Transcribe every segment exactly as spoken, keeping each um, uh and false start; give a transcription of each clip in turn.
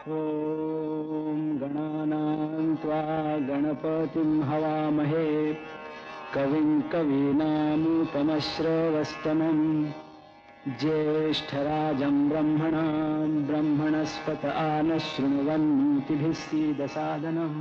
ॐ गणानां त्वा गणपतिं हवामहे कविं कवीनामुपमश्रवस्तमं ज्येष्ठराजं ब्रह्मणां ब्रह्मणस्पत आनः शृण्वन्नोतिभिः सीदसादनम्।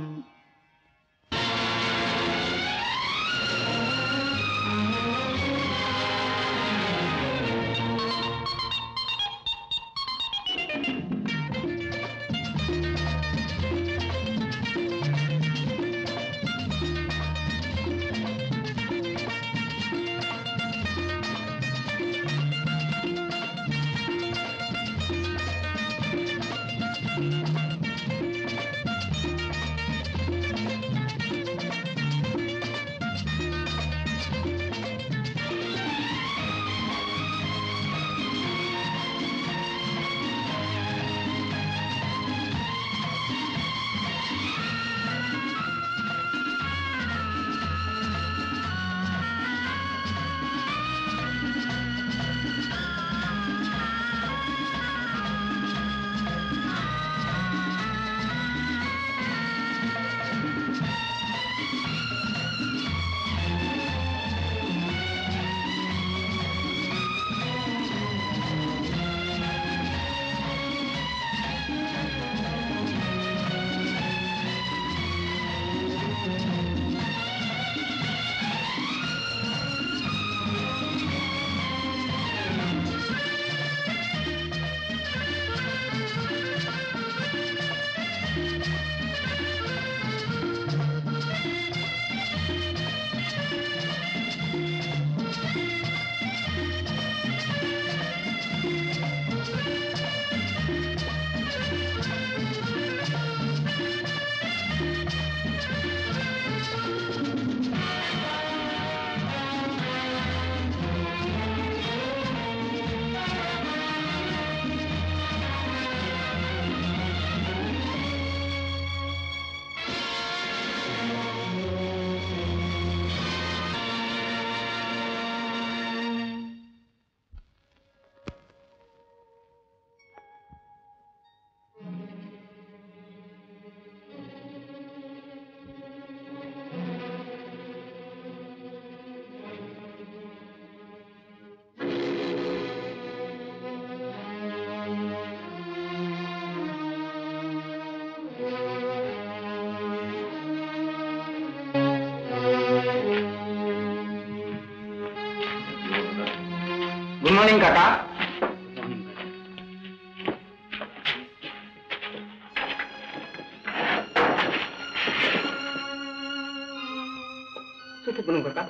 गुड मॉर्निंग काका। શું થયું કાકા?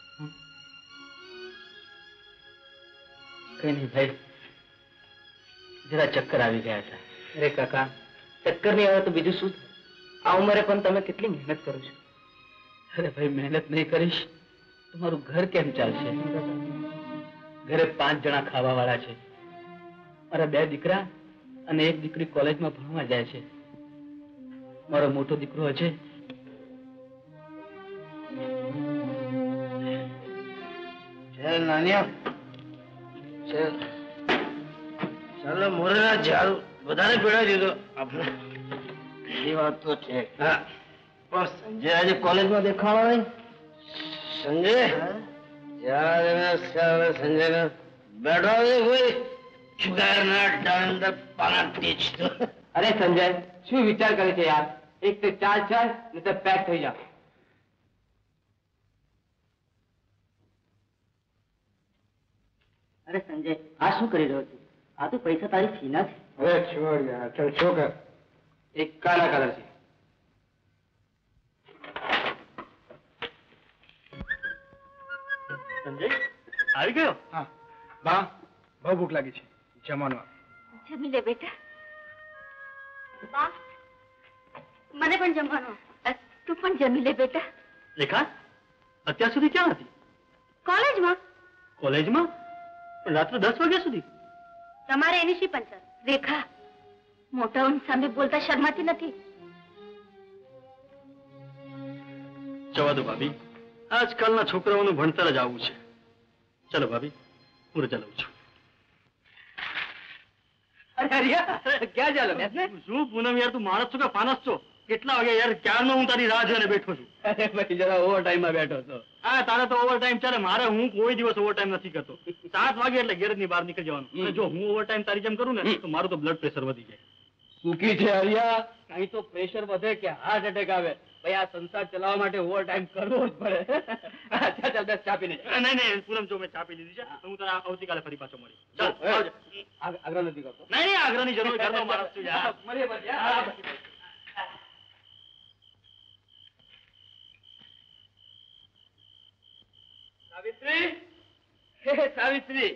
કઈ નહીં ભાઈ, જરા ચક્કર આવી ગયા હતા. અરે કાકા, ચક્કર નહીં આવે તો બીજું શું? આ ઉંમરે પણ તમે કેટલી મહેનત કરો છો. અરે ભાઈ, મહેનત નહીં કરીશ તમારું ઘર કેમ ચાલશે? ઘરે પાંચ જણા ખાવા વાળા છે. મારા બે દીકરા અને એક દીકરી કોલેજમાં ભણવા જાય છે. મારો મોટો દીકરો છે ચાલો મોરેના ઝાડ બધાને પીડાવી દીધો આપણે. એ વાત તો છે. હા, પણ સંજય આજે કોલેજમાં દેખાણો નહીં. સંજય સંજય બેઠો અરે સંજય, શું વિચાર કરે છે યાર? એક તો ચાલ ચાલ ને તો પેક થઈ જા. અરે સંજય, આ શું કરી રહ્યો છે? આ તો પૈસા તારી ફીના છે. હવે છોડ યાર, ચાલ શું કર. એક કાળા કલર છે. સંજય આવી ગયો? હા બા, બહુ ભૂખ લાગી છે, જમવાનું. જમી લે બેટા. બા, મને પણ જમવાનું. તું પણ જમી લે બેટા. રેખા, અત્યાર સુધી ક્યાં હતી? કોલેજમાં. કોલેજમાં? રાત્રે દસ વાગ્યા સુધી? તમારે એની શી પંચાયત? રેખા, મોટાઓની સામે બોલતા શરમાતી નથી? જવા દો ભાભી, આજકાલના છોકરાઓનું ભણતર જ આવું છે. ચલો ભાભી, હું રજા લઉં છું. અરે ક્યાં ચાલો શું પૂનમ યાર તું માણસ છો કે ફાનસ છો? કેટલા વાગે યાર? ક્યારનો હું તારી રાહ જોઈને બેઠો છું. અરે ભાઈ જરા ઓવર ટાઈમ માં બેઠો છો. હા તારે તો ઓવર ટાઈમ ચાલે, મારે હું કોઈ દિવસ ઓવર ટાઈમ નથી કરતો. સાત વાગે એટલે ગેરેજ ની બહાર નીકળી જવાનું. અને જો હું ઓવર ટાઈમ તારી જેમ કરું ને તો મારું તો બ્લડ પ્રેશર વધી જાય. સુખી છે હરિયા, અહીં તો પ્રેશર વધે કે હાર્ટ એટેક આવે. ભાઈ આ સંસાર ચલાવવા માટે ઓવર ટાઈમ કરવો જ પડે. ચાલ ચાલ બસ ચા પીને જા. નહીં નહીં પૂનમ જો મેં ચા પી લીધી છે, હું તને આવતીકાલે ફરી પાછો મળી. ચાલ આવજે. આગ- આગ્રહ નથી કરતો. નહીં નહીં આગ્રહની જરૂર કરતો માણસ છું યાર. મળીએ પછી, હા, હા, પછી. સાવિત્રી, હે સાવિત્રી,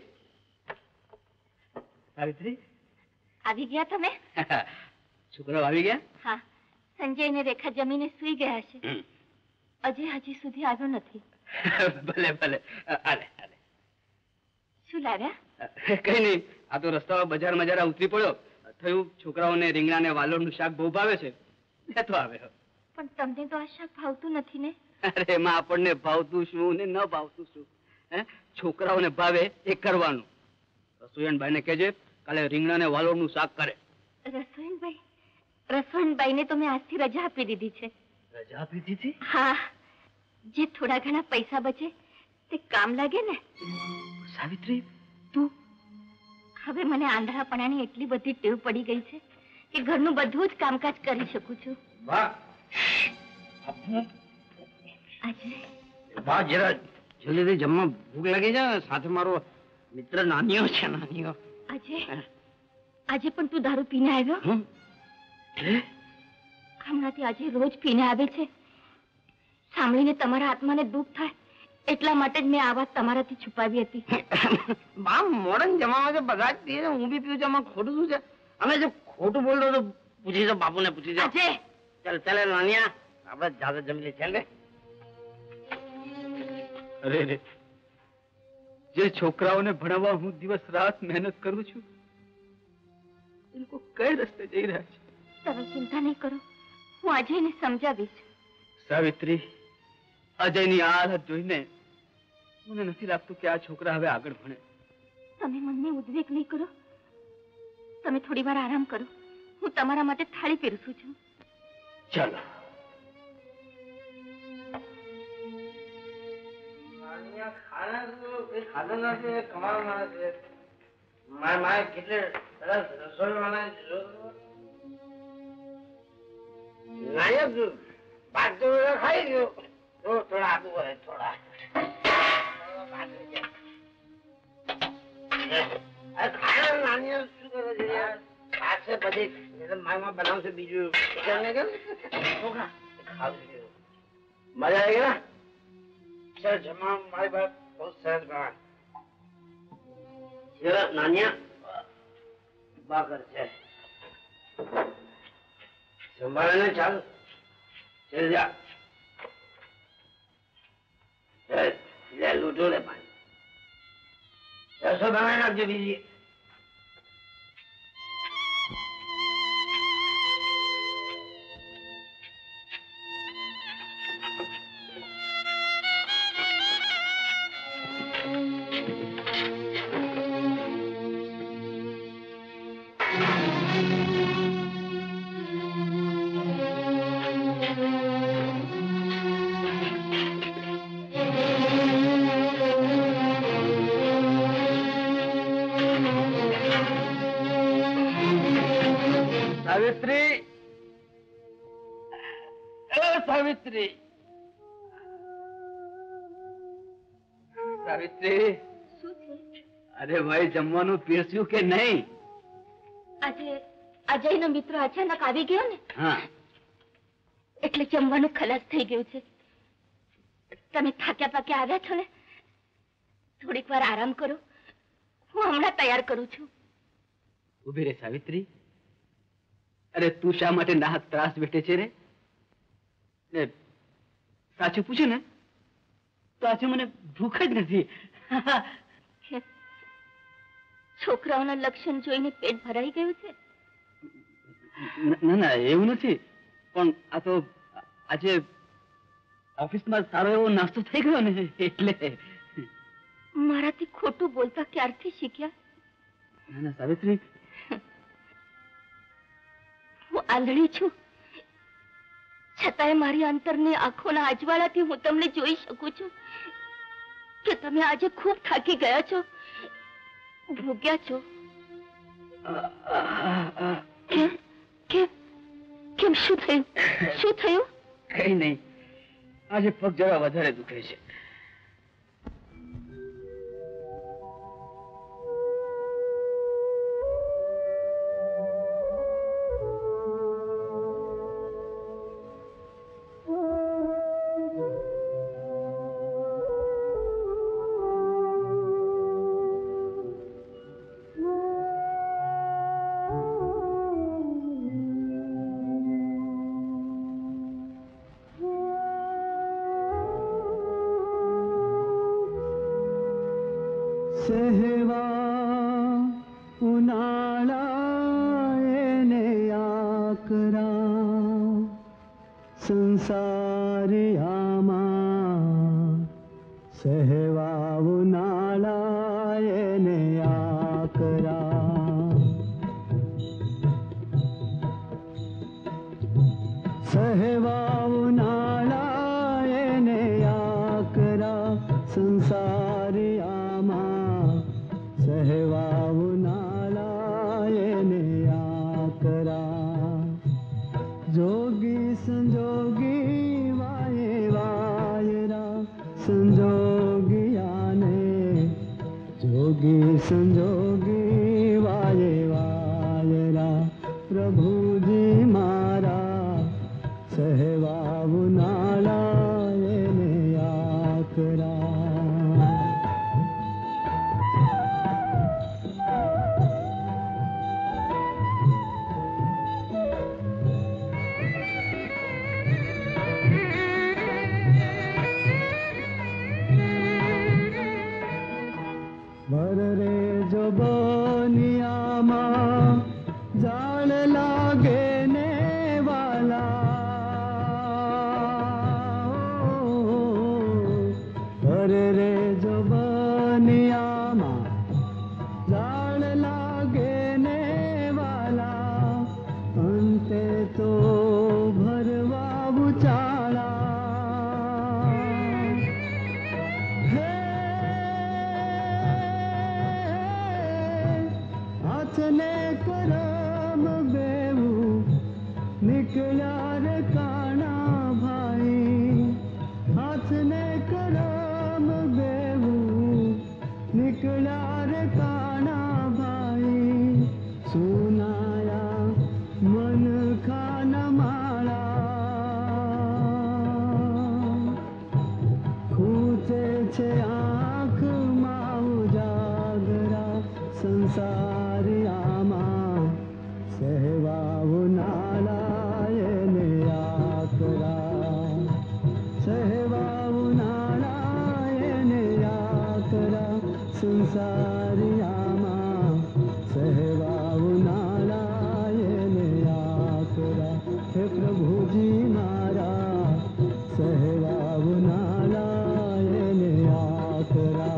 સાવિત્રી. આવી ગયા તમે? છોકરાઓ આવી ગયા? હા, સંજય ને રેખા જમીને સુઈ ગયા છે. અજય હજી સુધી આવ્યો નથી. ભલે ભલે, આલે આલે. શું લાવ્યા? કઈ નહીં, આ તો રસ્તામાં બજારમાં જરા ઉતરી પડ્યો, થયું છોકરાઓને રીંગણા ને વાલોળનું શાક બહુ ભાવે છે, લેતો આવ્યો. પણ તમને તો આ શાક ભાવતું નથી ને? અરે એમાં આપણને ભાવતું શું ને ન ભાવતું શું, હે? છોકરાઓને ભાવે એ કરવાનું. રસોઈયાભાઈ ને કહેજે કાલે રીંગણા ને વાલોળનું શાક કરે. રસોઈનભાઈ, રસોઈનભાઈને તો મેં આજથી રજા આપી દીધી છે. રજા આપી દીધી? હા, જે થોડા ઘણા પૈસા બચે તે કામ લાગે ને. સાવિત્રી, તું હવે મને આંધળાપણાની એટલી બધી ટેવ પડી ગઈ છે કે ઘરનું બધું જ કામકાજ કરી શકું છું. વાહ આજે વાહ, જરા જલ્દીથી જમવા ભૂખ લાગી છે. સાથે મારો મિત્ર નાનીઓ છે, નાનીઓ. આજે આજે પણ તું દારૂ પીને આવ્યો? હમ? એટલે હમણાંથી આજે રોજ પીને આવે છે. સાંભળીને તમારા આત્માને દુઃખ થાય એટલા માટે જ મેં આ વાત તમારાથી છુપાવી હતી. બા મોડન જમામાં છે, બધા જ પીએ છે, હું બી પીવું છું, આમાં ખોટું શું છે? અમે જો ખોટું બોલતો તો પૂછી જાઓ, બાપુને પૂછી જાઓ. આજે ચાલ ચાલે નાનિયા, આપણે જાતે જમી લઈએ. ચાલ રે. અરે રે, જે છોકરાઓને ભણાવવા હું દિવસ રાત મહેનત કરું છું, એ લોકો કઈ રસ્તે જઈ રહ્યા છે? તમે ચિંતા નહીં કરો, હું અજયને સમજાવીશ. સાવિત્રી, અજયની આ હાલત જોઈને મને નથી લાગતું કે આ છોકરા હવે આગળ ભણે. તમે મનને ઉદ્વેગ નહીં કરો, તમે થોડી વાર આરામ કરો, હું તમારા માટે થાળી પીરસું છું. ચાલો. ખાઈ ગયો થોડા આબુ હોય થોડા નાની શું કરે છે યાર? પાસે પછી મારમાં બનાવશે બીજું. મજા આવી ગયા? સર જમા મારી બાત બહુ સરસ બના. નાનિયા બાકર છે, સંભાળે ને. ચાલ ચાલ જા. લે લૂંટો લે પાણી. રસો બનાવી નાખજો બીજી. સાવિત્રી, એ સાવિત્રી, સાવિત્રી. શું છે? અરે ભાઈ જમવાનું પીરસ્યું કે નહીં? આજે અજયનો મિત્ર અચાનક આવી ગયો ને, હા, એટલે જમવાનું ખલાસ થઈ ગયું છે. તમે થાક્યા પાક્યા આવ્યા છો ને, થોડીક વાર આરામ કરો, હું હમણાં તૈયાર કરું છું. ઉભી રે સાવિત્રી. અરે તું શા માટે નાહક ત્રાસ બેઠે છે રે? ને સાચું પૂછે ને તો આજે મને ભૂખ જ નથી. છોકરાઓના લક્ષણ જોઈને પેટ ભરાઈ ગયું છે? ના ના એવું નથી, પણ આ તો આજે ઓફિસમાં સારો એવો નાસ્તો થઈ ગયો ને એટલે. મારાથી ખોટું બોલતા ક્યારથી શીખ્યા? ના ના સાવિત્રી, આંધળી છું, છતાંય મારી અંતરની આંખોના અજવાળાથી હું તમને જોઈ શકું છું કે તમે આજે ખૂબ થાકી ગયા છો, ભૂગ્યા છો. કેમ કેમ કેમ શું થયું? શું થયું? કઈ નહીં, આજે પગ જરા વધારે દુખે છે. સહેવા ઉનાળા એને આકરા સંસારિયામાં, સહેવા ઉનાળા એને આકરા, સહેવા ઉનાળા એને આકરા સંસારિયામાં, સહેવા ઉનાળા એને આકરા. જોગી સંજોગી વાયે વાયરા સંજોગિયાને, જોગી સંજોગી વાયે વાયરા પ્રભુજી મારા, સહેવા ઉનાળા એને આકરા. વરરે જો બનિયામાં જાળ લાગે ને વાલા, વરરે જો બનિયામાં જાળ લાગે ને વાલા, અંતે તો ભરવા ઉચાળા. હાથને કરમ બેવું નીકળ્યા રે કાણા ભાઈ, હાથને કરમ બેવું નીકળ્યા રે કાણા ભાઈ, સુનાયા મન ખાના માળા, ખૂચે છે આંખમાં ઉજાગરા સંસારિયામાં, સહેવા ઉનાળા એને આકરા, સહેવા ઉનાળા એને આકરા સંસારિયામાં, સહેવા ઉનાળા એને આકરા. હે પ્રભુજી મારા, સહેવા ઉનાળા એને આકરા.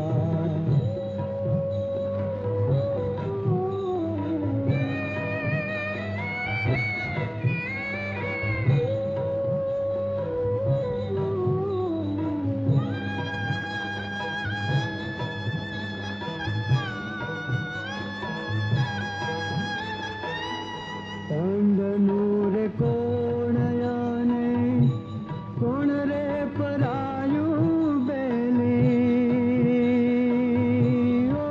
કંડનું રે કોણયાને કોણ રે પરાયું બેલી, ઓ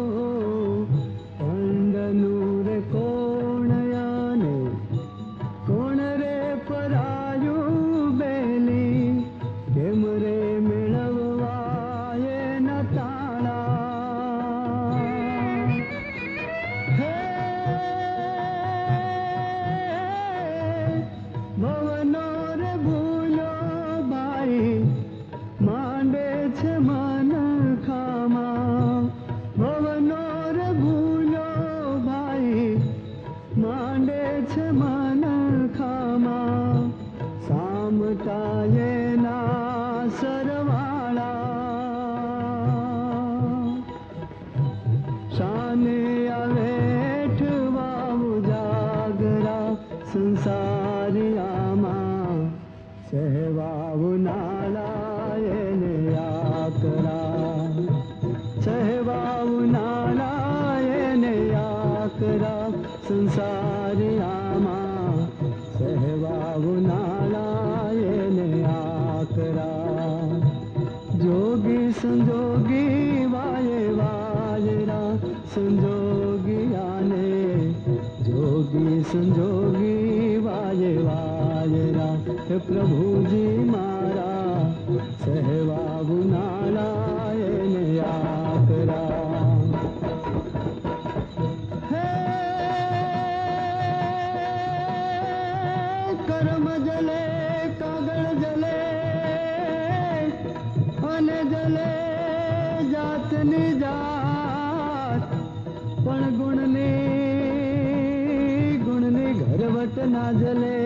કંડનું રે કોણયાને કોણ રે પરાયું બેલી, કેમ રે મેળવવા એના તાળા. હે ભવનો રે ભૂલો ભાઈ માંડે છે મન ખામાં, ભવનો રે ભૂલો ભાઈ માંડે છે મન ખામાં, સામટા એના સરવાળા, શાને આવે ઠવા ઉજાગરા સંસાર સહેવાવું નાલાયને આકરા સહેવાવું નાલાયને આકરા સંસારિયામાં સહેવાવું નાલાયને આકરા જોગી સંજોગી વાયે વાયરા સંજોગિયાને જોગી સંજોગી વાયે વાયરા હે પ્રભુજી મારા સહેવાવું નાલાયને આકરા હે કર્મ જલે કાગળ જલે અને જલે જાતની જાત પણ ગુણની ગુણની ઘરવટ ના જલે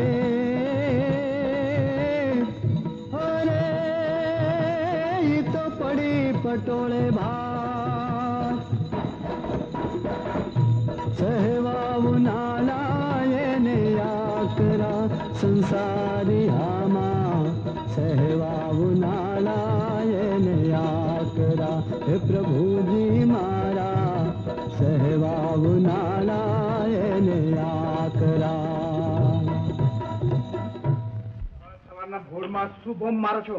અરે ઈ તો પડી પટોળે ભાત સહેવાવું નાલાયને આકરા સંસારી હામાં સહેવાવું નાલાયને આકરા હે પ્રભુજી મારા સહેવાવું નાલાયને આકરા સવારના ભોરમાં શું બોમ્બ મારો છો?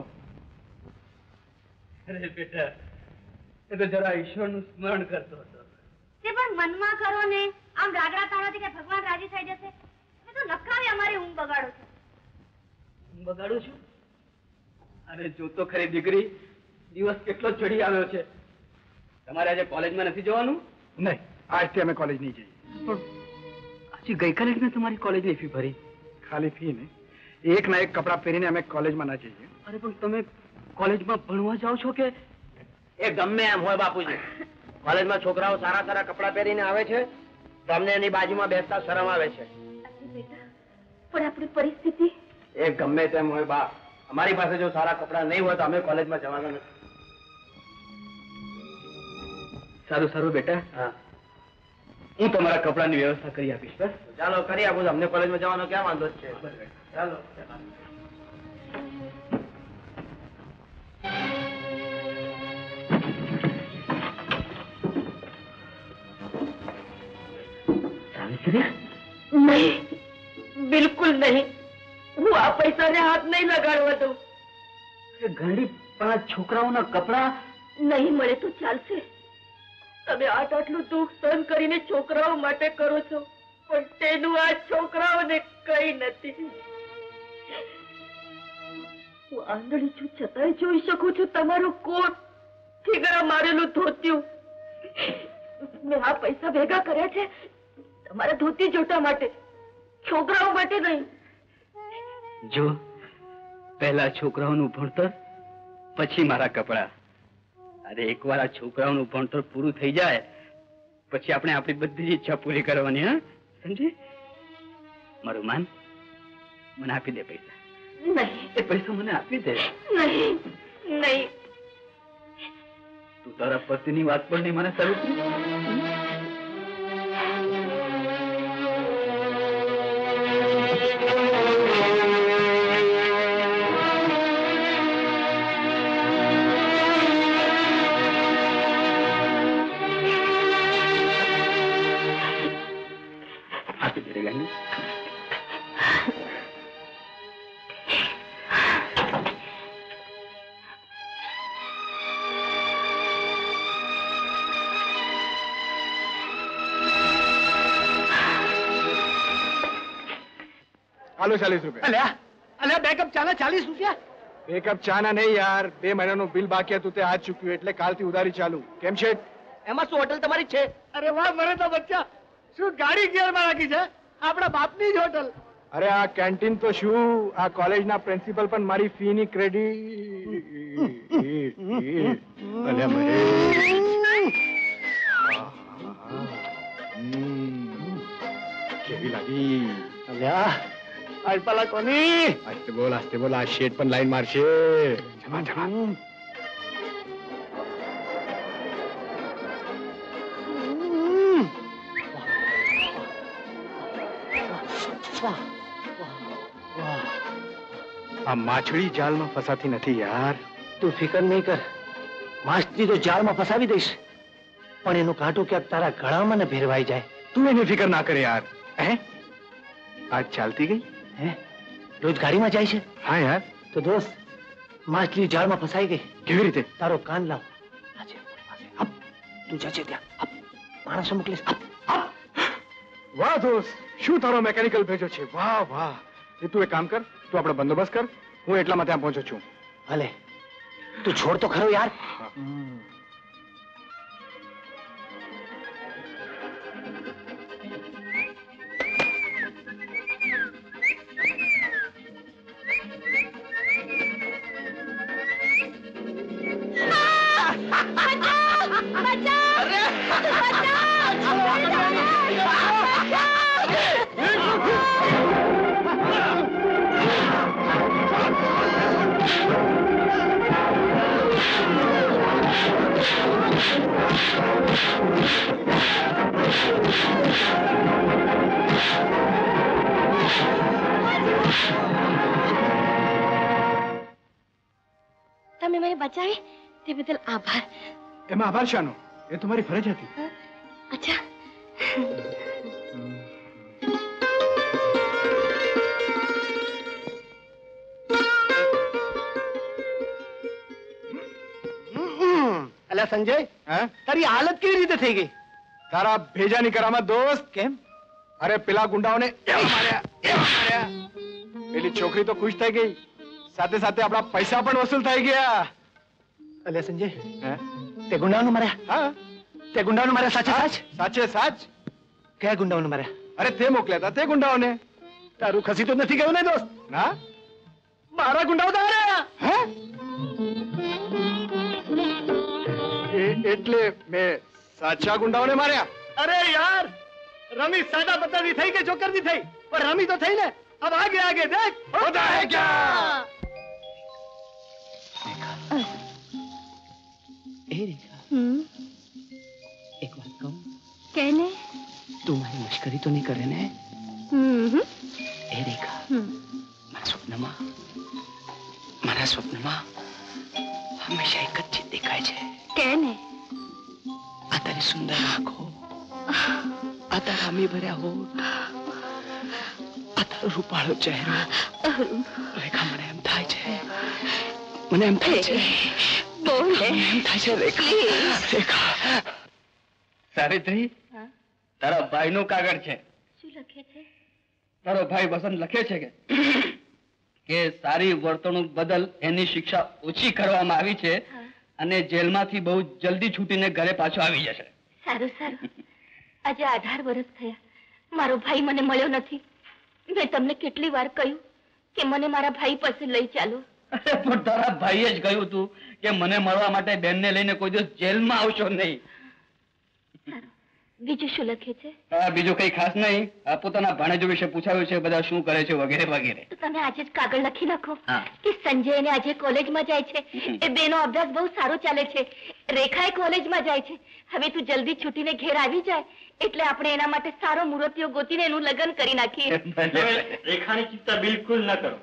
અરે બેટા એ તો જરા ઈશ્વરનું સ્મરણ કરતો હતો. તે પણ મનમાં કરો ને, આમ રાગડા તાળાથી કે ભગવાન રાજી થઈ જશે. તમે તો નકામી અમારી ઊંઘ બગાડો છો. હું બગાડું છું? અરે જો તો ખરી દીકરી, દિવસ કેટલો ચડી આવ્યો છે. તમારે આજે કોલેજમાં નથી જવાનું? નહીં, આજથી અમે કોલેજ નહીં જઈએ. પણ આજે ગઈકાલે જ મેં તમારી કોલેજની ફી ભરી. ખાલી ફી ને એક ના એક કપડા પહેરીને અમે કોલેજમાં ના જઈએ. અરે પણ તમે કોલેજમાં ભણવા જાઓ છો કે? એ ગમે એમ હોય બાપુજી, કોલેજમાં છોકરાઓ સારા સારા કપડા પહેરીને આવે છે, તમને એની બાજુમાં બેસતા શરમ આવે છે. બેટા, પણ આપણી પરિસ્થિતિ. એ ગમે તેમ હોય બા, અમારી પાસે જો સારા કપડા નહીં હોય તો અમે કોલેજમાં જવાના નથી. સારું સારું બેટા, હા, હું તમારા કપડાની વ્યવસ્થા કરી આપીશ. બસ ચાલો કરી આપું. અમને કોલેજમાં જવાનો ક્યાં વાંધો છે? ચાલો. નહીં, બિલકુલ નહીં. હું આ પૈસાને હાથ નહીં લગાડવા દઉં. ઘણી પણ આ છોકરાઓના કપડા નહીં મળે તો ચાલશે. તમે આટ આટલું દુઃખ સહન કરીને છોકરાઓ માટે કરો છો, પણ તેનું આ છોકરાઓને કઈ નથી. હું આંધળી છું છતાંય જોઈ શકું છું તમારું કોટ, ઠીકરા મારેલું ધોતિયું. મેં આ પૈસા ભેગા કર્યા છે તમારા ધોતી જોટા માટે, છોકરાઓ માટે નહીં. જો પહેલા છોકરાઓનું ભણતર, પછી મારા કપડા. અરે એકવાર આ છોકરાઓનું ભણતર પૂરું થઈ જાય પછી આપણે આપણી બધી જ ઈચ્છા પૂરી કરવાની. હા, સમજી? મારું માન, મને આપી દે પૈસા. નહીં, એ પૈસા મને આપી દે. નહીં, નહીં. તું તારા પતિની વાત પણ નહીં મને સારું. હાલો ચાલીસ રૂપિયા. અલ્યા અલ્યા બે કપ ચાના ચાલીસ રૂપિયા? બે કપ ચા ના નહીં યાર, બે મહિનાનું બિલ બાકી હતું તે આજ ચૂક્યું, એટલે કાલથી ઉધારી ચાલુ. કેમ છે? એમાં શું હોટલ તમારી છે? અરે વાહ, મને તો બચ્ચા શું ગાડી ગિયરમાં રાખી છે, આપણા બાપની જ હોટલ. અરે આ કેન્ટીન તો શું, આ કોલેજના પ્રિન્સિપલ પણ મારી ફી ની ક્રેડિટ. અલ્યા મરે કેવી લાગી? અલ્યા અલ્પલા કોની? આસ્તે બોલ, આસ્તે બોલ, આ શેઠ પણ લાઈન મારશે. જમા જમા. આ માછડી જાળમાં ફસાતી નથી યાર. તું ફિકર નહીં કર, માછલી તો જાળમાં ફસાવી દઈશ, પણ એનું કાંટું ક્યાંક તારા ગળામાં ને ભેરવાઈ જાય. તું એની ફિકર ના કરે યાર. હે આજ ચાલતી ગઈ? હે રોજ ગાડીમાં જાય છે? હા યાર. તો દોસ્ત, માછલી જાળમાં ફસાઈ ગઈ. કેવી રીતે? તારો કાન લાવ. આજે અપ, તું જાજે ત્યાં. અપ, માણસો મોકલીશ. Up, up. વાહ દોસ્ત, શું તારો મેકેનિકલ ભેજો છે. વાહ વાહ. એ તું એક કામ કર, તું આપણે બંદોબસ્ત કર, હું એટલામાં ત્યાં પહોંચું છું. ભલે, તું છોડ તો ખરો યાર. તમે મને બચાવી તે બદલ આભાર. એમાં આભાર શાનો? એ તમારી ફરજ હતી. અચ્છા, અલા સંજય, હે તારી હાલત કેવી રીતે થઈ ગઈ? તારા ભેજાની કરામત દોસ્ત. કેમ? અરે પેલા ગુંડાઓને એવા માર્યા, એવા માર્યા. પેલી છોકરી તો ખુશ થઈ ગઈ, સાથે સાથે આપણા પૈસા પણ વસૂલ થઈ ગયા. અલે સંજય, હે તે ગુંડાઓને માર્યા? હા, તે ગુંડાઓને માર્યા સાચે સાચ? સાચે સાચ. કયા ગુંડાઓને માર્યા? અરે તે મોકલ્યા હતા તે ગુંડાઓને. તારું ખસી તો નથી ગયું ને દોસ્ત? ના, મારા ગુંડાઓ તો માર્યા. હે એ- એટલે મેં સાચા ગુંડાઓને માર્યા. અરે યાર, રમી સાદા પત્તાની થઈ કે જોકરની થઈ, પણ રમી તો થઈ ને. अब आगे आगे देख होता है क्या? એ રેખા, હમ એક વાત કહું, કેને? તું મારી મશ્કરી તો નહીં કરે ને? હમ એ રેખા, હમ મારા સ્વપ્નમાં મારા સ્વપ્નમાં હંમેશા એક જ ચીજ દેખાય છે. કેને? આ તારી સુંદર આંખો, આ તારા અમી ભર્યા હોઠ, આ તારો રૂપાળો ચહેરો. રેખા, મને એમ થાય છે, મને એમ થાય છે, બોલ મને એમ થાય છે રેખા, રેખા. સાવિત્રી, તારા ભાઈનું કાગળ છે. શું લખે છે? તારો ભાઈ વસંત લખે છે કે કે સારી વર્તણૂક બદલ એની શિક્ષા ઓછી કરવામાં આવી છે અને જેલમાંથી બહુ જલ્દી છૂટીને ઘરે પાછો આવી જશે. સારું સારું. આજે અઢાર વર્ષ થયા, મારો ભાઈ મને મળ્યો નથી. મેં તમને કેટલી વાર કહ્યું કે મને મારા ભાઈ પાસે લઈ ચાલો. અરે પણ તારા ભાઈએ જ કહ્યું તું કે મને મળવા માટે બેનને લઈને કોઈ દિવસ જેલમાં આવશો નહીં. સારું, બીજું શું લખે છે? હા, બીજું કઈ ખાસ નહીં. આ પોતાના ભાણેજો વિશે પૂછાયું છે, બધા શું કરે છે વગેરે વગેરે. તો તમે આજે જ કાગળ લખી નાખો હા. કે સંજય ને આજે કોલેજમાં જાય છે. એ બેનો અભ્યાસ બહુ સારો ચાલે છે. રેખા એ કોલેજમાં જાય છે. હવે તું જલ્દી છૂટીને ઘેર આવી જાય એટલે આપણે એના માટે સારો મુહૂર્તિયો ગોતીને એનું લગ્ન કરી નાખીએ. રેખાની ચિંતા બિલકુલ ન કરો.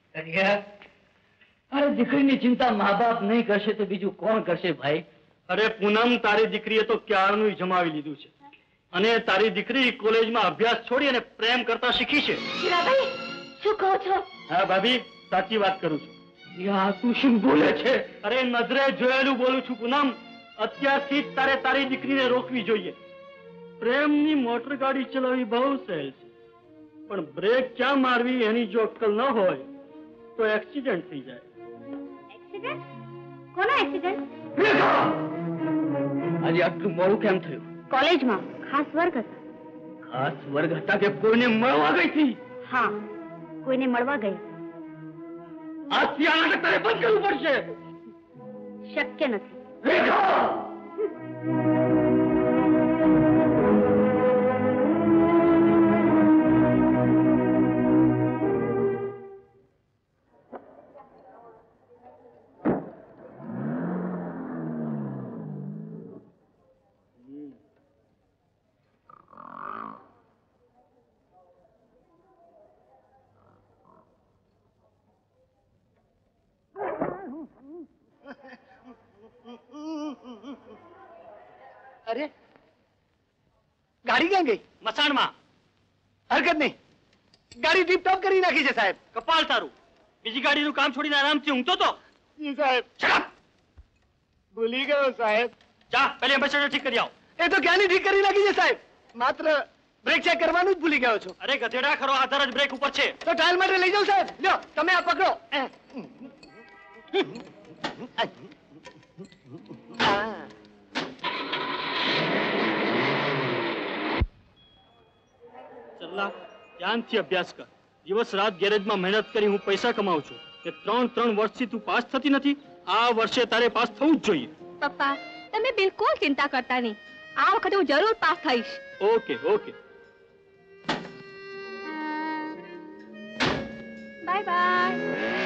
અરે દીકરીની ચિંતા મા બાપ નહીં કરશે તો બીજું કોણ કરશે ભાઈ? અરે પૂનમ, તારી દીકરીએ તો ક્યારનું જમાવી લીધું છે અને તારી દીકરી કોલેજમાં અભ્યાસ છોડી અને પ્રેમ કરતા શીખી છે. હીરાભાઈ, શું કહો છો? હા ભાભી, સાચી વાત કરું છું. યા, તું શું બોલે છે? અરે નજરે જોયેલું બોલું છું પૂનમ. અત્યારથી જ તારે તારી દીકરીને રોકવી જોઈએ. પ્રેમની મોટર ગાડી ચલાવવી બહુ સહેલ છે, પણ બ્રેક ક્યાં મારવી એની જો અક્કલ ન હોય તો એક્સિડન્ટ થઈ જાય. એક્સિડન્ટ? કોનો એક્સિડન્ટ? આજે આટલું મોડું કેમ થયું? કોલેજમાં ખાસ વર્ગ હતા. ખાસ વર્ગ હતા કે કોઈને મળવા ગઈ હતી? હા, કોઈને મળવા ગયા. આજથી આ નાટક તારે બંધ કરવું પડશે. શક્ય નથી. રેખા! અરે ગાડી ક્યાં ગઈ? મસાણમાં. હરકત નહીં, ગાડી ટીપ ટોપ કરી નાખી છે સાહેબ. કપાળ તારું, બીજી ગાડીનું કામ છોડીને આરામથી ઊંઘતો તો. જી સાહેબ. ભૂલી ગયો સાહેબ. જા પેલી એમ્બેસેડર ઠીક કરી આવ. એ તો ક્યાંની ઠીક કરી નાખી છે સાહેબ. માત્ર બ્રેક ચેક કરવાનું જ ભૂલી ગયો છું. અરે ગધેડા, ખરો આધાર જ બ્રેક ઉપર છે. તો ટ્રાયલ માટે લઈ જાઉં સાહેબ. લ્યો તમે આ પકડો. સરલા, ધ્યાનથી અભ્યાસ કર. દિવસ રાત ગેરેજમાં મહેનત કરી હું પૈસા કમાઉં છું. કે ત્રણ ત્રણ વર્ષથી તું પાસ થતી નથી. આ વર્ષે તારે પાસ થવું જ જોઈએ. પપ્પા, તમે બિલકુલ ચિંતા કરતા નહીં. આ વખતે હું જરૂર પાસ થઈશ. Okay okay. Bye bye.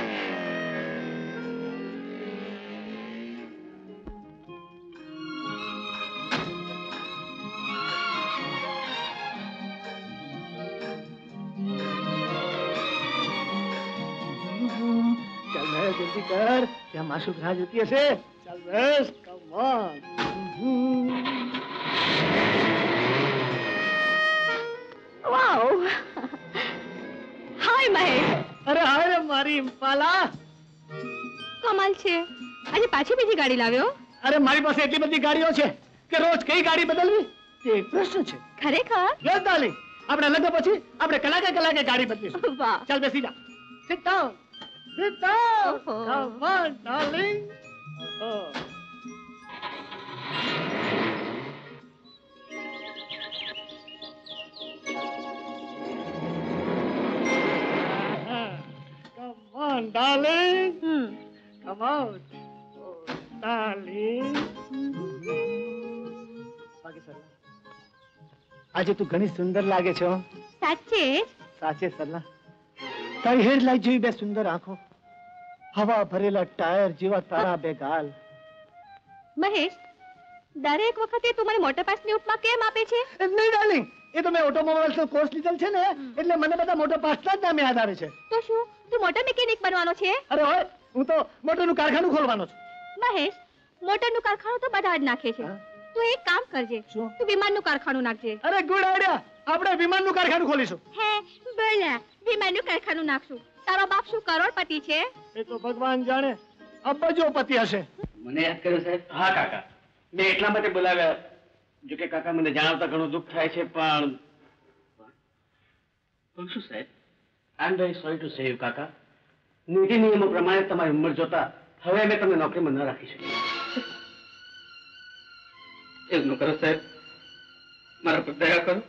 ચાલ ભાઈ જલ્દી કર, ત્યાં માસુક રાહ જોતી હશે. ચાલ બસ, કમ ઓન. વાવ. હાય મહેશ. અરે હાય મારી ઇમ્પાલા. કમાલ છે, આજે પાછી બીજી ગાડી લાવ્યો. અરે મારી પાસે એટલી બધી ગાડીઓ છે કે રોજ કઈ ગાડી બદલવી તે એક પ્રશ્ન છે. ખરેખર? યસ ડાર્લિંગ, આપણે લગ્ન પછી આપણે કલાકે કલાકે ગાડી બદલીશું. વાહ. ચાલ બેસી જા. Sit down. Sit down. ઓહો. Come on darling. Oh. Come on, darling. Hmm. Come out. Oh, darling. બાકી સરલા, આજે તું ઘણી સુંદર લાગે છે. હો. સાચે જ? સાચે સરલા, તારી હેડલાઇટ જેવી બે સુંદર આંખો, હવા ભરેલા ટાયર જેવા તારા બે ગાલ. મહેશ, દરેક વખતે તું મને મોટર પાસની ઉપમા કેમ આપે છે? નહીં ડાર્લિંગ, એ તો મેં ઓટોમોબાઈલ્સ નો કોર્સ લીધેલ છે ને, એટલે મને બધા મોટર પાસના જ નામે યાદ આવે છે. તો શું તું મોટર મિકેનિક બનવાનો છે? અરે હોય, હું તો મોટરનું કારખાનું ખોલવાનો છું. મહેશ, મોટરનું કારખાનું તો બધા જ નાખે છે. હા? તું એક કામ કરજે, શું? તું વિમાનનું કારખાનું નાખજે. અરે ગુડ આઈડિયા, આપણે વિમાનનું કારખાનું ખોલીશું. હે બોલા, વિમાનનું કારખાનું નાખશું. તારો બાપ શું કરોડપતિ છે? એ તો ભગવાન જાણે, અબજોપતિ હશે. મને યાદ કર્યું સાહેબ. હા કાકા, મેં એટલા માટે બોલાવ્યા. જો કે કાકા મને જણાવતા ઘણું દુઃખ થાય છે, પણ પણ શું સાહેબ, I am very sorry to say you કાકા. નીતિ નિયમો પ્રમાણે તમારી ઉંમર જોતા હવે અમે તમને નોકરીમાં ન રાખી શકીએ. એવું ન કરો સાહેબ, મારા પર દયા કરો.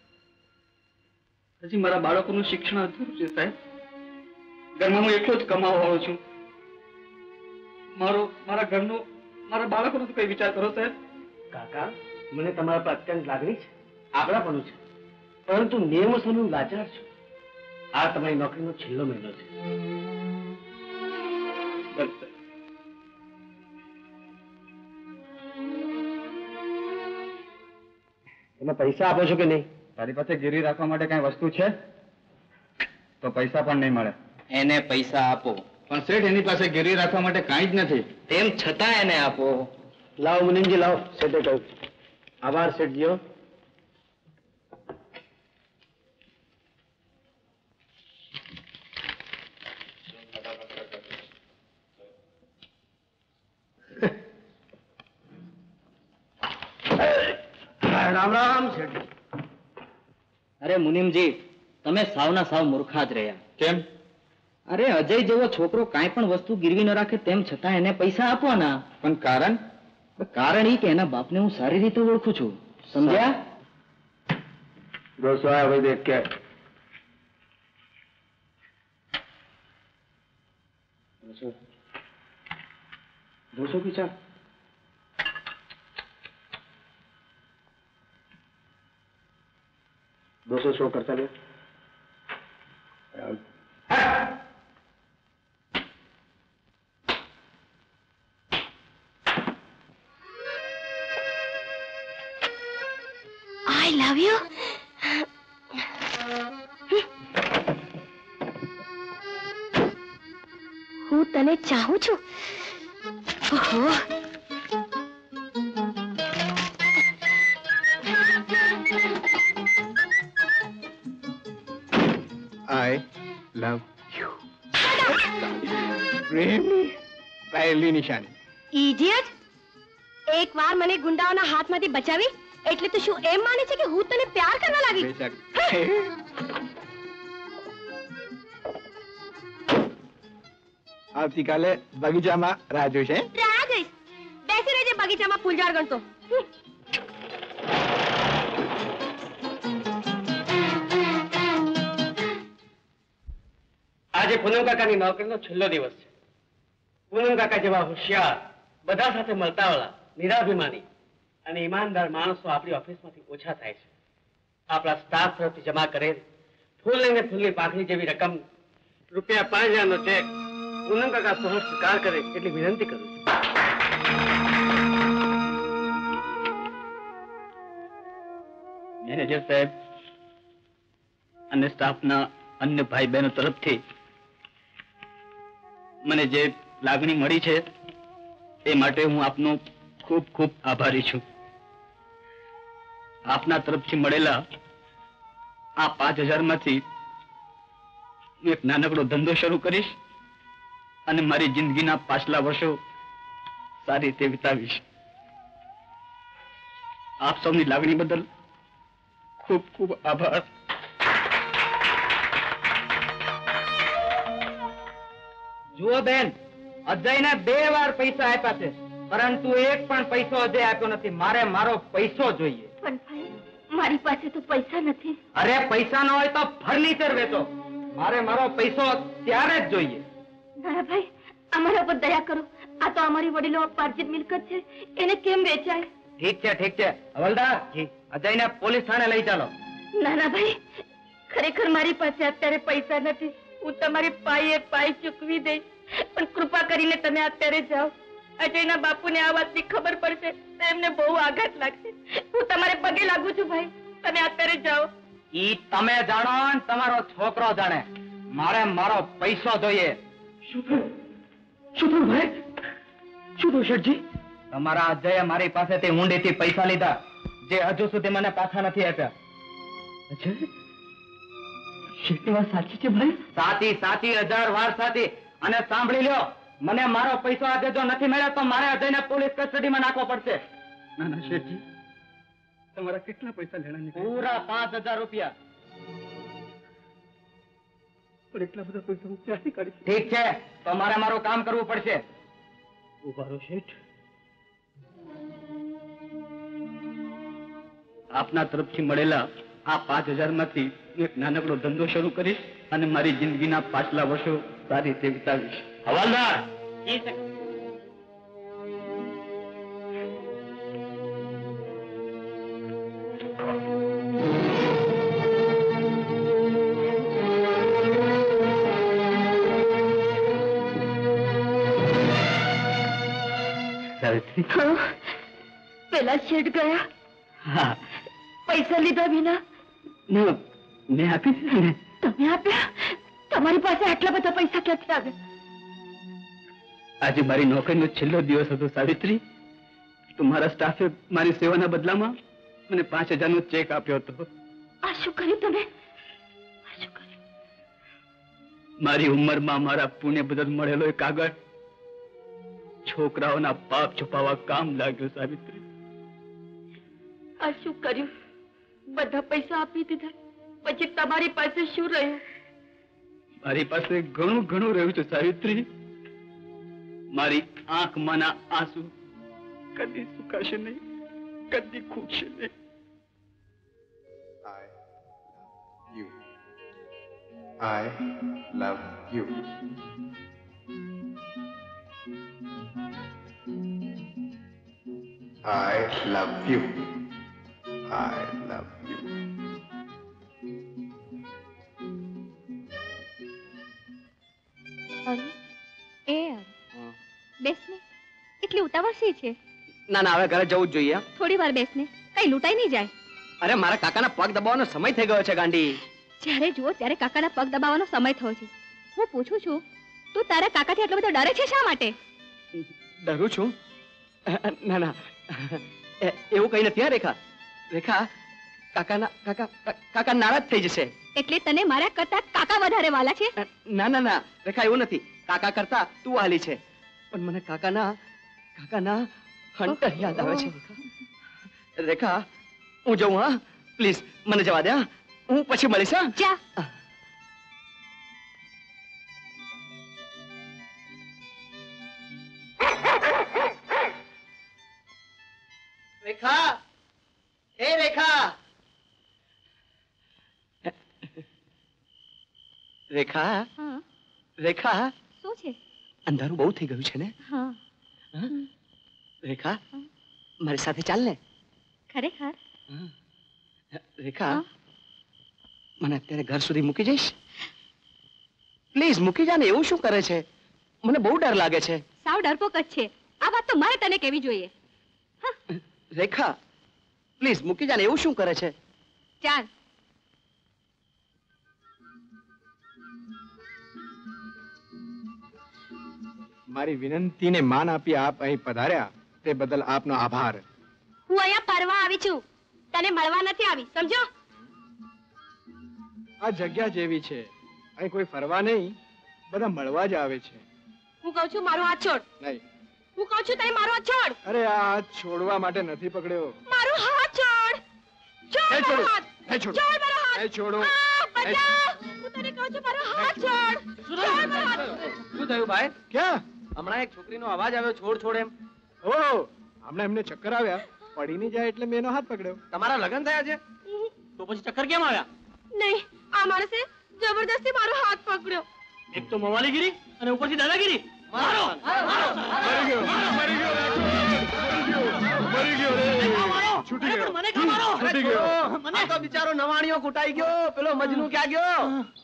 હજી મારા બાળકોનું શિક્ષણ અધૂરું છે સાહેબ. ઘરમાં હું એકલો જ કમાવા વાળો છું. મારો મારા ઘરનું, મારા બાળકોનો તો કઈ વિચાર કરો સાહેબ. કાકા, મને તમારા પર અત્યંત લાગણી છે, આપણાપણું છે, પરંતુ નિયમોસરનું હું લાચાર છું. આ તમારી નોકરીનો છેલ્લો મહિનો છે. બસ સાહેબ. તમે પૈસા આપો છો કે નહીં? તારી પાસે ગીરી રાખવા માટે કઈ વસ્તુ છે તો પૈસા પણ નહીં મળે. એને પૈસા આપો. પણ શેઠ, એની પાસે ગીરી રાખવા માટે કાંઈ જ નથી. તેમ છતાં એને આપો. લાવો મુનિમજી, લાવો. શેઠે કહ્યું. આભાર શેઠજીઓ. રામ રામ શેઠ. અરે મુનિમજી, તમે સાવના સાવ મૂર્ખા જ રહ્યા. કેમ? અરે અજય જેવો છોકરો કાંઈ પણ વસ્તુ ગીરવી ન રાખે, તેમ છતાં એને પૈસા આપવાના. પણ કારણ? કારણ એ કે એના બાપને હું સારી રીતે ઓળખું છું, સમજ્યા? દોસ્તો આયા ભાઈ દેખ કે દોસો પીછા દોસ્તો શો કરતા લે. I love you. હું તને ચાહું છું. I love you. પ્રેમની પહેલી નિશાની. ઇડિયટ! એક વાર મને ગુંડાઓના હાથમાંથી બચાવી એટલે તું શું એમ માને છે કે હું તને પ્યાર કરવા લાગી? બેચારી. આવતીકાલે બગીચામાં રાહ જોઈશે. રાહ જોઈશ. બેસી રહેજે બગીચામાં ફૂલઝાડ ગણતો. આજે પૂનમ કાકાની નોકરીનો છેલ્લો દિવસ છે. પૂનમ કાકા જેવા હોશિયાર, બધા સાથે મળતાવાળા, નિરાભિમાની અને ઈમાનદાર માણસો આપણી ઓફિસમાંથી ઓછા થાય છે. આપણા સ્ટાફ તરફથી જમા કરેલ ફૂલ લઈને ફૂલની પાંખડી જેવી રકમ રૂપિયા પાંચ હજારનો ચેક પૂનમ કાકા સહ સ્વીકાર કરે એટલી વિનંતી કરું છું. મેનેજર સાહેબ અને સ્ટાફના અન્ય ભાઈ બહેનો તરફથી મને જે લાગણી મળી છે એ માટે હું આપનો ખૂબ ખૂબ આભારી છું. આપના તરફથી મળેલા આ પાંચ હજાર માંથી હું એક નાનકડો ધંધો શરૂ કરીશ અને મારી જિંદગીના પાછલા વર્ષો સારી રીતે વિતાવીશ. આપ સૌની લાગણી બદલ ખૂબ ખૂબ આભાર. જુઓ બેન, અજયને બે વાર પૈસા આપ્યા છે, પરંતુ એક પણ પૈસો અજય આપ્યો નથી. મારે મારો પૈસો જોઈએ. પણ ભાઈ, મારી પાસે તો પૈસા નથી. અરે પૈસા ન હોય તો ફર્નિચર વેચો. મારે મારો પૈસો ત્યારે જ જોઈએ. ના ભાઈ, અમારા પર દયા કરો. આ તો અમારી વડીલો અપાર્જિત મિલકત છે, એને કેમ વેચાય? ઠીક છે ઠીક છે હવલદાર, અજયને પોલીસ થાણે લઈ ચાલો. ના ના ભાઈ, ખરેખર મારી પાસે અત્યારે પૈસા નથી. હું તમારી પાયે પાય ચૂકવી દઈશ, પણ કૃપા કરીને તમે અત્યારે જાઓ. અજયના બાપુને આ વાતની ખબર પડશે તો એમને બહુ આઘાત લાગશે. હું તમારે પગે લાગુ છું ભાઈ, તમે અત્યારે જાઓ. ઈ તમે જાણો ને તમારો છોકરો જાણે. મારે મારો પૈસો જોઈએ. શું થયું? શું થયું ભાઈ? શું થયું શેઠજી? તમારા અજયે મારી પાસેથી ઊંડીથી પૈસા લીધા, જે હજુ સુધી મને પાછા નથી આપ્યા. અજય, શેઠની વાત સાચી છે ભાઈ? સાચી સાચી હજાર વાર સાચી. અને સાંભળી લ્યો, મને મારો પૈસો આજે જો નથી મળ્યો તો મારે અજયને પોલીસ કસ્ટડીમાં નાખવો પડશે. ના ના શેઠજી, તમારા કેટલા પૈસા લેણા નીકળ્યા? પૂરા પાંચ હજાર રૂપિયા. પણ એટલા બધા પૈસા હું ક્યાંથી કાઢીશ? ઠીક છે, તો મારે મારું કામ કરવું પડશે. ઉભા રહો શેઠ. આપના તરફથી મળેલા આ પાંચ હજાર માંથી એક નાનકડો ધંધો શરૂ કરીશ અને મારી જિંદગીના પાછલા વર્ષો સારી રીતે વિતાવીશ. હવાલદાર, સાવિત્રી. પેલા શેઠ ગયા, હા, પૈસા લીધા વિના ના, મેં આપી દીધા ને. તમે આપ્યા? તમારી પાસે આટલા બધા પૈસા ક્યાંથી આવ્યા? આજે મારી નોકરીનો છેલ્લો દિવસ હતો સાવિત્રી. તો મારા સ્ટાફે મારી સેવાના બદલામાં મને પાંચ હજાર નો ચેક આપ્યો હતો. આ શું કર્યું તમે? આ શું કર્યું? મારી ઉંમરમાં મારા પુણ્ય બદલ મળેલો એક કાગળ છોકરાઓના પાપ છુપાવવા કામ લાગ્યો સાવિત્રી. આ શું કર્યું? બધા પૈસા આપી દીધા, પછી તમારી પાસે શું રહ્યું? મારી પાસે ઘણું ઘણું રહ્યું છે સાવિત્રી. મારી આંખમાંના આંસુ કદી સુકાશે નહીં, કદી ખૂટશે નહીં. I love you. I love you. I love you. એ બેસ ને, એટલી ઉતાવળ શી છે? ના ના, હવે ઘરે જવું જ જોઈએ. થોડી વાર બેસ ને, કઈ લૂંટાઈ નહીં જાય. અરે મારા કાકાના પગ દબાવવાનો સમય થઈ ગયો છે ગાંડી. જ્યારે જુઓ ત્યારે કાકાના પગ દબાવવાનો સમય થયો છે. હું પૂછું છું, તું તારા કાકાથી આટલો બધો ડરે છે શા માટે? ડરું છું? ના ના, એ- એવું કઈ નથી. હા રેખા, રેખા કાકાના કાકા કા- કાકા નારાજ થઈ જશે. એટલે તને મારા કરતા કાકા વધારે વાલા છે? ના ના ના રેખા, એવું નથી. કાકા કરતા તું વાલી છે, પણ મને કાકાના કાકાના હંટર યાદ આવે છે. રેખા, રેખા હું જઉં. હા પ્લીઝ મને જવા દે. હા, હું પછી મળીશ. હા જા. રેખા, એ રેખા, રેખા, હા, રેખા, શું છે? અંધારું બહુ થઈ ગયું છે ને? હા, હા? રેખા, મારી સાથે ચાલ ને. ખરેખર? હા. રેખા, હા? મને અત્યારે ઘર સુધી મૂકી જઈશ? પ્લીઝ મૂકી જા ને. એવું શું કરે છે? મને બહુ ડર લાગે છે. સાવ ડરપોક જ છે. આ વાત તો મારે તને કેવી જોઈએ. રેખા, પ્લીઝ મૂકી જા ને. એવું શું કરે છે? ચાલ. મારી વિનંતીને માન આપી આપ અહીં પધાર્યા તે બદલ આપનો આભાર. હું અહીંયા ફરવા આવી છું, તને મળવા નથી આવી, સમજો? આ જગ્યા જેવી છે, અહીં કોઈ ફરવા નહીં, બધા મળવા જ આવે છે. હું કહું છું મારો હાથ છોડ. નહીં, હું કહું છું તને મારો હાથ છોડ. અરે આ હાથ છોડવા માટે નથી પકડ્યો. મારો હાથ છોડ. છોડ નહીં મારો છોડું, હાથ. નહીં છોડું, છોડ મારો હાથ. નહીં છોડું. આ, બચાવ. હું તને કહું છું મારો હાથ છોડ. છોડ મારો હાથ. શું થયું ભાઈ? ક્યાં? હમણાં એક છોકરીનો અવાજ આવ્યો, છોડ છોડ એમ. ઓહ, હમણાં એમને ચક્કર આવ્યા, પડી નહીં જાય એટલે મેં એનો હાથ પકડ્યો. તમારા લગ્ન થયા છે? તો પછી ચક્કર કેમ આવ્યા? નહીં, આ માણસે જબરદસ્તી મારો હાથ પકડ્યો. એક તો મવાલીગીરી અને ઉપરથી દાદાગીરી. મારો મરી ગયો, મરી ગયો, મરી ગયો, મરી ગયો રે. છૂટી ગયો, મને કાં મારો? છૂટી ગયો. મને તો બિચારો નવાણીઓ કૂટાઈ ગયો. પેલો મજનુ ક્યાં ગયો?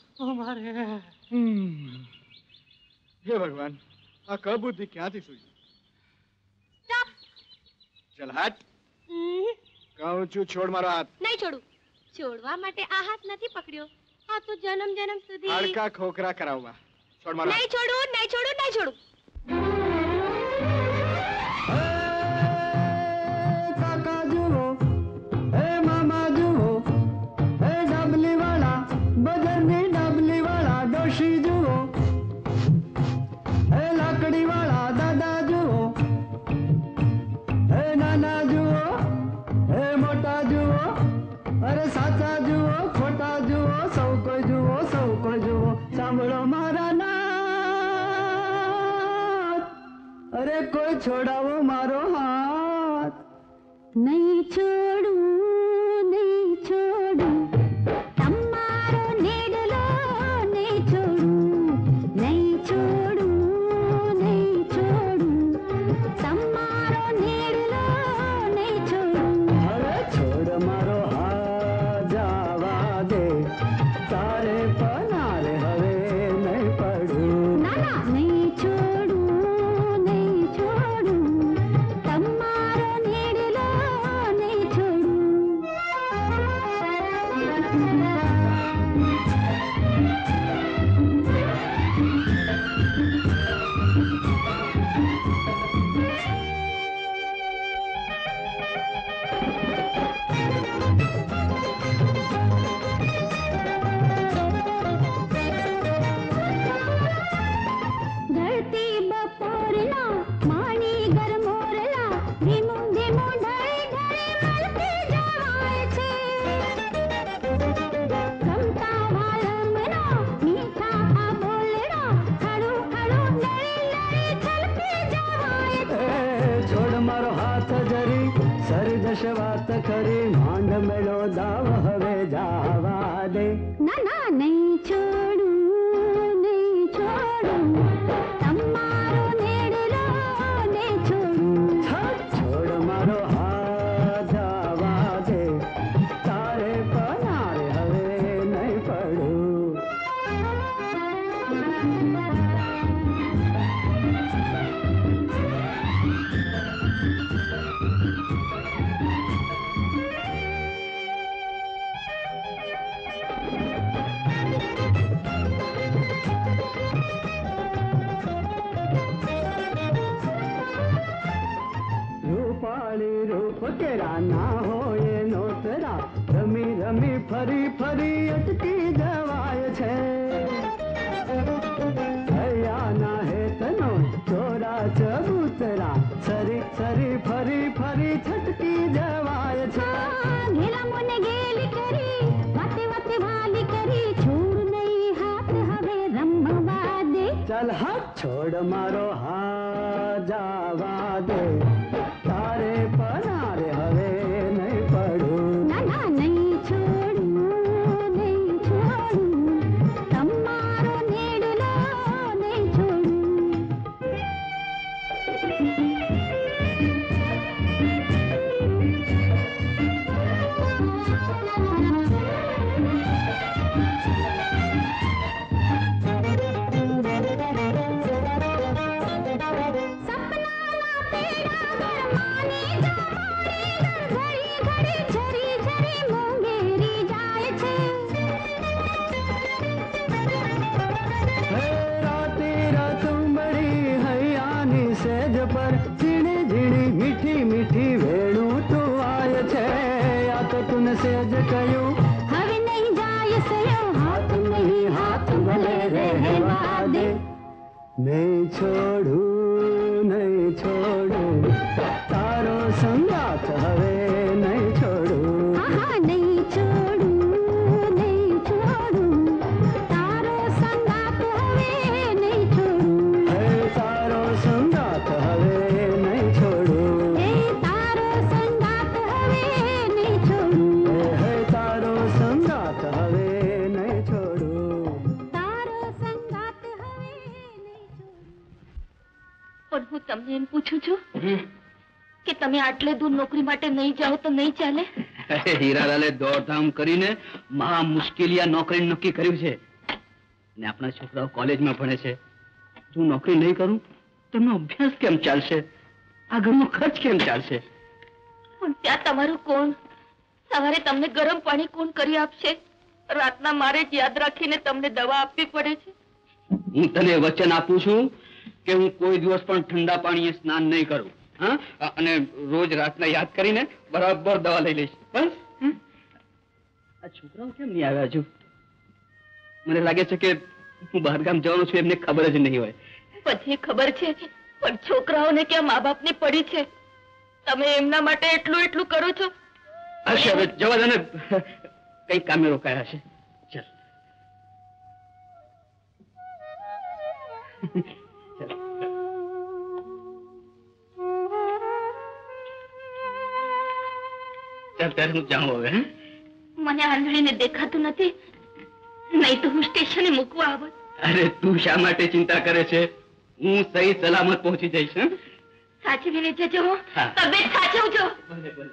હમ. હે ભગવાન, આ કબુદ્ધિ ક્યાંથી સૂજી? સ્ટોપ. ચલ હાથ. કહું છું છોડ મારો હાથ. નહીં છોડું. છોડવા માટે આ હાથ નથી પકડ્યો, આ તો જન્મ જન્મ સુધી. હાડકા ખોખરા કરાવવા. છોડ મારો હાથ. નહીં છોડું, નહીં છોડું, નહીં છોડું. કાકા જુઓ, હે મામા જુઓ, હે ડબલી વાળા, બજારની ડબલી વાળા ડોશી જુઓ, હે લાકડી વાળા દાદા જુઓ, હે નાના જુઓ, હે મોટા જુઓ, અરે સાચા જુઓ, ખોટા જુઓ, સૌ કોઈ જુઓ, સૌ કોઈ જુઓ, સાંભળો મારા નાથ, અરે કોઈ છોડાવો મારો હાથ. નહીં છોડું, નહીં છોડું, તમારો નેડલો નહીં છોડું, નહીં છોડું, નહીં છોડું, તમારો નેડલો નહીં છોડું. હવે છોડ મારો હાથ જવા દે, તારે પનારે હવે નહીં પડું. ના ના, નહીં છોડું, નહીં છોડું, તમારો નેડલો નહીં છોડું. ધરતી બપોરના માણી ગરમોરલા, ધીમું ધીમું ઢળી ઢળી મલકી જવાય છે. ગમતા વાલમના મીઠા આ બોલના, ખડું ખડું લળી લળી છલકી જવાય છે. છોડ મારો હાથ જરી, સર જશે વાત ખરી, માંડ મેળો દાવ હવે જાવા દે. ના ના, નહીં છોડું, નહીં છોડું, તમારો નેડલો નહીં છોડું. છોડ મારો હાથ જવા દે, તારે પનારે હવે નહીં પડું. કેરા ના હોય નોતરા રમી રમી ફરી ફરી અટકી જવાય છે હૈયાના હેતનો ચોરા ચબૂતરા સરી સરી ફરી ફરી છટકી જવાય છે ઘેલા મને ગેલી કરી વાતે વાતે વાલી કરી છોડ નહીં હાથ હવે રમવા દે ચાલ હાથ છોડ મારો હાથ જાવા દે તારે પનારે હવે નહીં પડું ના ના નહીં છોડું નહીં છોડું તમારો નેડલો નહીં છોડું પર ઝીણી ઝીણી મીઠી મીઠી વેણું તું આય છે આ તો તું સેજ કહ્યું હવે નહીં જાય સયો હાથ નહીં હાથ ભલે રહેવા દે નહીં છોડું નહીં છોડું તારો સંગાત હવે નહીં છોડું આહા નહીં છોડું નહીં છોડું તારો સંગાત હવે નહીં છોડું હે તારો સંગાત હવે નહીં છોડું એ તારો સંગાત હવે નહીં છોડું હે તારો સંગાત હવે નહીં છોડું તારો સંગાત હવે નહીં છોડું પણ હું તમને એમ પૂછું છું કે તમે આટલે દૂર નોકરી માટે નહીં જાઓ તો નહીં ચાલે હીરાલાલે દોડધામ કરીને મહા મુશ્કેલી આ નોકરી નક્કી કર્યું છે અને આપણા છોકરાઓ કોલેજમાં ભણે છે જો નોકરી નહીં કરું તો એમનો અભ્યાસ કેમ ચાલશે આ ઘરનો ખર્ચ કેમ ચાલશે પણ ત્યાં તમારું કોણ સવારે તમને ગરમ પાણી કોણ કરી આપશે રાતના મારે જ યાદ રાખીને તમને દવા આપવી પડે છે હું તને વચન આપું છું કે હું કોઈ દિવસ પણ ઠંડા પાણીએ સ્નાન નહીં કરું હા અને રોજ રાતના યાદ કરીને બરાબર દવા લઈ લઈશ બસ હમ? આ છોકરાઓ કેમ નહીં આવ્યા હજુ મને લાગે છે કે હું બહારગામ જવાનું છું એમને ખબર જ નહીં હોય પછી ખબર છે પણ છોકરાઓને ક્યાં મા બાપની પડી છે તમે એમના માટે એટલું એટલું કરો છો હશે હવે જવા દે ને કઈ કામે રોકાયા હશે ચાલ ચાલ ત્યારે હું જાઉં હવે હે? મને આંધળીને દેખાતું નથી નહીં તો હું સ્ટેશને મૂકવા આવત અરે તું શા માટે ચિંતા કરે છે હું સહી સલામત પહોંચી જઈશ હે? સાચવીને જજો હો. હા. તબિયત સાચવજો ભલે ભલે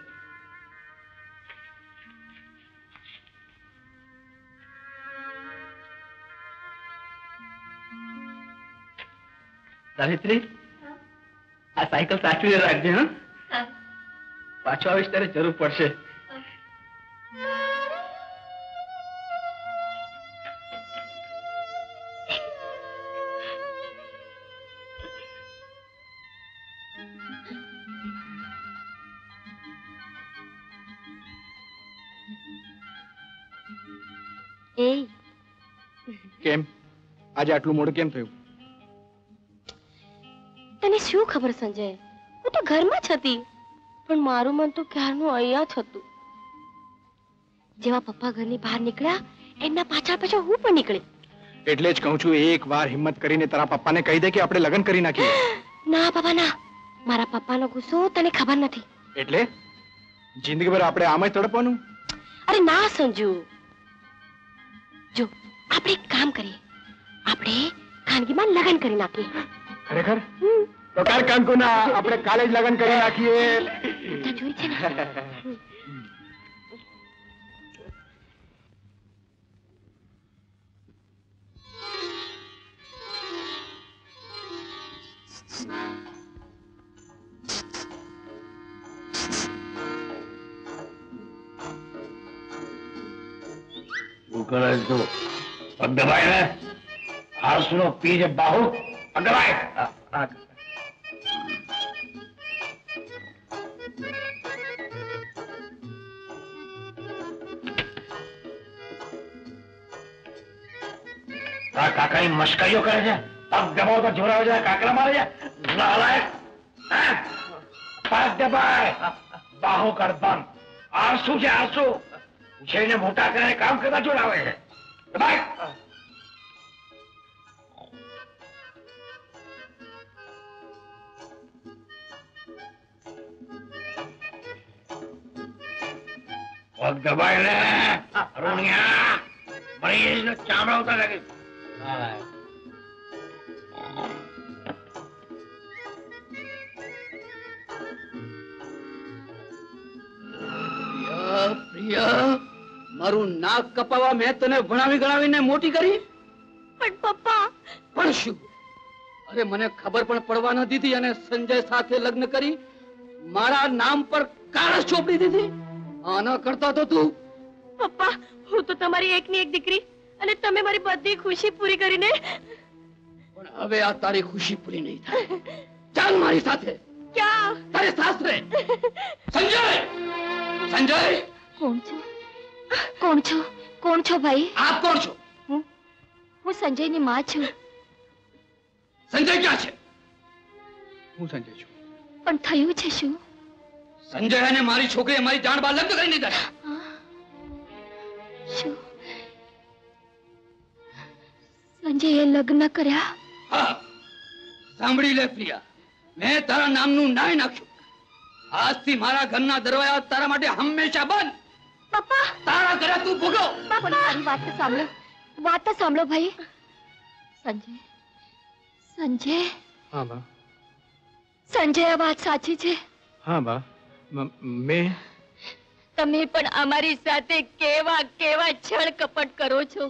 સાવિત્રી આ સાયકલ સાચવીને રાખજે હા હા. પાછો આવીશ ત્યારે જરૂર પડશે એ કેમ આજે આટલું મોડું કેમ થયું તને શું ખબર સંજય હું તો ઘરમાં જ હતી પણ મારું મન તો ક્યારનું અહીંયા જ હતું જેવા પપ્પા ઘરની બહાર નીકળ્યા એમના પાછળ પાછળ હું પણ નીકળી એટલે જ કહું છું એક વાર હિંમત કરીને તારા પપ્પાને કહી દે કે આપણે લગ્ન કરી નાખીએ ના બાબા ના મારા પપ્પાનો ગુસ્સો તને ખબર નથી એટલે જિંદગીભર આપણે આમ જ તડપવાનું અરે ના સંજુ જો આપણે એક કામ કરીએ આપણે ખાનગીમાં લગ્ન કરી નાખીએ ખરેખર તો કાર કાંકુના આપણે કાલે જ લગ્ન કરી નાખીએ ત્યાં જોઈ છે ને કરે તું પગ દબાય ને આળસુનો પી જે બાહુ પગ દબાય તારા કાકાની મશ્કરીઓ કરે છે. પગ દબાવ તો જોરાવે છે, કાકડા મારે છે. નાલાયક. હા? પગ દબાય, બાહુ કર બંધ. આરસુ છે આરસુ. ઉછેરીને મોટા કરીને કામ કરતા જોડાવે છે. દબાય. પગ દબાય ને અરુણિયા, મરી જઈશ ને ચામડા ઉતાર લાગીશ. પ્રિય, મારું નાક કપાવા મેં તને ભણાવી ગણાવીને મોટી કરી. પણ પપ્પા, પણ શું? અરે મને ખબર પણ પડવા ન દીધી અને સંજય સાથે લગ્ન કરી મારા નામ પર કાળસ ચોપડી દીધી. આના કરતા તો તું. પપ્પા, હું તો તમારી એકની એક દીકરી અને તમે મારી બધી ખુશી પૂરી કરીને. પણ હવે આ તારી ખુશી પૂરી નહીં થાય. ચાલ મારી સાથે. ક્યાં? તારે સાસરે. સંજય! સંજય! કોણ છો? કોણ છો? કોણ છો ભાઈ? આપ કોણ છો? હું હું સંજયની માં છું. સંજય ક્યાં છે? હું સંજય છું. પણ થયું છે શું? સંજય અને મારી છોકરીએ મારી જાણ બહાર લગ્ન કરી દીધા. શું સંજયે લગ્ન કર્યા? હા, સાંભળી લે પ્રિયા, મેં તારા નામનું નાય નાખ્યું. આજથી મારા ઘરના દરવાજા તારા માટે હંમેશા બંધ. પપ્પા, તારા ઘરે તું ભોગવ. પણ મારી વાત તો સાંભળો, વાત તો સાંભળો ભાઈ. સંજય, સંજય. હા બા. સંજય, આ વાત સાચી છે? હા બા. મેં તમે પણ અમારી સાથે કેવા કેવા છળ કપટ કરો છો.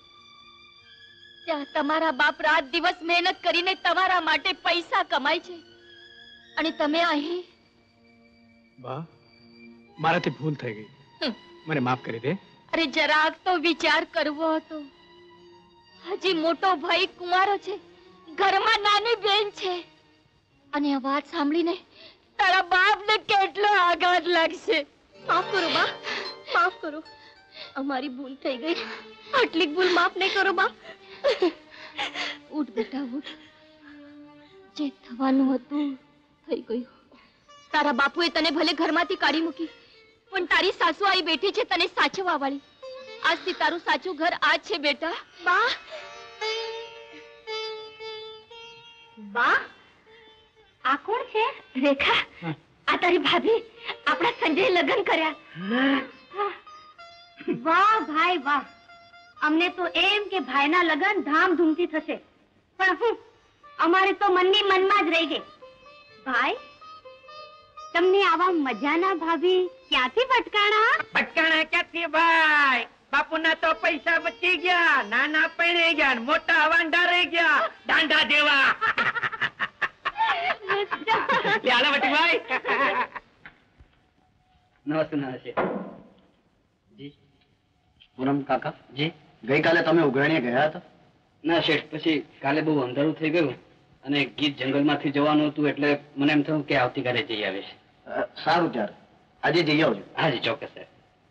ત્યાં તમારા બાપ રાત દિવસ મહેનત કરીને તમારા માટે પૈસા કમાય છે અને તમે અહીં. બા, મારાથી ભૂલ થઈ ગઈ, મને માફ કરી દે. અરે જરાક તો વિચાર કરવો હતો. હજી મોટો ભાઈ કુંવારો છે, ઘરમાં નાની બેન છે અને આ વાત સાંભળીને તારા બાપને કેટલો આઘાત લાગશે. માફ કરો બા, માફ કરો. અમારી ભૂલ થઈ ગઈ. આટલી ભૂલ માફ નહીં કરો બા. ઉઠ બેટા, ઉઠ. જે થવાનું હતું થઈ ગયું. તારા બાપુએ તને ભલે ઘરમાંથી કાઢી મૂકી, પણ તારી સાસુ આવી બેઠી છે તને સાચવવા વાળી. આજથી તારું સાચું ઘર આ છે બેટા. બા, બા, આ કોણ છે? રેખા, આ તારી ભાભી. આપણા સંજય લગ્ન કર્યા. વાહ ભાઈ વાહ. અમને તો એમ કે ભાઈના લગ્ન ધામધૂમથી થશે, પણ હું અમારે તો મનની મનમાં જ રહી ગઈ. ભાઈ, તમને આવા મજાના ભાભી ક્યાંથી ભટકાણા? ભટકાણા ક્યાંથી ભાઈ? બાપુના તો પૈસા બચી ગયા, નાના પૈણે ગયા, મોટા વાંઢા રહી ગયા, દાંડા દેવા. ચાલો બટીભાઈ. નમસ્તે. નમસ્તે જી. પૂનમ કાકા જી, ગઈકાલે તમે ઉઘરાણીએ ગયા હતા? ના શેઠ, પછી કાલે બહુ અંધારું થઈ ગયું અને ગીત જંગલમાંથી જવાનું હતું એટલે મને એમ થયું કે આવતીકાલે જઈ આવીશ. સારું, ત્યારે આજે જઈ આવજો. હાજી, ચોક્કસ સાહેબ.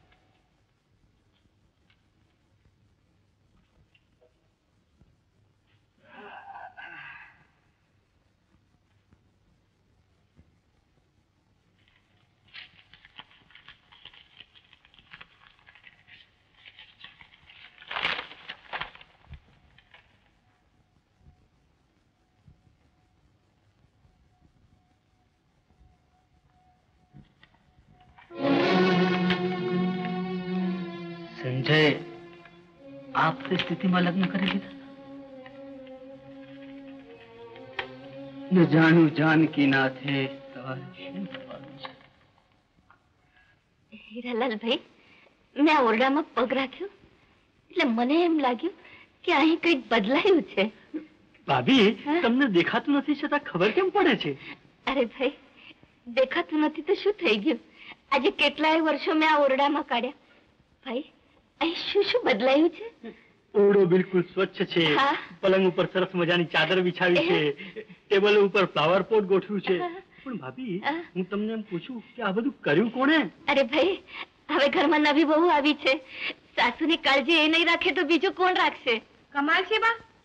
સંજય આ પરિસ્થિતિમાં લગ્ન કરી લીધા? ન જાણું જાનકી નાથે સવારે શું થવાનું છે. હીરાલાલ ભાઈ, મેં આ ઓરડામાં પગ રાખ્યો એટલે મને એમ લાગ્યું કે અહીં કંઈક બદલાયું છે. ભાભી, તમને દેખાતું નથી છતાં ખબર કેમ પડે છે? અરે ભાઈ, દેખાતું નથી તો શું થઈ ગયું? આજે કેટલાય વર્ષો મેં આ ઓરડામાં કાઢ્યા. ભાઈ, અહીં શું શું બદલાયું છે? ઓરડો બિલકુલ સ્વચ્છ છે. હા. પલંગ ઉપર સરસ મજાની ચાદર બિછાવી છે, ટેબલ ઉપર ફ્લાવર પોટ ગોઠવ્યું છે. પણ ભાભી, હું તમને એમ પૂછું કે આ બધું કર્યું કોણે? અરે ભાઈ, હવે ઘરમાં નવી બહુ આવી છે. સાસુની કાળજી એ નહીં રાખે તો બીજું કોણ રાખશે? કમાલ છે બા,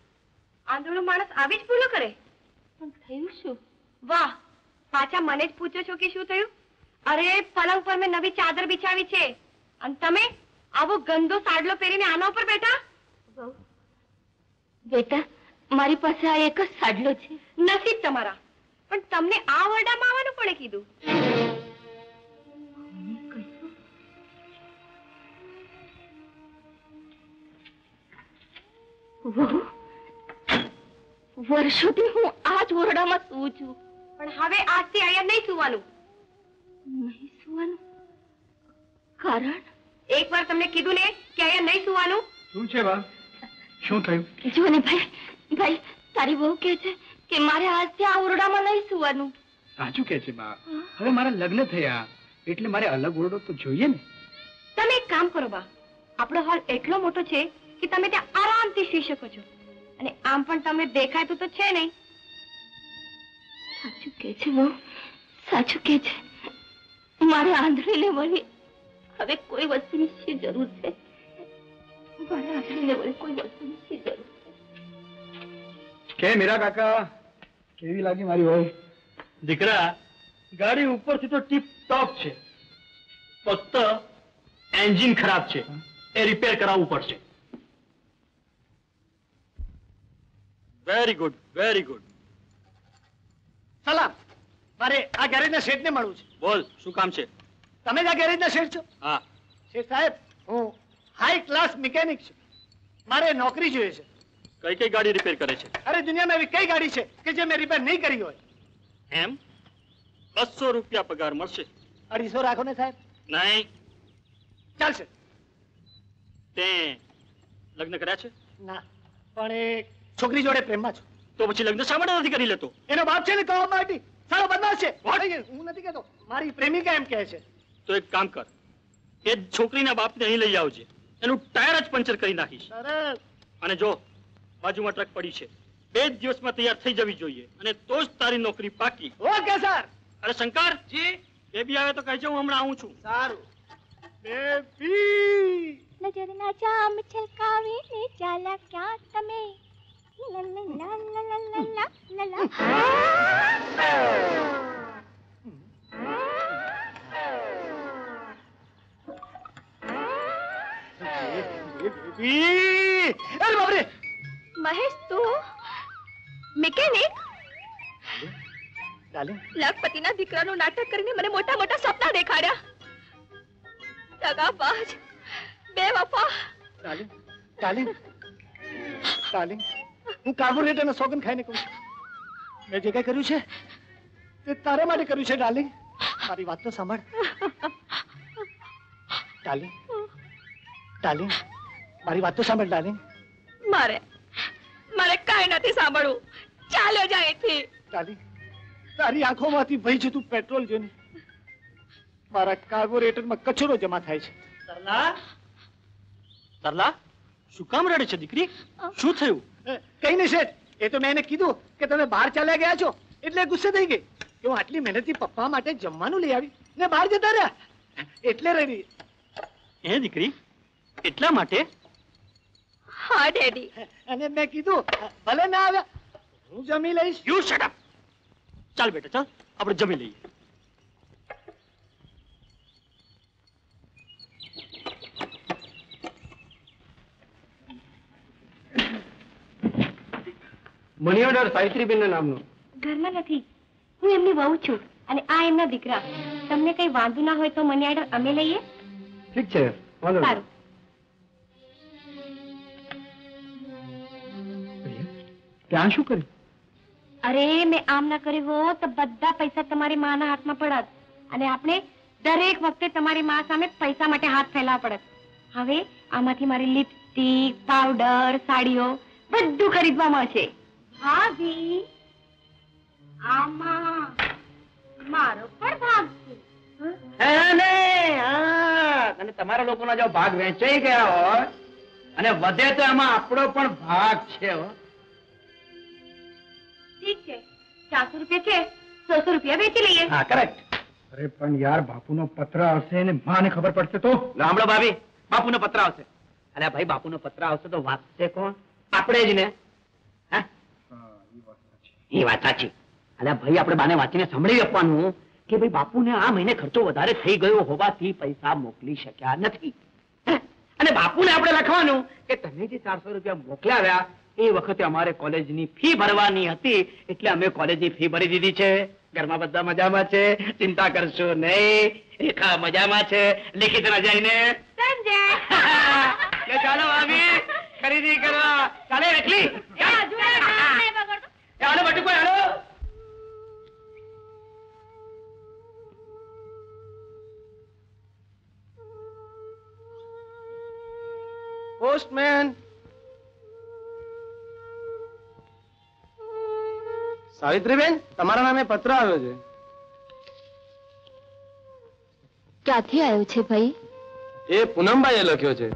આંધળો માણસ આવી જ ભૂલો કરે. પણ થયું શું? વાહ, પાછા મને જ પૂછો છો કે શું થયું? અરે પલંગ પર મેં નવી ચાદર બિછાવી છે અને તમે આવો ગંદો સાડલો પહેરીને આના ઉપર બેઠા. વહુ, બેટા મારી પાસે આ એક જ સાડલો છે. નસીબ તમારા, પણ તમને આ ઓરડામાં આવવાનું કોણે કીધું? વહુ, વર્ષોથી હું આ જ ઓરડામાં સૂવું છું. પણ હવે આજથી અહીંયા નહીં સુવાનું. નહીં સુવાનું? કારણ? એક વાર તમને કીધું ને કે અહીંયા નહીં સુવાનું. શું છે બા? શું થયું? જો ને ભાઈ, ભાઈ તારી વહુ કહે છે કે મારે આજથી આ ઓરડામાં નહીં સુવાનું. સાચું કે છે બા. હવે મારા લગ્ન થયા એટલે મારે અલગ ઓરડો તો જોઈએ ને. તમે એક કામ કરો બા, આપણો હોલ એટલો મોટો છે કે તમે ત્યાં આરામથી સુઈ શકો છો અને આમ પણ તમને દેખાતું તો છે નહીં. સાચું કે છે વહુ, સાચું કે છે. મારે આંધળીને વળી હવે કોઈ વસ્તુની શી જરૂર છે? મારે આંધળીને વળી કોઈ વસ્તુની શી જરૂર છે? કે મીરા કાકા, કેવી લાગી મારી વહુ? દીકરા, ગાડી ઉપરથી તો ટીપ ટોપ છે, ફક્ત એન્જિન ખરાબ છે, એ રિપેર કરાવવું પડશે. Very good, very good. સલામ, મારે આ ગેરેજના શેઠને મળવું છે. બોલ, શું કામ છે? તમે જ આ ગેરેજના શેઠ છો? હા. શેઠ સાહેબ, હું હાઈ ક્લાસ મિકેનિક છું. મારે નોકરી જોઈએ છે. કઈ કઈ ગાડી રિપેર કરે છે? અરે દુનિયામાં એવી કઈ ગાડી છે કે જે મેં રિપેર નહીં કરી હોય? એમ? બસો રૂપિયા પગાર મળશે. અઢીસો રાખો ને સાહેબ. નહીં. ચાલશે. તે લગ્ન કર્યા છે? ના, પણ એ છોકરી જોડે પ્રેમમાં છું. તો પછી લગ્ન શા માટે નથી કરી લેતો? એનો બાપ છે ને કહો માટી સારો બદમાશ છે. હું નથી કહેતો, મારી પ્રેમિકા એમ કહે છે. તો એક કામ કર, એ છોકરીના બાપને અહીં લઈ આવજે, એનું ટાયર જ પંચર કરી નાખીશ. સરસ. અને જો બાજુમાં ટ્રક પડી છે, બે જ દિવસમાં તૈયાર થઈ જવી જોઈએ, અને તો જ તારી નોકરી પાકી. Okay sir. અરે શંકર જી, બેબી આવે તો કહેજો, હું હમણાં આવું છું. સારું. બેબી નજરના જામ છલકાવીને ચાલા ક્યાં તમે? લા લા લા લા લા લા લા લા. બેબી, અરે બાપ રે. મહેશ, તું મિકેનિક? ડાર્લિંગ, લખપતિના દીકરાનું નાટક કરીને મને મોટા મોટા સપના દેખાડ્યા. દગાબાજ, બેવફા. ડાર્લિંગ, ડાર્લિંગ, ડાર્લિંગ, હું કાર્બોરેટરનો સોગન ખાઈને કહું છું, મેં જે કઈ કર્યું છે તે તારા માટે કર્યું છે. ડાર્લિંગ, મારી વાત તો સાંભળ. ડાર્લિંગ, ડાર્લિંગ, મારી વાત તો સાંભળ. ડાર્લિંગ, મારે મારે કાંઈ નથી સાંભળવું. ચાલો જાય અહીંથી. ડાર્લિંગ, તારી આંખોમાંથી વહી જતું પેટ્રોલ જોઈને મારા કાર્બોરેટરમાં કચરો જમા થાય છે. સરલા, સરલા, શું કામ રડે છે દીકરી? શું થયું? કઈ નહીં શેઠ, એ તો મેં એને કીધું કે તમે બહાર ચાલ્યા ગયા છો એટલે ગુસ્સે થઈ ગઈ કે હું આટલી મહેનતથી પપ્પા માટે જમવાનું લઈ આવી ને બહાર જતા રહ્યા એટલે રડી. એ દીકરી, એટલા માટે? હા ડેડી. અને મેં કીધું ભલે ના આવ્યા હું જમી લઈશ. You shut up. ચાલ બેટા, ચાલ આપણે જમી લઈએ. મની ઓર્ડર સાવિત્રીબેન ના નામનો. ઘરમાં નથી, હું એમની વહુ છું અને આ એમના દીકરા. તમને કઈ વાંધો ના હોય તો મની ઓર્ડર અમે લઈએ. ઠીક છે, વાંધો સારું. ત્યાં શું કર્યું? અરે મેં આમ ના કર્યું હો તો બધા પૈસા તમારી માના હાથમાં પડત અને આપણે દરેક વખતે તમારી મા સામે પૈસા માટે હાથ ફેલાવા પડત. હવે આમાંથી મારી લિપસ્ટિક, પાવડર, સાડીઓ બધું ખરીદવા મળશે. ભાભી, આમાં મારો પણ ભાગ છે. અને તમારા લોકોના જો ભાગ વેચાઈ ગયા હોય અને વધે તો એમાં આપણો પણ ભાગ છે. ઠીક છે, ચારસો રૂપિયા છે, સોસો રૂપિયા વેચી લઈએ. હા, કરેક્ટ. અરે પણ યાર, બાપુનો પત્ર આવશે ને માને ખબર પડશે તો? સાંભળો ભાભી, બાપુનો પત્ર આવશે. અરે ભાઈ, બાપુનો પત્ર આવશે તો વાંચશે કોણ? આપણે જ ને. હા, એ વાત સાચી. અલ્યા ભાઈ, આપણે બાને વાંચીને સંભળાવી આપવાનું કે ભાઈ બાપુને આ મહિને ખર્ચો વધારે થઈ ગયો હોવાથી પૈસા મોકલી શક્યા નથી. અને બાપુને આપણે લખવાનું કે તમે જે ચારસો રૂપિયા મોકલાવ્યા એ વખતે અમારે કોલેજની ફી ભરવાની હતી, એટલે અમે કોલેજની ફી ભરી દીધી છે. ઘરમાં બધા મજામાં છે, ચિંતા કરશો નહીં. રેખા મજામાં છે. લેખિત રજાઈને સમજે. ચાલો ભાભી, ખરીદી કરવા ચાલે. રેખલી હાલો બટુકો, હાલો. પોસ્ટમેન. સાવિત્રીબેન, તમારા નામે પત્ર આવ્યો છે. ક્યાંથી આવ્યો છે ભાઈ? એ પૂનમભાઈએ લખ્યો છે.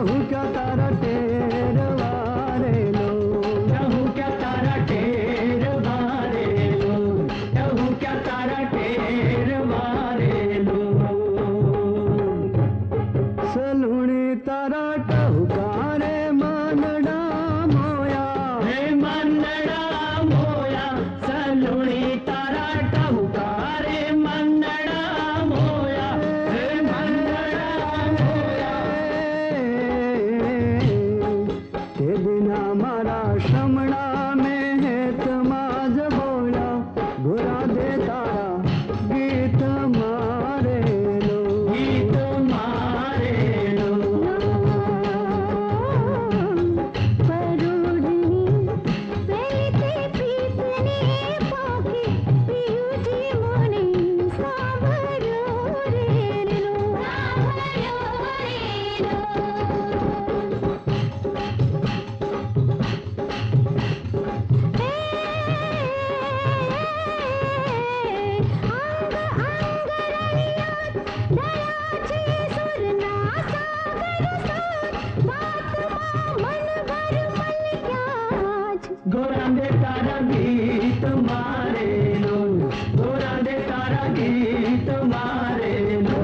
कहूँ क्या तारा टेर वारे लो, कहूँ क्या तारा टेर वारे लो, कहूँ क्या तारा टेर वारे लो। सलूणी तारा टहुकारे मनडा मोया, हे मनडा मोया, सलूणी तारा टहुकारे मनडा मोया, हे मनडा मोया। ते दिना मारा श्रमणा में है तमाज बोला, घुरा दे तारा गीत मारे लो, गीत मारे लो। गोरा दे तारा गीत मारे लो, गोरा दे तारा गीत मारे लो।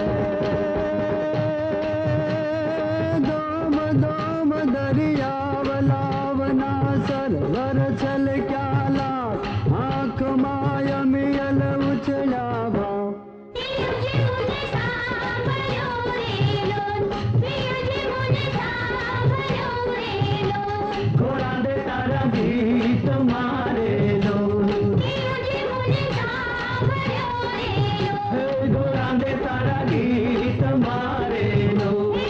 दोम दोम दरिया वलावना सरवर चल क्या ला, आंख माया मियल उछला भाव। गोरा दे तारा गीत मारे लो, हे गोरा दे तारा गीत मारे लो।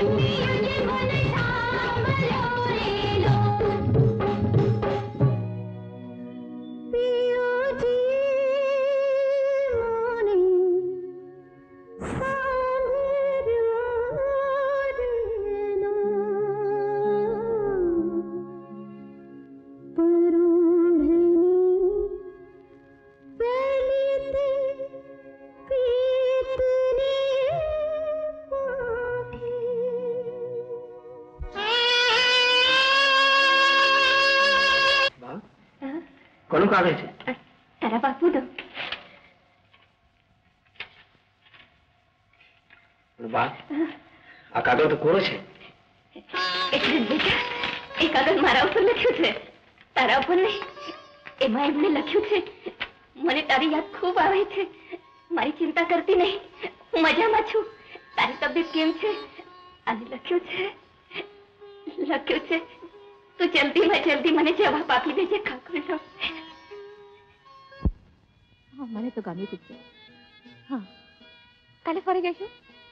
કોનું કાગળ છે? તારા બાપુ તો બા, આ કાગળ તો કોરો છે. એટલે બેટા એ કાગળ મારા ઉપર લખ્યું છે, તારા ઉપર નહીં. એમાં એમને લખ્યું છે, મને તારી યાદ ખૂબ આવે છે, મારી ચિંતા કરતી નહીં, હું મજામાં છું, તારી તબિયત કેમ છે? અને લખ્યું છે લખ્યું છે તું જલ્દીમાં જલ્દી મને જવાબ આપી દેજે કાગળનો. હા, મને તો ગમી પિક્ચર. હા, કાલે ફરી જઈશું.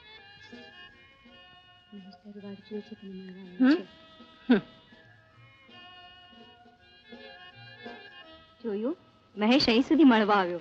જોયું, મહેશ અહીં સુધી મળવા આવ્યો.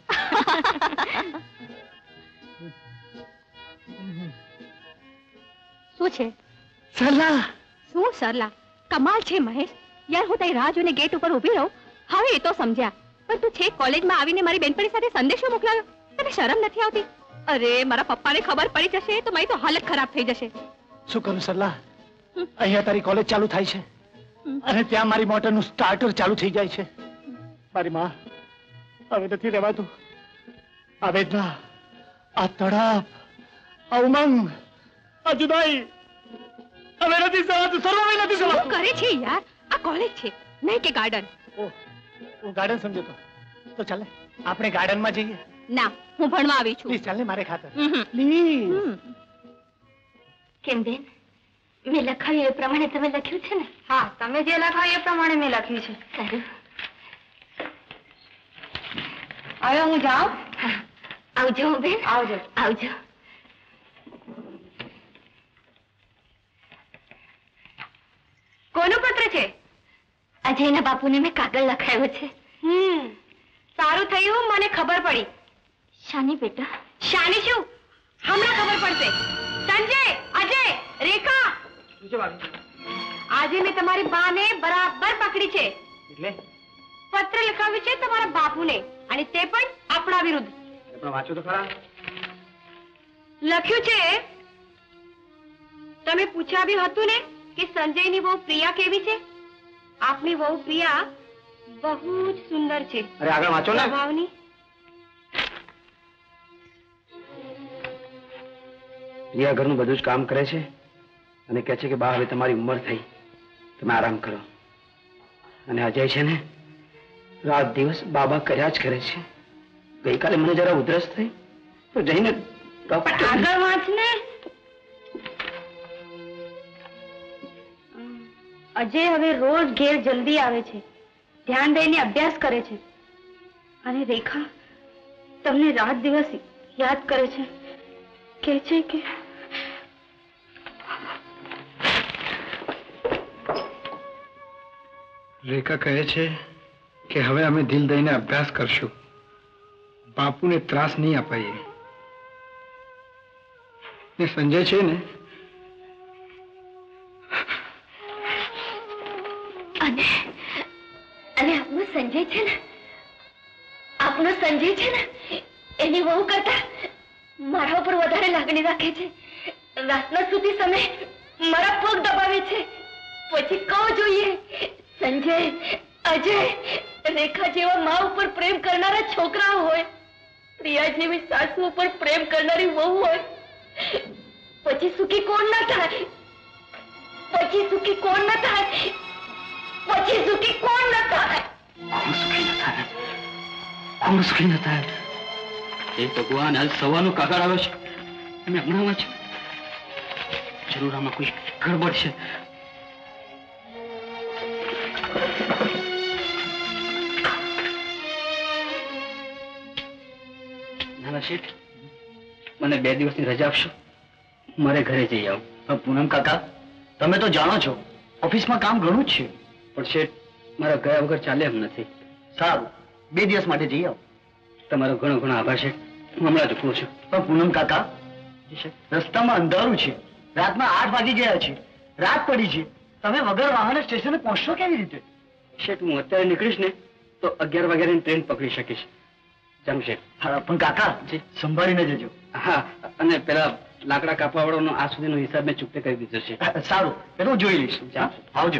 શું છે? સરલા, શું સરલા? કમાલ છે મહેશ. યાર, હું તારી રાહ જોઈને ગેટ ઉપર ઊભી રહું. હવે એ તો સમજ્યા, પણ તું છેક કોલેજમાં આવીને મારી બેનપણી સાથે સંદેશો મોકલાવ્યો. તને શરમ નથી આવતી? અરે, મારા પપ્પાને ખબર પડી જશે તો મારી તો હાલત ખરાબ થઈ જશે. શું કરું સરલા? અહીંયા તારી કોલેજ ચાલુ થાય છે અને ત્યાં મારી મોટરનું સ્ટાર્ટર ચાલુ થઈ જાય છે. મારી માં, હવે નથી રહેવાતું. આ વેદના, આ તડપ, આ ઉમંગ, આ જુદાઈ હવે નથી સવાતું, સર્વ નથી શું સવાતું. કરે છે યાર? આ કોલેજ છે નહીં કે ગાર્ડન? ઓ, હું ગાર્ડન સમજો તો તો ચાલે આપણે ગાર્ડનમાં જઈએ. ના, હું ભણવા આવી છું. પ્લીઝ ચાલ ને મારે ખાતર, હમ. પ્લીઝ. કેમ બેન, મેં લખાયું એ પ્રમાણે તમે લખ્યું છે ને? હા, તમે જે લખાયું એ પ્રમાણે મેં લખ્યું છે. સારું. હવે હું જાઉં? હા, આવજો બેન. આવજો. આવજો. કોનો પત્ર છે? અજયના બાપુને મેં કાગળ લખાયો છે. હમ, સારું થયું મને ખબર પડી. શાની બેટા? શાની શું? હમણાં ખબર પડશે. સંજય, અજય, રેખા, આજે મેં તમારી બાને બરાબર પકડી છે. એટલે પત્ર લખાવ્યું છે તમારા બાપુને, અને તે પણ આપણા વિરુદ્ધ. પણ વાંચો તો ખરા. લખ્યું છે, તમે પૂછ્યા બી હતું ને કે સંજયની વહુ પ્રિયા કેવી છે? આપની વહુ પ્રિયા બહુ જ સુંદર છે. અરે આગળ વાંચો ને. સ્વભાવની. પ્રિયા ઘરનું બધું જ કામ કરે છે અને કહે છે કે બા હવે તમારી ઉંમર થઈ, તમે આરામ કરો. અને અજય છે ને રાત દિવસ બાબા કર્યા જ કરે છે. ગઈકાલે મને જરા ઉધરસ થઈ તો જઈને ડોક્ટર. આગળ વાંચ ને. અજય હવે રોજ ઘેર જલ્દી આવે છે, ધ્યાન દઈને અભ્યાસ કરે છે. અને રેખા તમને રાત દિવસ યાદ કરે છે, કહે છે કે રેખા કહે છે કે હવે અમે દિલ દઈને અભ્યાસ કરશું, બાપુને ત્રાસ નહીં અપાઈએ. ને સંજય છે ને અને અને આપનો સંજય છે ને આપનો સંજય છે ને એની વહુ કરતા મારા ઉપર વધારે લાગણી રાખે છે. રાતના સુધી સમય મારા પગ દબાવે છે, પછી કહું જોઈએ સંજય અજય રેખા જેવા મા ઉપર પ્રેમ કરનારા છોકરાઓ હોય, પ્રિયા જેવી સાસુ ઉપર પ્રેમ કરનારી વહુ હોય, પછી સુખી કોણ ના થાય? પછી સુખી કોણ ના થાય? પછી સુખી કોણ ના થાય? કોણ સુખી ન થાય? કોણ સુખી ન થાય? એ ભગવાન, આજ સવારનો કાગળ આવ્યો છે, અમે હમણાં વાંચ્યું. જરૂર આમાં કોઈ ગડબડ છે. નાના શેઠ, મને બે દિવસની રજા આપશો? મારે ઘરે જઈ આવું. પૂનમ કાકા, તમે તો જાણો છો ઓફિસમાં કામ ઘણું જ છે. પણ શેઠ, મારા ગયા વગર ચાલે એમ નથી. સારું, બે દિવસ માટે જઈ આવો. તમારો ઘણો ઘણો આભાર શેઠ, હું હમણાં જ ઉપડું છું. પણ પૂનમ કાકા, રસ્તામાં અંધારું છે, રાતના આઠ વાગી ગયા છે, રાત પડી છે, તમે વગર વાહને સ્ટેશને પહોંચશો કેવી રીતે? શેઠ, હું અત્યારે નીકળીશ ને તો અગિયાર વાગ્યાની ટ્રેન પકડી શકીશ. જામ શેઠ. હા, પણ કાકા સંભાળીને જજો. હા, અને પેલા લાકડા કાપવા વાળાનો આ સુધીનો હિસાબ મેં ચૂકતે કરી દીધો છે. સારું, એ હું જોઈ લઈશ. આવજો.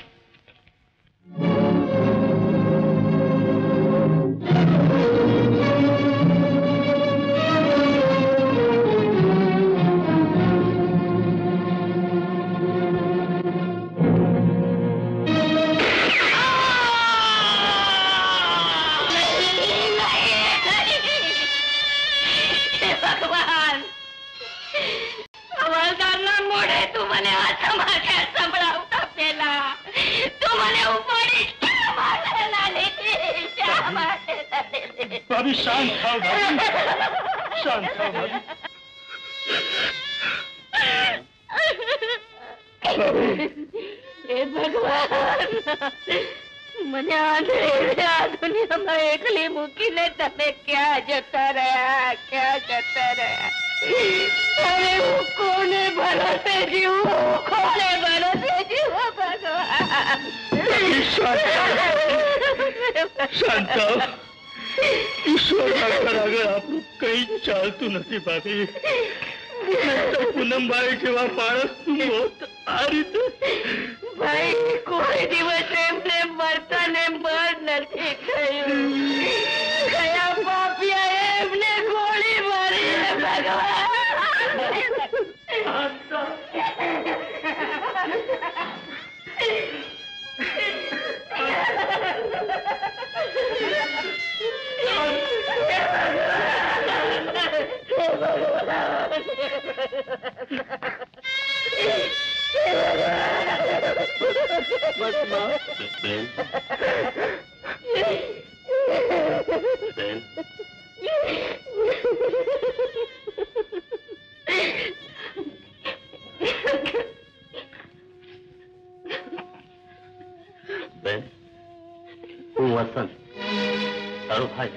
ભાભી, શાંત થાવ ભાભી, શાંત થાવ ભાભી. હે ભગવાન, મને આંધળે આ દુનિયામાં એકલી મૂકીને તમે ક્યાં જતા રહ્યા, ક્યાં જતા રહ્યા? હવે હું કોને ભરોસે જીવું, કોને ભરોસે જીવું ભગવાન? શાંત થાવ. ઈશ્વરના ઘર આગળ આપણું કઈ ચાલતું નથી ભાભી. પૂનમભાઈ જેવા માણસનું મોત આ રીતે. ભાઈ, કોઈ દિવસ એમને મરતા ને મર નથી થયું. કયા પાપિયા એમને ગોળી મારી હે ભગવાન? બસ માં. બેન, બેન, બેન, હું વસંત, તારો ભાઈ.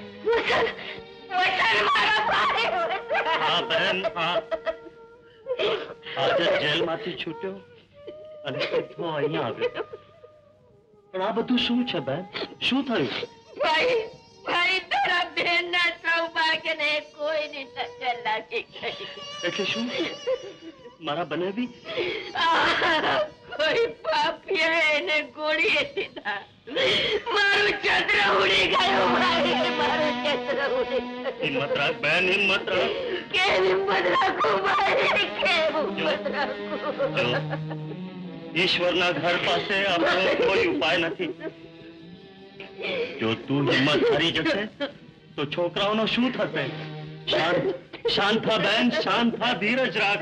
હા બેન, હા. આજે જેલમાંથી છૂટ્યો અને સીધો અહીંયા આવ્યો. પણ આ બધું શું છે બેન? શું થયું? ભાઈ, ભાઈ, તારા બેનના સૌભાગ્યને કોઈની નજર લાગી ગઈ. એટલે શું? મારા બનેવી? કોઈ પાપીએ એને ગોળીએ દીધા. મારું ચંદ્ર ઉડી ગયું ભાઈ, મારું ચંદ્ર ઉડી ગયું. હિંમત રાખ બેન, હિંમત રાખ. કેમ હિંમત રાખું ભાઈ, કેમ હિંમત રાખું? ઈશ્વરના ઘર પાસે આપણો કોઈ ઉપાય નથી. જો તું હિંમત હારી જશે તો છોકરાઓનો શું થશે? શાંત શાંત થા બેન, શાંત થા, ધીરજ રાખ.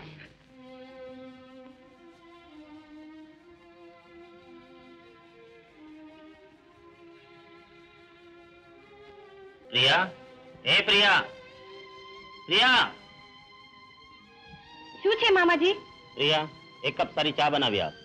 પ્રિયા, એ પ્રિયા, પ્રિયા, શું છે મામાજી? પ્રિયા, એક કપ સારી ચા બનાવી આપ.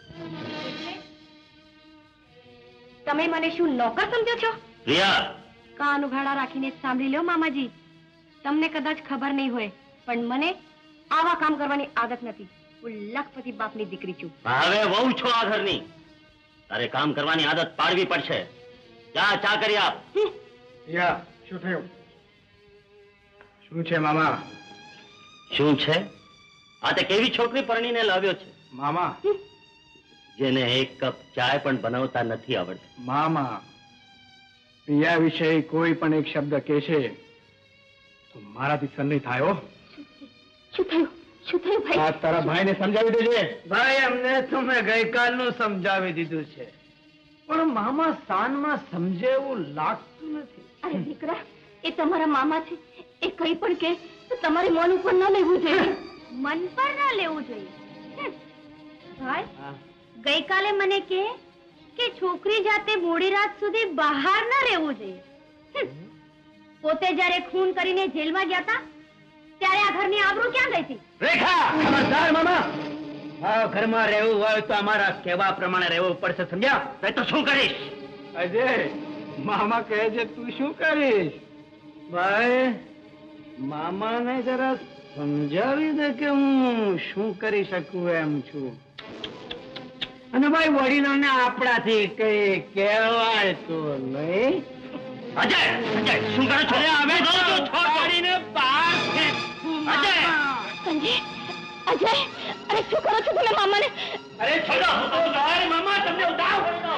તમે મને શું નોકર સમજો છો? પ્રિયા, કાન ઉઘાડા રાખીને સાંભળી લો મામાજી, તમને કદાચ ખબર નહીં હોય પણ મને આવા કામ કરવાની આદત નથી. હું લખપતિ બાપની દીકરી છું. હવે વહુ છો આ ઘરની, તારે કામ કરવાની આદત પાડવી પડશે. ચા ચા કરી આપ. યા શું થયું? શું છે મામા? શું છે? આ તે કેવી છોકરી પરણીને લાવ્યો છે મામા? જેને એક કપ ચાય પણ બનાવતા નથી આવડતી. મામા, પ્રિયા વિશે કોઈ પણ એક શબ્દ કહેશે તો મારાથી સહન નહીં થાય. હો, શું થયું? શું થયું ભાઈ? આ તારા ભાઈને સમજાવી દેજે. ભાઈ, અમને તો મેં ગઈકાલનું સમજાવી દીધું છે, પણ મામા સાનમાં સમજે એવું લાગતું નથી. અરે દીકરા, એ તમારા મામા છે, એ કઈ પણ કે તો તમારે મન ઉપર ન લેવું જોઈએ. મન પર ન લેવું જોઈએ? ભાઈ, ગઈકાલે મને કે કે છોકરી જાતે મોડી રાત સુધી બહાર ન રહેવું જોઈએ. પોતે જ્યારે ખૂન કરીને જેલમાં ગયા હતા ત્યારે આ ઘરની આબરૂ ક્યાં ગઈ હતી? રેખા, ખબરદાર મામા. આ ઘરમાં રહેવું હોય તો અમારા કહેવા પ્રમાણે રહેવું પડશે, સમજ્યા? નહીં તો શું કરીશ? અજય, મામા કહે છે તું શું કરીશ? ભાઈ, મામાને જરા સમજાવી દે કે હું શું કરી શકું એમ છું. અને ભાઈ, વડીલોને આપણાથી કઈ કહેવાય તો નહીં. અજય, અજય, શું કરો છો? હવે તો છોડીને બહાર ફેંકું. અજય, સંજય, અજય, અરે શું કરો છો તમે મામાને? અરે છોડો. અરે મામા, તમને ઉતાવ.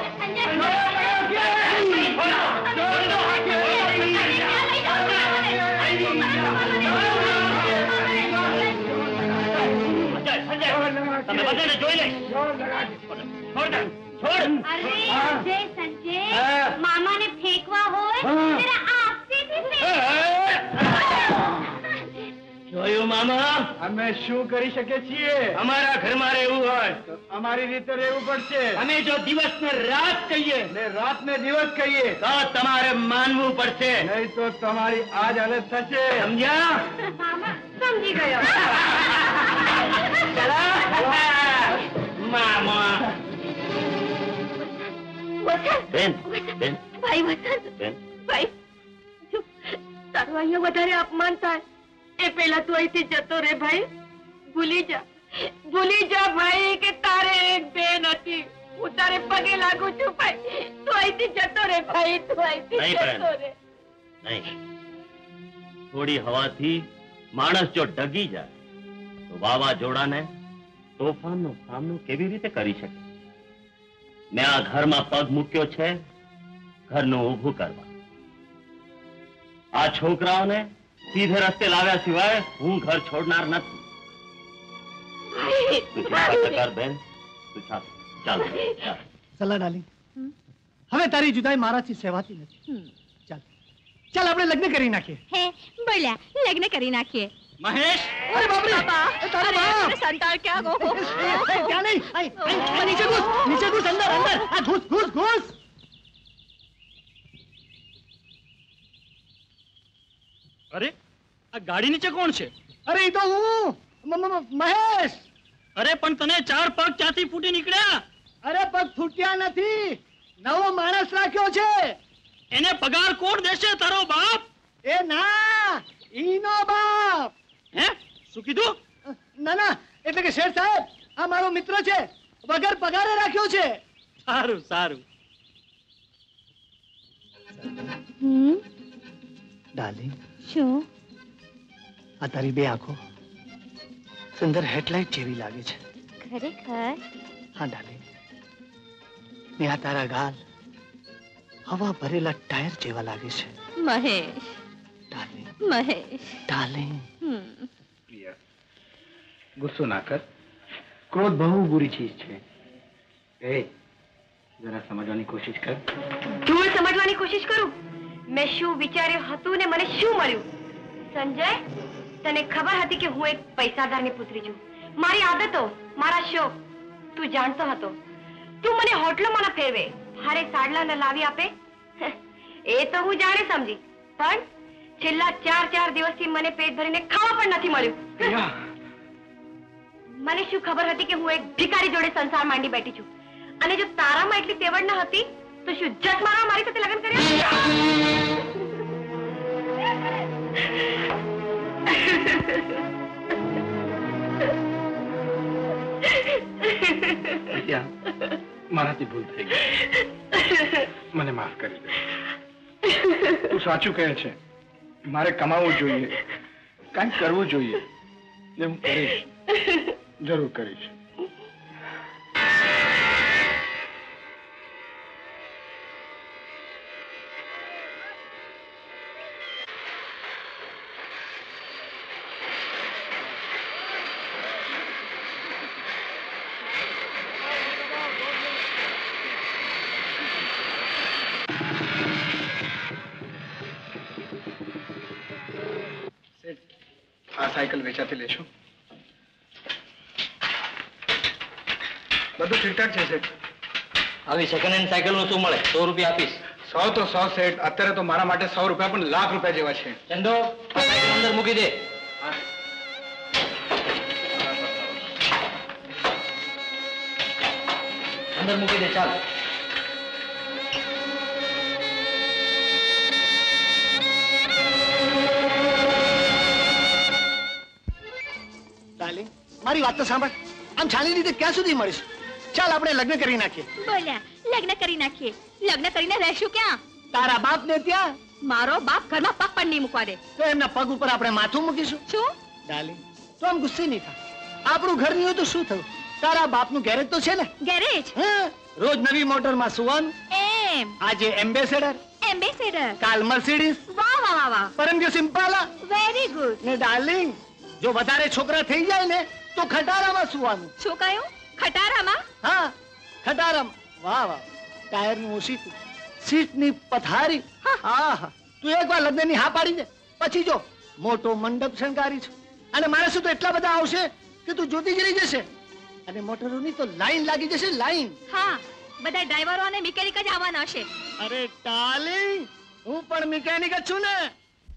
તમે બધાને જોઈ લે. છોડ, છોડ. અરે અજય, સંજય, મામાને ફેંકવા હોય ત્યારે આપતીથી જોયું મામા? અમે શું કરી શકીએ છીએ? અમારા ઘરમાં રહેવું હોય તો અમારી રીતે રહેવું પડશે. અમે જો દિવસ ને રાત કહીએ ને રાત ને દિવસ કહીએ તો તમારે માનવું પડશે, નહીં તો તમારી આ જ હાલત થશે. સમજ્યા? મામા સમજી ગયો. મામા. વસંત, બેન, બેન, ભાઈ વસંત, બેન. ભાઈ, જો તારું અહીંયા વધારે અપમાન થાય એ પહેલા તું અહીંથી જતો રે ભાઈ. ભૂલી જા, ભૂલી જા ભાઈ કે તારે એક બેન હતી. હું તારે પગે લાગુ છું ભાઈ, તું અહીંથી જતો રે ભાઈ, તું અહીંથી નહીં, જતો રે. નહીં. થોડી હવાથી માણસ જો ડગી જાય તો વાવાઝોડાને, તોફાનનો સામનો કેવી રીતે કરી શકે? મેં આ ઘરમાં પગ મૂક્યો છે ઘરનું ઊભું કરવા. આ છોકરાઓને સીધે રસ્તે લાવ્યા સિવાય હું ઘર છોડનાર નથી. તું ચિંતા કર બેન, તું ચાલ, ચાલ, ચાલ. સલા ડાર્લિંગ, હવે તારી જુદાઈ મારાથી સહેવાતી નથી. ચાલ, ચાલ આપણે લગ્ન કરી નાખીએ. હે બોલ્યા, લગ્ન કરી નાખીએ. મહેશ, અરે બાપ રે, એ તારો બાપ. સંતાળ ક્યાં ગો? એ, એ, ત્યાં નહીં. આય, આય, આ નીચે ઘૂસ, નીચે ઘૂસ, અંદર, અંદર. આ ઘૂસ, ઘૂસ, ઘૂસ. અરે, આ ગાડી નીચે કોણ છે? અરે એ તો હું મ- મ- મ- મહેશ. અરે પણ તને ચાર પગ ક્યાંથી ફૂટી નીકળ્યા? અરે પગ ફૂટ્યા નથી, નવો માણસ રાખ્યો છે. એને પગાર કોણ દેશે? તારો બાપ? એ ના, ઈનો બાપ. હે, શું કીધું? ના ના, એટલે કે શેઠ સાહેબ, આ મારો મિત્ર છે, વગર પગારે રાખ્યો છે. સારું સારું. હમ, ડાર્લિંગ, શું? આ તારી બે આંખો સુંદર હેડલાઇટ જેવી લાગે છે. ખરેખર? હા ડાર્લિંગ, ને આ તારા ગાલ હવા ભરેલા ટાયર જેવા લાગે છે. Mahesh, darling, Mahesh, darling. Hmm. Priya, ગુસ્સો ના કર. ક્રોધ બહુ બુરી ચીજ છે. એ જરા સમજવાની કોશિશ કર. હું સમજવાની કોશિશ કરું? મેં શું વિચાર્યું હતું ને મને શું મળ્યું? સંજય, તને ખબર હતી કે હું એક પૈસાદારની પુત્રી છું. મારી આદતો, મારા શોખ તું જાણતો હતો. તું મને હોટલોમાં ન ફેરવે, હારે સાડલા ન લાવી આપે. એ તો હું જાણે સમજી, પણ છેલ્લા ચાર ચાર દિવસથી મને પેટ ભરીને ખાવા પણ નથી મળ્યું. મને શું ખબર હતી કે હું એક ભિખારી જોડે સંસાર માંડી બેઠી છું. અને જો તારામાં એટલી તેવડ ન હતી તો શું જટ મારવા મારી સાથે લગ્ન કર્યા? મારાથી ભૂલ થઈ ગઈ, મને માફ કરી દે. તું સાચું કહે છે. મારે કમાવું જોઈએ, કંઈક કરવું જોઈએ. હું કરીશ, જરૂર કરીશ. આ સાયકલ વેચાતી લેશું. બધું ઠીકઠાક છે સેઠ. આવી સેકન્ડ હેન્ડ સાયકલ નું શું મળે? સો રૂપિયા આપીશ. સો તો સો સેઠ. અત્યારે તો મારા માટે સો રૂપિયા પણ લાખ રૂપિયા જેવા છે. ચંદો, આ સાયકલ અંદર મૂકી દે. અંદર મૂકી દે, ચાલ. ડાર્લિંગ, મારી વાત તો સાંભળ. આમ છાની રીતે ક્યાં સુધી મળીશ? ચાલ આપણે લગ્ન કરી નાખીએ. બોલ્યા લગ્ન કરી નાખીએ. લગ્ન કરીને રહેશું ક્યાં? તારા બાપ ને ત્યાં. મારો બાપ ઘરમાં પગ પણ નહીં મૂકવા દે. તો એમના પગ ઉપર આપણે માથું મૂકીશું. શું? ડાર્લિંગ, તો આમ ગુસ્સે નહીં થા. આપણું ઘર નહીં હોય તો શું થયું? તારા બાપનું ગેરેજ તો છે ને? ગેરેજ? હા, રોજ નવી મોટરમાં સુવાનું. એમ? આજે એમ્બેસેડર, એમ્બેસેડર. કાલ મર્સિડીઝ, વાહ વાહ વાહ વાહ. પરમ દિવસ ઇમ્પાલા. Very good. ને ડાર્લિંગ, જો વધારે છોકરા થઈ જાય ને તો ખટારામાં સુવાનું. શું કહ્યું? ખટારામાં? હા, ખટારામાં. વાહ વાહ. ટાયરનું ઓછીતું, સીટની પથારી. હા હા. તું એકવાર લગ્નની હા પાડી દે, પછી જો મોટો મંડપ શણગારી છું. અને માણસો તો એટલા બધા આવશે કે તું જોતી જ રહી જશે. અને મોટરોની તો લાઈન લાગી જશે, લાઈન. હા, બધા ડ્રાઈવરો અને મિકેનિક જ આવવાના હશે. અરે ડાર્લિંગ, હું પણ મિકેનિક જ છું ને.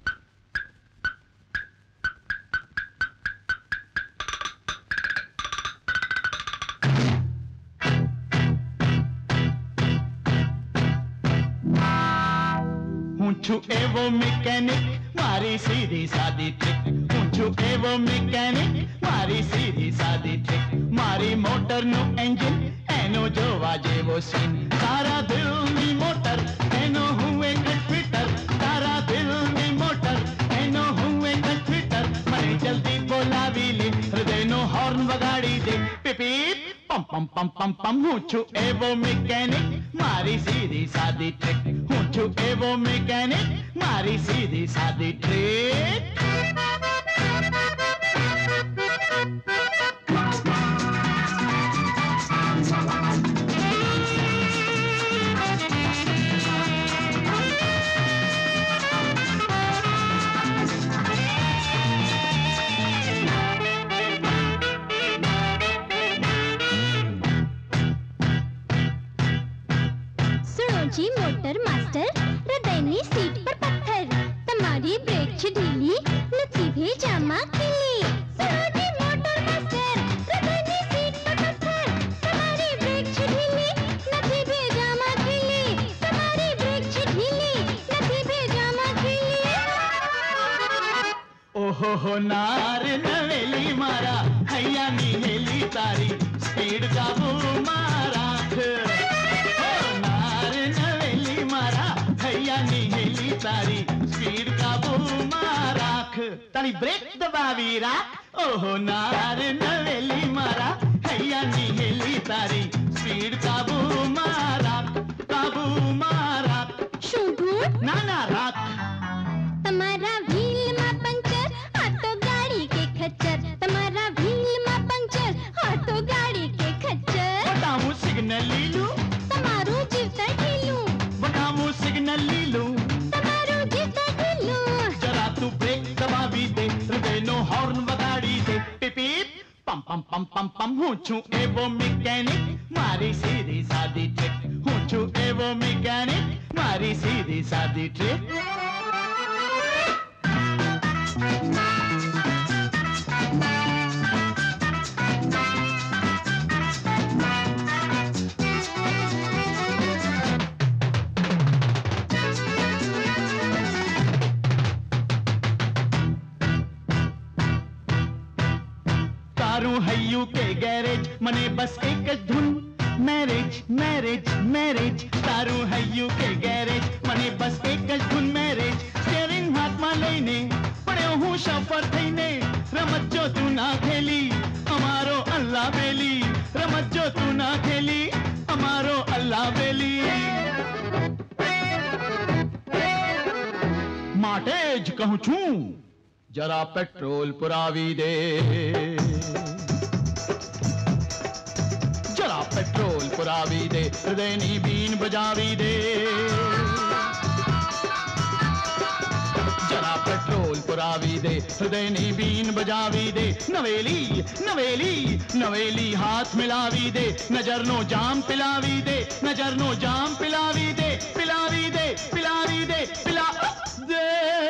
હું છું એવો મિકેનિક, મારી સીધી સાદી ટ્રીક. હું છું એવો મિકેનિક, મારી સીધી સાદી ટ્રીક. મારી મોટરનું એન્જિન, એનો જોવા જેવો સીન. તારા દિલની મોટર, એનો હું એક ફિટર. તારા દિલની મોટર, એનો હું એક ફિટર. મને જલ્દી બોલાવી લે, હૃદયનો હોર્ન વગાડી દે. પીપીપ પમ પમ પમ પમ પમ. હું છું એવો મિકેનિક, મારી સીધી સાદી ટ્રીક. હું છું એવો મિકેનિક, મારી સીધી સાદી ટ્રીક. સુણોજી મોટર માસ્ટર, હૃદયની સીટ પર પથ્થર. તમારી બ્રેક છે ઢીલી, નથી ભેજામાં ખીલી. સુણોજી મોટર માસ્ટર, હૃદયની સીટ પર પથ્થર. તમારી બ્રેક છે ઢીલી, નથી ભેજામાં ખીલી. તમારી બ્રેક છે ઢીલી, નથી ભેજામાં ખીલી. ઓહો હો નાર નવેલી મારા, હૈયાની હેલી તારી સ્પીડ કાબૂમાં રાખ. તારી સ્પીડ કાબૂમાં રાખ. તારી બ્રેક દબાવી રાખ. ઓહો નાર નવેલી મારા, હૈયાની હેલી તારી સ્પીડ કાબૂમાં રાખ કાબૂમાં રાખ શું ધૂળ ના ના રાખ તમારા વ્હીલમાં પંચર આ તો ગાડી કે ખચ્ચર તમારા વ્હીલમાં પંચર આ તો ગાડી કે ખચ્ચર વટાવું સિગ્નલ લીલું તમારું જીવતર ઢીલું વટાવું સિગ્નલ લીલું તમારું જીવતર ઢીલું જરા તું બ્રેક દબાવી દે હૃદયનો હોર્ન વગાડી દે પીપ પીપ પમ પમ પમ પમ પમ હું છું એવો મિકેનિક મારી સીધી સાદી ટ્રીક હું છું એવો મિકેનિક મારી સીધી સાદી ટ્રીક તારું હૈયું કે ગેરેજ મને બસ એક જ ધૂન મેરેજ મેરેજ મેરેજ તારું હૈયું કે ગેરેજ મને બસ એક જ ધૂન મેરેજ સ્ટીયરિંગ હાથમાં લઈને પડ્યો હું સફર થઈને રમત જો તું ના ખેલી અમારો અલ્લાહ બેલી રમત જો તું ના ખેલી અમારો અલ્લાહ બેલી માટે જ કહું છું જરા પેટ્રોલ પુરાવી દે જરા પેટ્રોલ પુરાવી દે હૃદયની બીન બજાવી દે જરા પેટ્રોલ પુરાવી દે હૃદયની બીન બજાવી દે નવેલી નવેલી નવેલી હાથ મિલાવી દે નજરનો જામ પિલાવી દે નજરનો જામ પિલાવી દે પિલાવી દે પિલાવી દે પિલા દે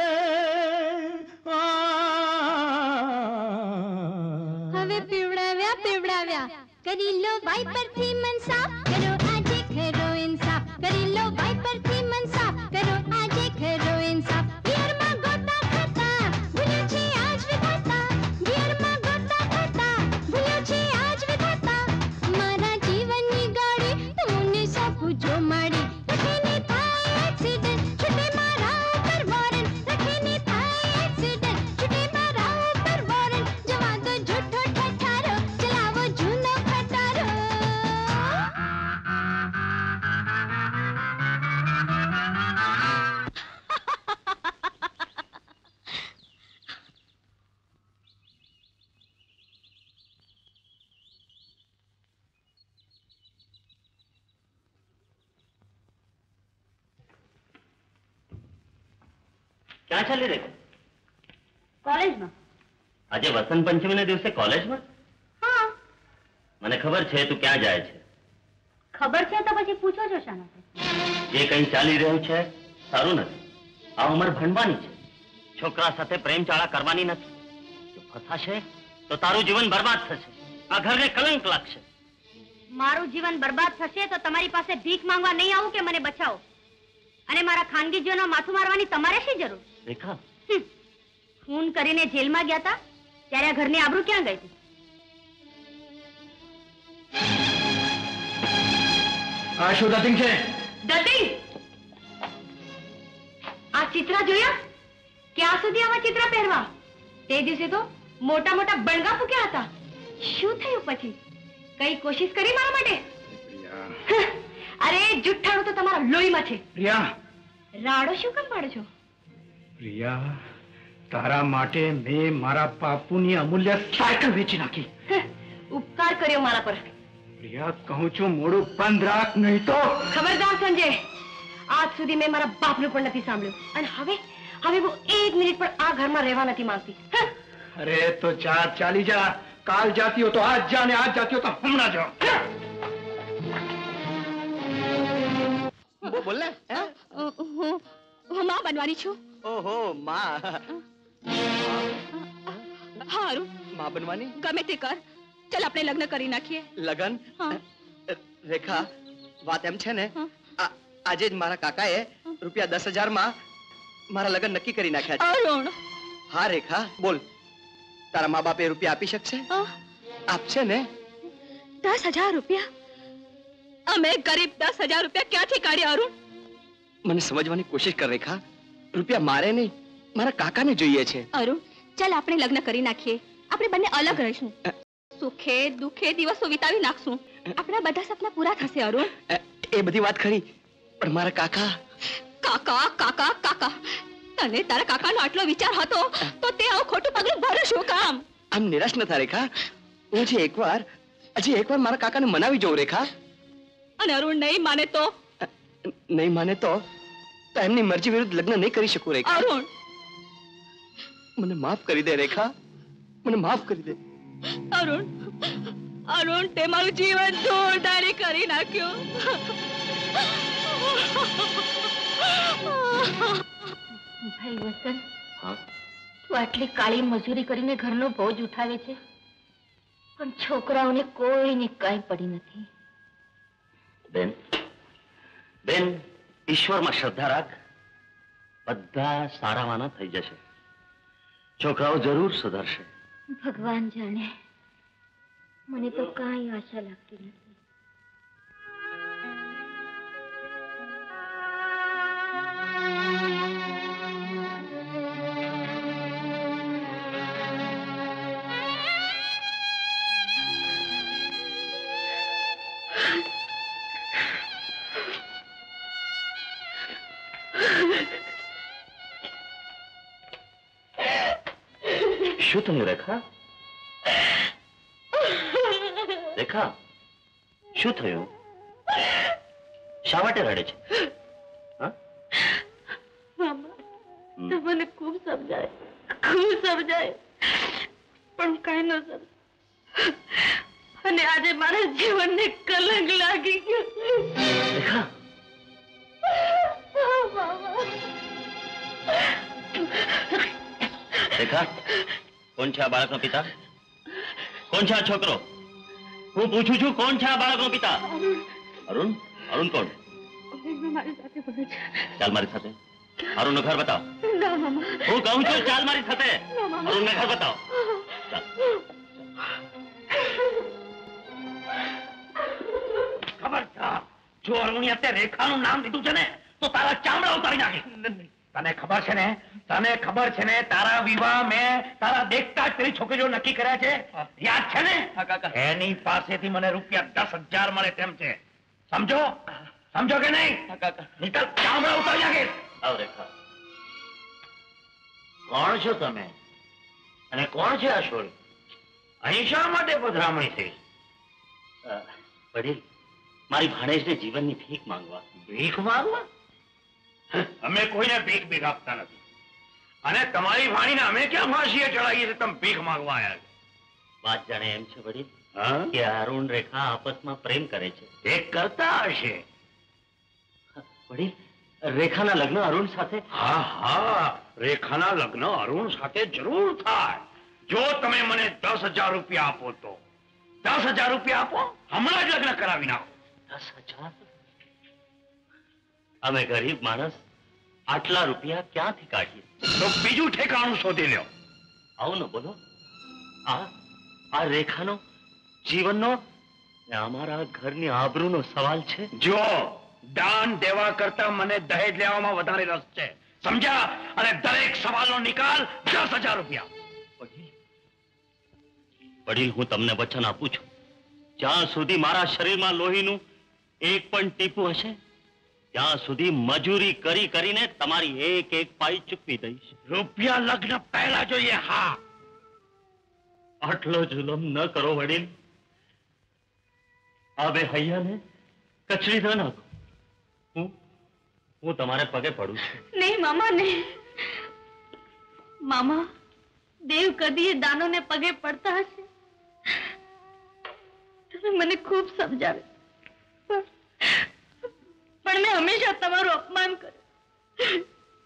હવે પીવડાવ્યા પીવડાવ્યા કરી લો વાઇપરથી મન સાફ કરો આજે ખરો ઇન્સાફ કરી લો વાઇપરથી મન સાફ કરો આજે ખરો ઇન્સાફ ગિયરમાં ગોતા ખાતા ભૂલ્યો છે આજ વિધાતા ગિયરમાં ગોતા ખાતા ભૂલ્યો છે આજ વિધાતા મારા જીવનની ગાડી તમને સોંપું જો માડી રખીને થાય એક્સિડન્ટ છૂટે મારા ઉપર વોરંટ રખીને થાય એક્સિડન્ટ છૂટે મારા ઉપર વોરંટ જવા દો જૂઠો ઠઠારો ચલાવો જૂનો ખટારો ક્યાં ચાલી રહી છે? કોલેજમાં આજે વસંત પંચમીના દિવસે કોલેજમાં? હા મને ખબર છે તું ક્યાં જાય છે. ખબર છે તો પછી પૂછો છો શાના જે કંઈ ચાલી રહ્યું છે સારું નથી. આ ઉંમર ભણવાની છે, છોકરા સાથે પ્રેમ ચાળા કરવાની નથી. જો ફસાશે તો તારું જીવન બરબાદ થશે, આ ઘરને કલંક લાગશે. મારું જીવન બરબાદ થશે તો તમારી પાસે ભીખ માંગવા નહીં આવું કે મને બચાવો. અને મારા ખાનગી જીવનમાં માથું મારવાની તમારે શી જરૂર? રેખા, ખૂન કરીને જેલમાં ગયા હતા ત્યારે આ ઘરની આબરૂ ક્યાં ગઈ હતી? આ શું ધતિંગ છે? દતિંગ, આ ચિત્ર જોયા? ક્યાં સુધી આવા ચિત્ર પહેરવા? તે દિવસે તો મોટા મોટા બણગા ફૂક્યા હતા. શું થયું પછી? કઈ કોશિશ કરી મારા માટે? અરે જુઠ્ઠાણું તો તમારા લોહીમાં છે. પ્રિયા, રાડો શું કામ પાડો છો? પ્રિયા, તારા માટે મેં મારા બાપુની અમૂલ્ય સાયકલ વેચી નાખી. ઉપકાર કર્યો મારા પર. પ્રિયા, કહું છું મોડું બંધ રાખ, નહીં તો ખબરદાર સંજય, આજ સુધી મેં મારા બાપનું પણ નથી સાંભળ્યું અને હવે હવે હું એક મિનિટ પણ આ ઘરમાં રહેવા નથી માંગતી. અરે તો જા, ચાલી જા. કાલ જાતી હો તો આજ જા, ને આજ જાતી હો તો હમણાં જા. બોલ ને. હું હું માં બનવાની છું. ઓહો, માં. હારું, માં બનવાની? ગમે તે કર, ચાલ આપણે લગ્ન કરી નાખીએ. લગન? રેખા, વાત એમ છે ને, આ- આજે જ મારા કાકાએ રૂપિયા દસ હજાર માં મારા લગન નક્કી કરી નાખ્યા છે. અરુણ, હા રેખા, બોલ. તારા મા બાપે રૂપિયા આપી શકશે? આપશે ને? દસ હજાર રૂપિયા? અમે ગરીબ દસ હજાર રૂપિયા ક્યાંથી કાઢ્યા અરુણ? મને સમજવાની કોશિશ કર રેખા. રૂપિયા મારે નહીં, મારા કાકાને જોઈએ છે. અરુણ, ચાલ આપણે લગ્ન કરી નાખીએ. આપણે બંને અલગ રહીશું, સુખે દુખે દિવસો વિતાવી નાખશું. આપણા બધા સપના પૂરા થશે અરુણ. એ બધી વાત ખરી, પણ મારા કાકા કાકા કાકા કાકા તને તારા કાકાનો આટલો વિચાર હતો તો તે આવું ખોટું પગલું ભરે શું કામ? આમ નિરાશ ન થા રેખા. હું જે એકવાર હજી એકવાર મારા કાકાને મનાવી જોઉં રેખા. અને અરુણ નહીં માને તો? નહીં માને તો તો એમની મરજી વિરુદ્ધ લગ્ન નહીં કરી શકું રેખા. અરુણ મને માફ કરી દે રેખા, મને માફ કરી દે. અરુણ અરુણ તે મારું જીવન જોરદારી કરી નાખ્યું. ભાઈ વસંત, તું આટલી કાળી મજૂરી કરીને ઘરનો બોજ ઉઠાવે છે, પણ છોકરાઓને કોઈની કાંઈ પડી નથી. બેન બેન ઈશ્વરમાં શ્રદ્ધા રાખ, બધા સારાવાના થઈ જશે. છોકરાઓ જરૂર સુધરશે. ભગવાન જાણે, મને તો કાંઈ આશા લાગતી નથી. શું થયું રેખા? રેખા શું થયું? શા માટે રડે છે? મામા તો મને ખૂબ સમજાય ખૂબ સમજાય પણ કાંઈ ન સમજાય, અને આજે મારા જીવનને કલંક લાગી ગયો. રેખા રેખા કોણ છે આ બાળકનો પિતા? કોણ છે આ છોકરો? હું પૂછું છું, કોણ છે આ બાળકનો પિતા? અરુણ. અરુણ કોણ? મારી સાથે બોલે છે. ચાલ મારી સાથે. અરુણનું ઘર બતાવ. ના મામા, હું કહું છું ચાલ મારી સાથે. અરુણનું ઘર બતાવ. ચાલ. ખબરદાર, જો અરુણે અત્યારે રેખાનું નામ લીધું છે ને તો તારા ચામડા ઉતારી નાખે. તને ખબર છે ને, તને ખબર છે ને તારા વિવાહ મેં તારા દેખતા જ પેલી છોકરીઓ નક્કી કર્યા છે, યાદ છે ને? એની પાસેથી મને રૂપિયા દસ હજાર મળે તેમ છે. સમજો સમજો કે નહીં? નીકળ, ચામડા ઉતારી નાખે. આવ રેખા. કોણ છો તમે અને કોણ છે આ છોડી? અહીં શા માટે પધરામણી થઈ? વડીલ, મારી ભાણેજને જીવનની ભીખ માંગવા. ભીખ માંગવા? અમે કોઈને ભીખ ભીખ આપતા નથી, અને તમારી વાણીને અમે ક્યાં ફાંસીએ ચડાવીએ છીએ? તમે ભીખ માંગવા આવ્યા? વાત જાણે એમ છે વડીલ કે અરુણ રેખા આપસમાં પ્રેમ કરે છે. એ કરતા હશે વડીલ. રેખાના લગ્ન અરુણ સાથે? હા હા, રેખાના લગ્ન અરુણ સાથે જરૂર થાય જો તમે મને દસ હજાર રૂપિયા આપો તો. દસ હજાર રૂપિયા આપો, હમણાં જ લગ્ન કરાવી નાખો. દસ હજાર? અમે ગરીબ માણસ આટલા રૂપિયા ક્યાંથી કાઢીએ? તો બીજું ઠેકાણું શોધી લ્યો. આવું ન બોલો. આ આ રેખાનો જીવનનો ને અમારા ઘરની આબરૂનો સવાલ છે. જો દાન દેવા કરતા મને દહેજ લેવામાં વધારે રસ છે, સમજ્યા? અને દરેક સવાલનો નિકાલ દસ હજાર રૂપિયા. વડીલ, વડીલ હું તમને વચન આપું છું, જ્યાં સુધી મારા શરીરમાં લોહીનું એક પણ ટીપું હશે ત્યાં સુધી મજૂરી કરી કરીને તમારી એક એક પાઈ ચૂકવી દઈશ. રૂપિયા લગ્ન પહેલા જોઈએ. હા, આટલો જુલમ ન કરો વડીલ. આ બે હૈયાને કચડી ન નાખો. હું હું તમારે પગે પડું છું. નહીં મામા, નહીં. મામા, દેવ કદી એ દાનોને પગે પડતા હશે? તમે મને ખૂબ સમજાવે, પણ મેં હંમેશા તમારું અપમાન કર્યું.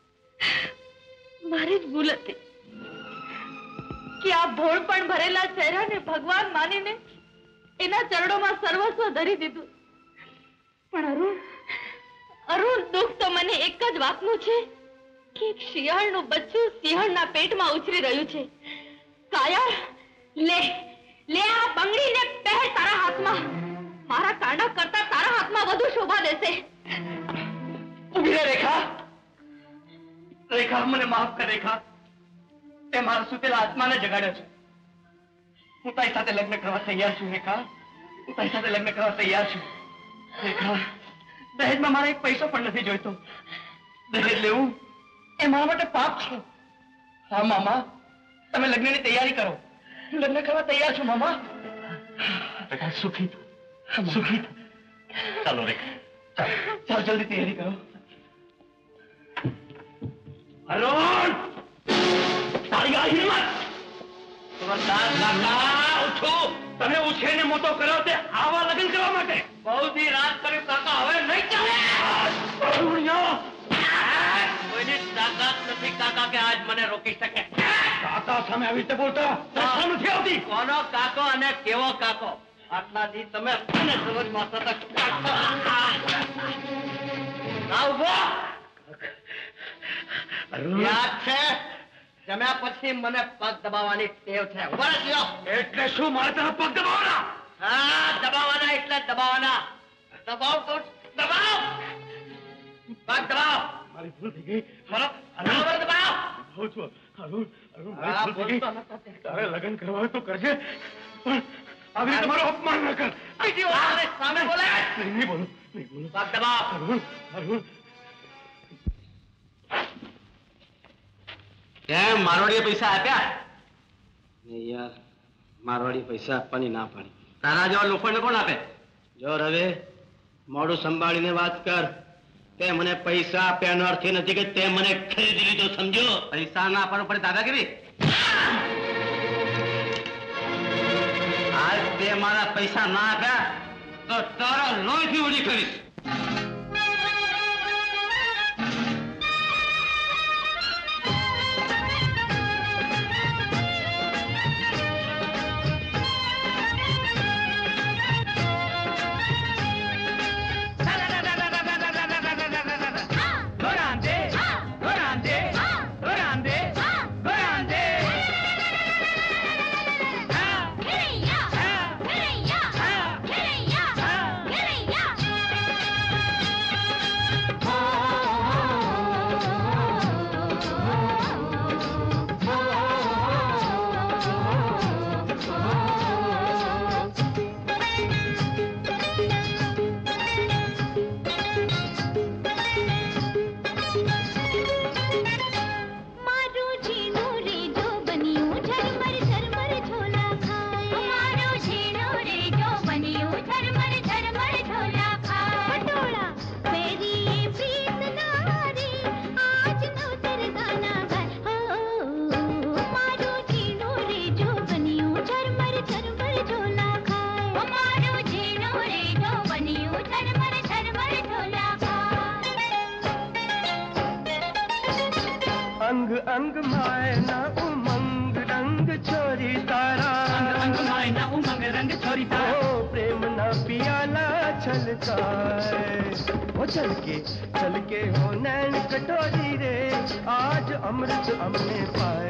મારી જ ભૂલ હતી કે આ ભોળપણ ભરેલા ચહેરાને ભગવાન માનીને એના ચરણોમાં સર્વસ્વ ધરી દીધું. પણ અરુણ, અરુણ, દુઃખ તો મને એક જ વાતનું છે કે એક શિયાળનું બચ્ચું સિંહણના પેટમાં ઉછરી રહ્યું છે. કાયા, લે લે આ બંગડીને પહેર તારા હાથમાં. મારા કાંડા કરતા તારા હાથમાં વધુ શોભા દેશે. ઉભી રહે રેખા. રેખા, મને માફ કર રેખા. તે મારા સુતેલા આત્માને જગાડ્યો છે. હું તારી સાથે લગ્ન કરવા તૈયાર છું રેખા. તારી સાથે લગ્ન કરવા તૈયાર છું. રેખા, દહેજમાં મારે એક પૈસો પણ નથી જોઈતો. દહેજ લેવું એ મારા માટે પાપ છે. હા મામા, તમે લગ્નની તૈયારી કરો. હું લગ્ન કરવા તૈયાર છું મામા. બેટા સુખી થા, સુખી થા. ચાલો રેખા, ચાલ જલ્દી તૈયારી કરો. અરુણ, તારી આ હિંમત! ખબરદાર કાકા, ઉઠો! તમે ઉછેરને મોટો કર્યો તે આવા લગ્ન કરવા માટે. બહુ દી રાત કર્યું કાકા, હવે નહીં ચાલે. અરુણિયો! કોઈની તાકાત નથી કાકા કે આજ મને રોકી શકે. કાકા સામે આવી રીતે બોલતા શરમ નથી આવતી? કોનો કાકો અને કેવો કાકો? આટલા દી તમે મને સમજમાં ના ઉભો. યાદ છે, જમ્યા પછી મને પગ દબાવવાની ટેવ છે. ઉભા રહ્યો. એટલે શું મારે તને પગ દબાવવાના? હા, દબાવવાના એટલે દબાવવાના. દબાવ તો દબાવ. પગ દબાવ. મારી ભૂલ થઈ ગઈ. મારો બરાબર દબાવ. કહું છું અરુણ, અરુણ મારી ભૂલ થઈ ગઈ. તારે લગ્ન કરવા હોય તો કરજે, પણ આવી રીતે મારું અપમાન ન કર. બીજી વાર સામે બોલે. નહીં નહીં બોલું, નહીં બોલું. પગ દબાવ. અરુણ, અરુણ. કેમ મારવાડીએ પૈસા આપ્યા? નહીં યાર, મારવાડી પૈસા આપવાની ના પાડી. તારા જેવા લોકોને કોણ આપે? જો રવે, મોડું સંભાળીને વાત કર. તે મને પૈસા આપ્યાનો અર્થ એ નથી કે તે મને ખરીદી લીધો, સમજો? પૈસા ના આપવાનું પડે દાદાગીરી. આજ તે મારા પૈસા ના આપ્યા તો તારા લોહીથી ઉડી કરીશ. अंग अंग मायना उमंग रंग छोरी तारा, अंग अंग मायना उमंग रंग छोरी तारा, ओ प्रेम ना पियाला छलकाए, ओ चल के चल के हो नैन कटोरी रे, आज अमृत हमने पाए.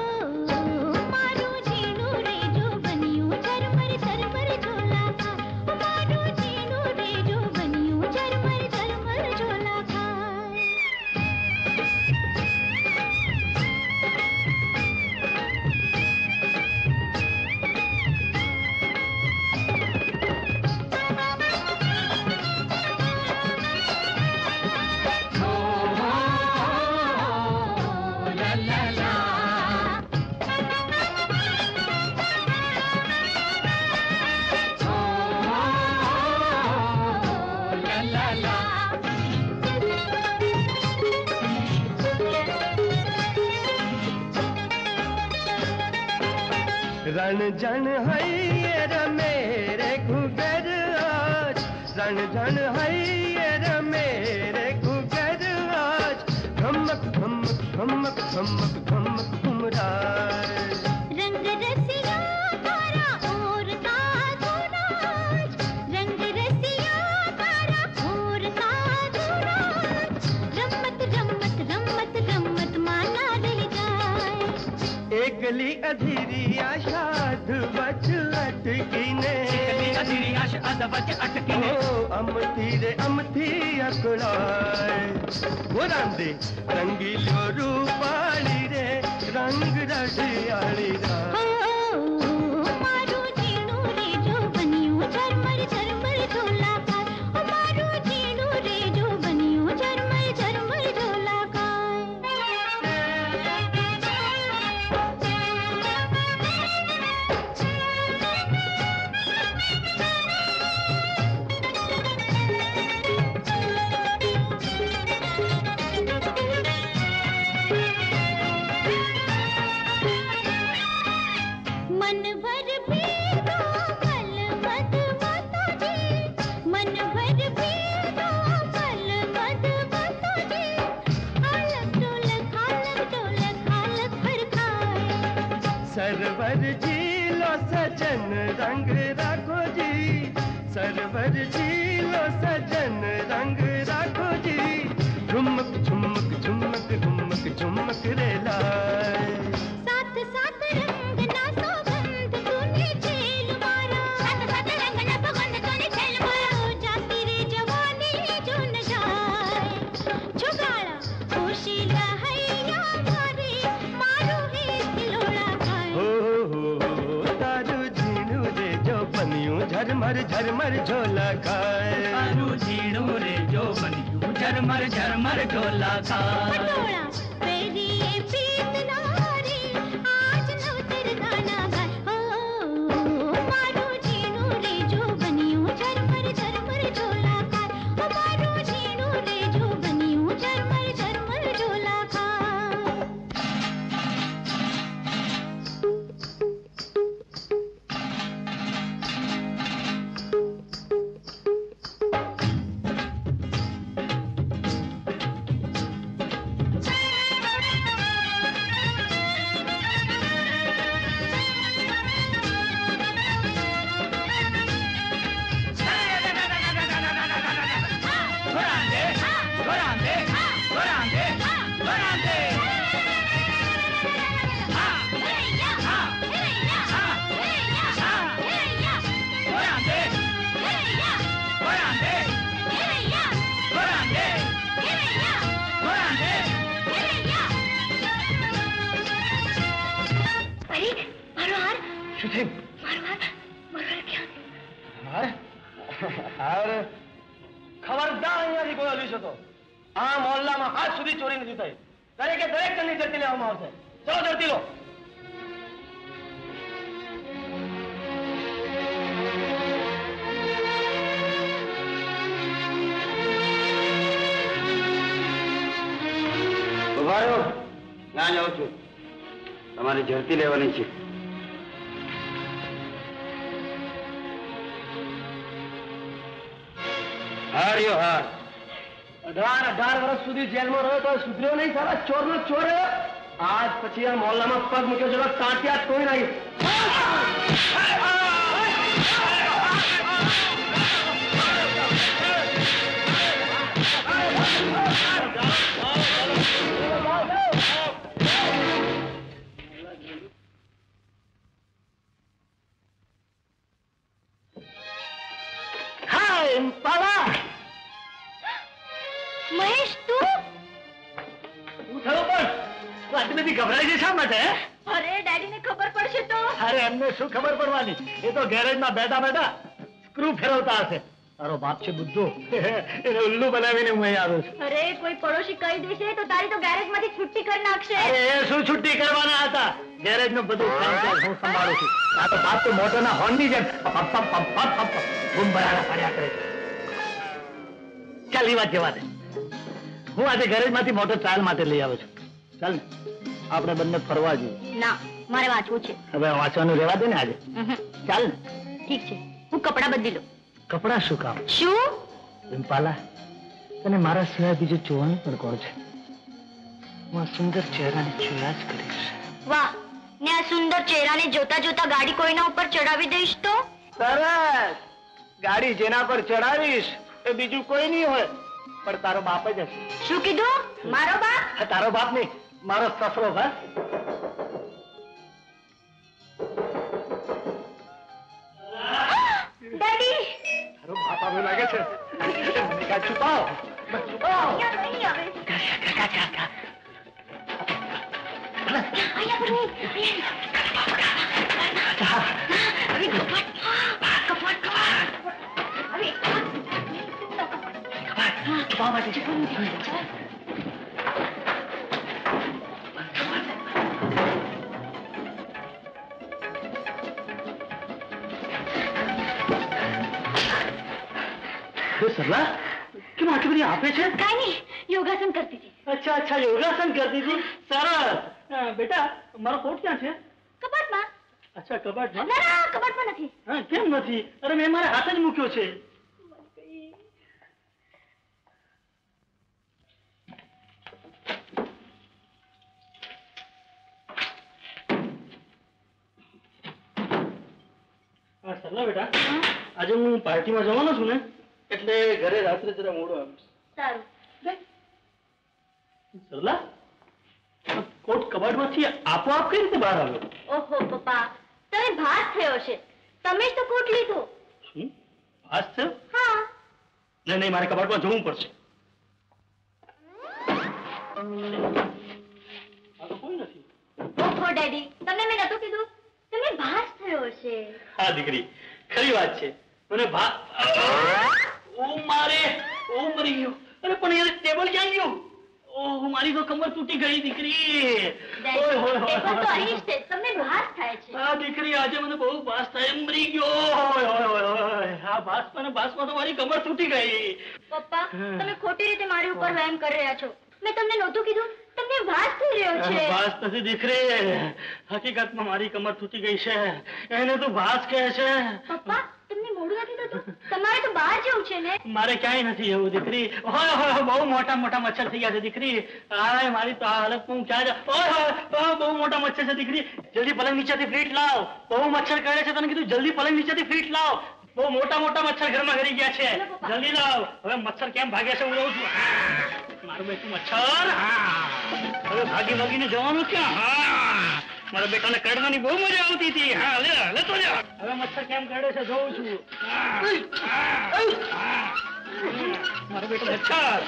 रण जन है मेरे घुगर आज, रण जन है मेरे घुगर आज, धमक धमक धमक धमक धमक घुमराज. रंग रसिया तारा और साधुराज, रंग रसिया तारा और साधुराज, रमत रमत रमत रमत माना रह जाए. एक गली अधीरी आशाद बच अटकी ने, अधीरी आशाद बच अटकी ने, अमथी रे अमथी अकड़ाए. वो रांदे रंगीलो रूपाली रे, रंग रसियाली रा. मारू जीणू रे जो बनियो झरमर सरवर जी लो सजन रंग राखो जी, सरवर जी लो सजन रंग राखो जी, झुमक झुमक झुमक झुमक झुमक रे लाए। साथ साथ रंग ना सौगंध तूने झेल मारा, साथ साथ रंग ना सौगंध तूने झेल मारा, हो जाती रे जवानी जो न जाए, जुगाड़ा होशिला हैया मारे, मारू ही खिलौना खाए। हो हो हो तारू झीणू रे जो बनियो झरमर झरमर झोला खाए, तारू झीणू रे जो बनियो झरमर झरमर झोला खाए। पटोला तेरी ये प्रीत नारी आज नव तेरे गाना गाए, हो मारू झीणू रे जो बनियो झरमर झरमर झोला खाए, हो मारू झीणू रे जो बनियो झरमर झरमर झोला खाए। ખબરદાર અહીંયાથી કોઈ હલી શકો. આ મોહલ્લામાં આજ સુધી ચોરી નથી થઈ. દરેકે દરેક જણની ઝડપી લેવામાં આવશે. ચલો ઝડપી લો. ઉભા રહો. ના જાઉં છું. તમારે ઝડપી લેવાની છે. હાર્યો હાર. અઢાર અઢાર વર્ષ સુધી જેલમાં રહ્યો તો સુધર્યો નહીં. સારા ચોર નો ચોર રહ્યો. આજ પછી આ મોહલ્લામાં પગ મૂક્યો છે તાંટિયા કોઈ નહીં. હાય ઇમ્પાલા. મહેશ તું શું થયું પણ? તું આટલી બધી ગભરાઈ છે શા માટે? અરે ડેડી ને ખબર પડશે તો? અરે એમને શું ખબર પડવાની, એ તો ગેરેજમાં બેઠા બેઠા સ્ક્રૂ ફેરવતા હશે. તારો બાપ છે બુદ્ધુ, એને ઉલ્લુ બનાવીને હું અહીં આવ્યો છું. અરે કોઈ પડોશી કહી દેશે તો તારી તો ગેરેજ માંથી છુટ્ટી કરી નાખશે. અરે એ શું છુટ્ટી કરવાના હતા? ગેરેજ નું બધું કામકાજ હું સંભાળું છું. આ તો બાપ તો મોટરના હોર્નની જેમ પપ પપ પપ પપ પપ બૂમ બરાડા પડ્યા કરે. ચાલ એ વાત જવા દે. હું આજે ગેરેજ માંથી મોટર ટ્રાયલ માટે લઈ આવ્યો છું. ચાલ ને આપણે બંને ફરવા જઈએ. ના, મારે વાંચવું છે. હવે વાંચવાનું રહેવા દે ને આજે. ચાલ ને. ઠીક છે, હું કપડાં બદલી લઉં. કપડા શું કામ? શું? ઇમ્પાલા, તને મારા સિવાય બીજું જોવાનું પણ કોણ છે? હું આ સુંદર ચહેરાને જોયા જ કરીશ. વાહ, ને આ સુંદર ચહેરાને જોતા જોતા ગાડી કોઈના ઉપર ચડાવી દઈશ તો? સરસ. ગાડી જેના પર ચડાવીશ એ બીજું કોઈ નહીં હોય પણ તારો બાપ જ હશે. શું કીધું? મારો બાપ? તારો બાપ નહીં, મારો સસરો. બસ ડેડી, તારો બાપ આવ્યો લાગે છે. મને કાંઈ છુપાવ, બસ છુપાવ. અહીંયા નહીં આવે. કા, કા, કા. અહીંયા પર નહીં, અહીંયા. હવે કપાટ, કપાટ, કપાટ. હવે છુપાવ માટે સરલા કેમ આટલી બધી આપે છે? કાંઈ નહીં, યોગાસન કરતી હતી. અચ્છા અચ્છા, યોગાસન કરતી હતી. સરસ. બેટા મારો કોટ ક્યાં છે? કપાટમાં. અચ્છા કબાટમાં. ના ના, કપાટમાં નથી. હા કેમ નથી? અરે મેં મારા હાથ જ મૂક્યો છે. હા સરલા બેટા, આજે હું પાર્ટીમાં જવાનો છું ને, એટલે ઘરે રાત્રે જરા મોડો આવીશ. સારું. સરલા, કોટ કબાટમાંથી આપોઆપ કઈ રીતે બહાર આવ્યો? ઓહો પપ્પા, તમે ભાત થયો છે, તમે જ તો કોટ લીધો. શું ભાસ થયો? હા. નહીં નહીં, મારે કબાટમાં જોવું પડશે. આ તો કોઈ નથી. ઓહો ડેડી, તમને મેં નતું કીધું તમને ભાસ થયો છે? હા દીકરી, ખરી વાત છે. મને ભા ઓ મારે ઓ મરી ગયો. અરે પણ યાર ટેબલ ક્યાં ગયું? ઓહ મારી તો કમર તૂટી ગઈ દીકરી. ઓય હોય ટેબલ તો અહીં જ છે, તમને ભાસ થાય છે. હા દીકરી, આજે મને બહુ ભાસ થાય એમ મરી ગયો. ઓય હોય હોય હા ભાસ મને ભાસમાં તો મારી કમર તૂટી ગઈ. પપ્પા, તમે ખોટી રીતે મારી ઉપર વહેમ કરી રહ્યા છો. મેં તમને નહોતું કીધું તમને ભાસ થઈ રહ્યો છે? ભાસ નથી દીકરી, હકીકતમાં મારી કમર તૂટી ગઈ છે, એને તું ભાસ કહે છે. પપ્પા, તમને મોડું નથી થતું? તમારે તો બહાર જવું છે ને? મારે ક્યાંય નથી જવું દીકરી. ઓય હોય બહુ મોટા મોટા મચ્છર થઈ ગયા છે દીકરી. હાય મારી તો હાલતમાં હું ક્યાં જાઉં? ઓય હોય બહુ મોટા મચ્છર છે દીકરી. જલ્દી પલંગ નીચેથી ફ્લીટ લાવ. બહુ મચ્છર કરે છે, તને કીધું જલ્દી પલંગ નીચેથી ફ્લીટ લાવ. બહુ મોટા મોટા મચ્છર ઘરમાં ઘરી ગયા છે, જલ્દી લાવ. હવે મચ્છર કેમ ભાગે છે હું જોઉં છું. મારું બેટું મચ્છર. હવે ભાગી ભાગીને જવાનું ક્યાં? હા મારા બેટાને કાઢવાની બહુ મજા આવતી હતી. હા લે લેતો જા. હવે મચ્છર કેમ કાઢે છે જોઉં છું. મારો બેટો મચ્છર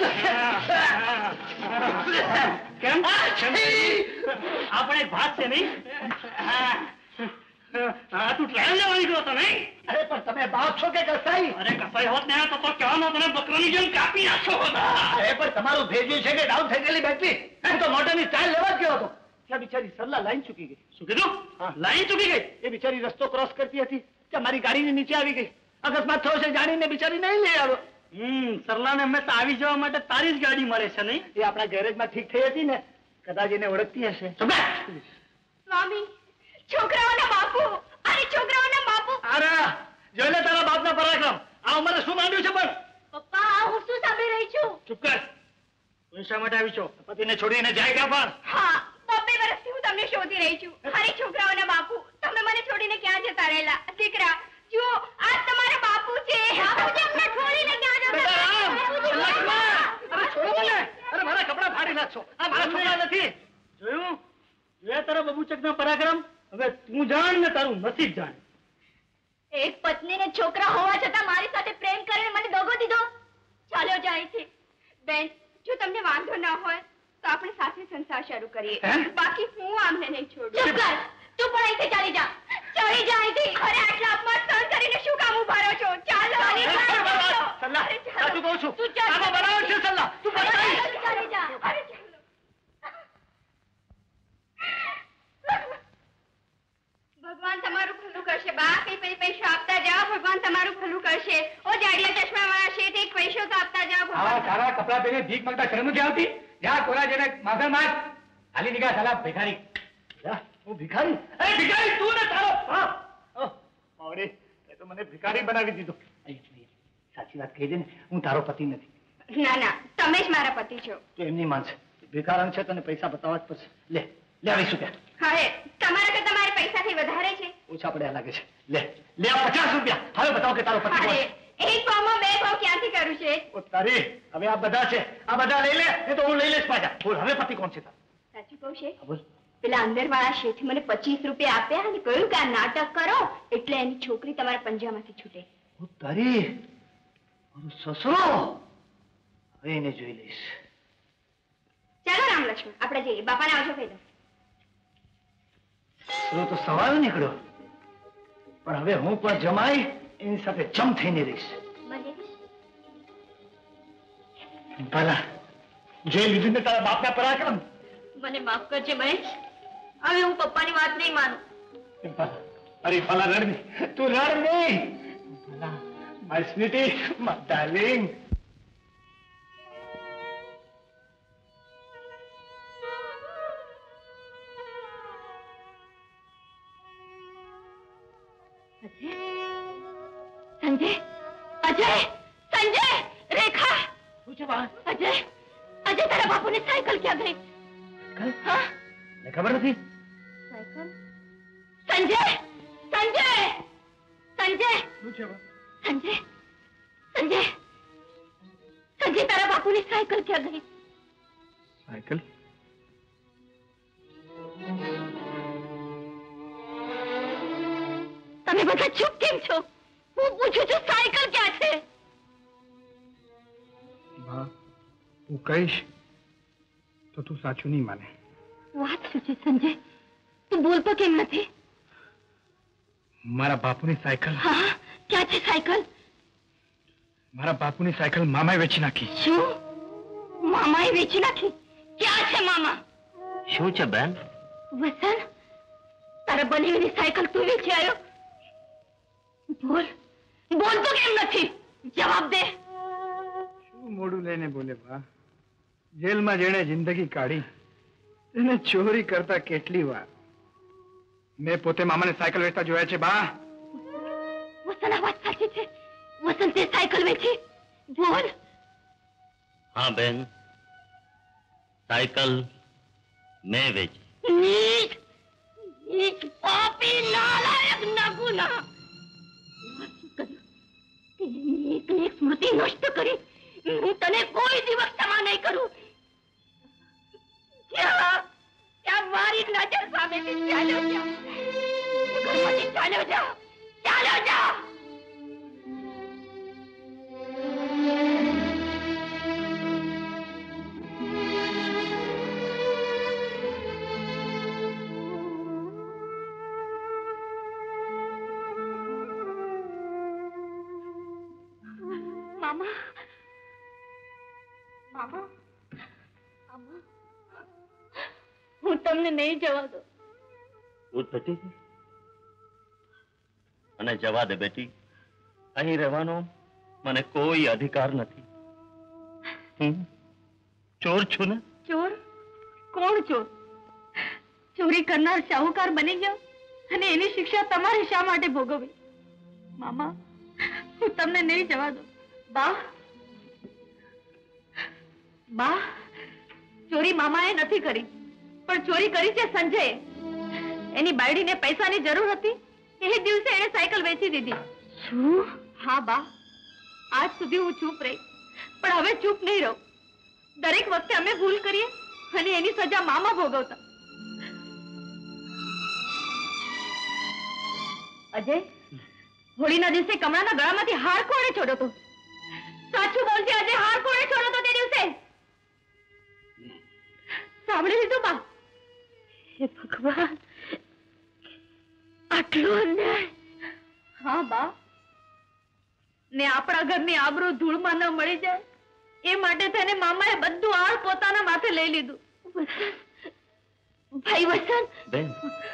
કેમ આપણે ભાત છે નહીં? હા તું ટ્રાયલ લેવાની ગયો હતો નહીં? અરે પણ તમે બાપ છો કે કસાઈ? અરે કસાઈ હોત ને તો તો કહેવાનો તને બકરાની જેમ કાપી નાખશો હતા. અરે પણ તમારું ભેજ્યું છે કે ડાઉન થઈ ગયેલી બેટરી? હું તો મોટરની ચાલ લેવા જ ગયો હતો, ત્યાં બિચારી સરલા લાઈન ચૂકી ગઈ. શું કીધું? લાઈન ચૂકી ગઈ? એ બિચારી રસ્તો ક્રોસ કરતી હતી ત્યાં મારી ગાડીની નીચે આવી ગઈ. અકસ્માત થયો છે જાણીને બિચારી નહીં લઈ આવ્યો. હમ સરલાને હંમેશા આવી જવા માટે તારી જ ગાડી મળે છે નહીં? એ આપણા ગેરેજમાં ઠીક થઈ હતી ને, કદાચ એને ઓળખતી હશે. સ્વામી, છોકરાઓના બાપુ અરે છોકરાઓના બાપુ. અરે જોઈ લે તારા બાપના પરાક્રમ. આ ઉંમરે શું માંડ્યું છે પણ? પપ્પા, હું શું સાંભળી રહી છું? ચૂપ કર. તું શા માટે આવી છો? પતિને છોડીને જાય ક્યાં પણ? હા, બબ્બે વર્ષથી હું તમને શોધી રહી છું. અરે છોકરાઓના બાપુ, તમે મને છોડીને ક્યાં જતા રહેલા? દીકરા જુઓ, આ તમારા બાપુ છે. બાપુજી અમને છોડીને ક્યાં જતા રહેલા? અરે છોડો મને. અરે મારા કપડા ફાડી નાખશો. આ મારા છોકરા નથી. જોયું જોયા તારા બબુચકના પરાક્રમ? હવે તું જાણ ને તારું નસીબ જાણ. એક પત્ની ને છોકરા હોવા છતાં મારી સાથે પ્રેમ કરીને મને દગો દીધો. ચાલો જાય છે બેન, જો તમને વાંધો ન હોય તો આપણે સાથે સંસાર શરૂ કરીએ. બાકી હું આમને નહીં છોડું. ચૂપ કર. તું પણ અહીંથી ચાલી જા. ચાલી જા અહીંથી. અરે આટલા અપમાન સહન કરીને શું કામ ઉભા રહો છો? ચાલો. સલ્લા, સાચું કહું છું. આમાં બરાબર છે સલ્લા. તું બતાવી. ચાલી જા. અરે ચાલો. ભગવાન તમારું ભલું કરશે. બા કઈ પૈ પૈસા આપતા જાઓ, ભગવાન તમારું ભલું કરશે. ઓ જાડિયા ચશ્મા વાળા શેઠ, એક પૈસો તો આપતા જાઓ. આવા સારા કપડા પહેરીને ભીખ માંગતા શરમ નથી આવતી? જા કોરા જેને માગર માગ. હાલી નીકળ સાલા ભિખારી. જા હું ભિખારી? અરે ભિખારી તું ને તારો બાપ. ઓહ માવડી, તે તો મને ભિખારી બનાવી દીધો. સાચી વાત કહી દે ને, હું તારો પતિ નથી. ના ના, તમે જ મારા પતિ છો. તું એમની માનશે. ભિખારણ છે, તને પૈસા બતાવવા જ પડશે. લે લે આવીશું ત્યાં. હવે તમારા કરતા મારે પૈસાથી વધારે છે. ઓછા પડ્યા લાગે છે. લે લે આ પચાસ રૂપિયા. હવે બતાવો કે તારો પતિ કોણ અરે છે? એક ભાવમાં બે ભાવ ક્યાંથી કરું છે? ઓ તારી, હવે આ બધા છે, આ બધા લઈ લે, એ તો હું લઈ લઈશ પાછા. બોલ હવે પતિ કોણ છે તારો? સાચું કહું છે? હા, બોલ. પેલા અંદર વાળા શેઠે મને પચીસ રૂપિયા આપ્યા અને કહ્યું કે આ નાટક કરો એટલે એની છોકરી તમારા પંજામાંથી છૂટે. ઓ તારી, મારો સસરો. હવે એને જોઈ લઈશ. ચાલો રામ લક્ષ્મણ, આપણે જઈએ. બાપાને આવજો કહી દો. સસરો તો સવાલ નીકળ્યો, પણ હવે હું પણ જમાઈ એની સાથે જમ થઈને રહીશ. ભલા જોઈ લીધું ને તારા બાપના પરાક્રમ? મને માફ કરજે મહેશ, હવે હું પપ્પાની વાત નહીં માનું. અરે ભલા રડ નહીં, તું રડ નહીં. ભલા my sweetie, my darling. Sanjay, Ajay, Sanjay, Rekha. શું છે બા? અજય, અજય તારા બાપુની સાયકલ ક્યાં ગઈ? હા? મને ખબર નથી. સાયકલ? સંજય, સંજય, સંજય સંજય સંજય સંજય તારા બાપુની સાયકલ ક્યાં ગઈ? સાયકલ? તમે બધા ચૂપ કેમ છો? હું પૂછું છું સાયકલ ક્યાં છે? બા, હું કહીશ તો તું સાચું નહીં માને. વાત શું છે સંજય? તું બોલતો કેમ નથી? મારા બાપુની સાયકલ. હા, ક્યાં છે સાયકલ? મારા બાપુની સાયકલ મામાએ વેચી નાખી. શું? મામાએ વેચી નાખી? ક્યાં છે મામા? શું છે બેન? વસન, તારા બનેવીની સાયકલ તું વેચી આવ્યો? બોલ, બોલ તો કેમ નથી? જવાબ દે. શું મોડું લઈને બોલે બા? જેલમાં જેણે જિંદગી કાઢી તેને ચોરી કરતા કેટલી વાર મેં પોતે મામાને સાયકલ વેચતા જોયા છે બા. વસન, આ વાત સાચી છે? વસન તે સાયકલ વેચી? બોલ. હા બેન, સાયકલ મેં વેચી. નીચ, નીચ, પાપી, નાલાયક, નગુના. એક એક સ્મૃતિ નષ્ટ કરી. હું તને કોઈ દિવસ ક્ષમા નહીં કરું. ત્યાં ત્યાં મારી નજર સામેથી ચાલ્યો જા. ઘરમાંથી ચાલ્યો જા. ચાલ્યો જા. મામા, મામા, મામા, હું તમને નહીં જવા દઉં. ઉઠ બેટી અને જવા દે બેટી. અહીં રહેવાનો મને કોઈ અધિકાર નથી. હું ચોર છું ને? ચોર? કોણ ચોર? ચોરી કરનાર શાહુકાર બની ગયો અને એની શિક્ષા તમારે શા માટે ભોગવવી? મામા, હું તમને નહીં જવા દઉં. બા, બા, ચોરી મામાએ નથી કરી, પણ ચોરી કરી છે સંજયે. એની બાયડીને પૈસાની જરૂર હતી, એ દિવસે એને સાયકલ વેચી દીધી. શું? હા બા, આજ સુધી હું ચૂપ રહી, પણ હવે ચૂપ નહીં રહું. દરેક વખતે અમે ભૂલ કરીએ અને એની સજા મામા ભોગવતા. અજય, હોળીના દિવસે કમળાના ગળામાંથી હાર કોણે છોડ્યો તો? સાચું બોલજે અજય, હાર કોણે છોડ્યો તો તે દિવસે? સાંભળી લીધું બા? હે ભગવાન, આટલો અન્યાય! હા બા, ને આપણા ઘરની આબરૂ ધૂળમાં ન મળી જાય એ માટે તેને મામાએ બધું આળ પોતાના માથે લઈ લીધું. ભાઈ વસન, બેન,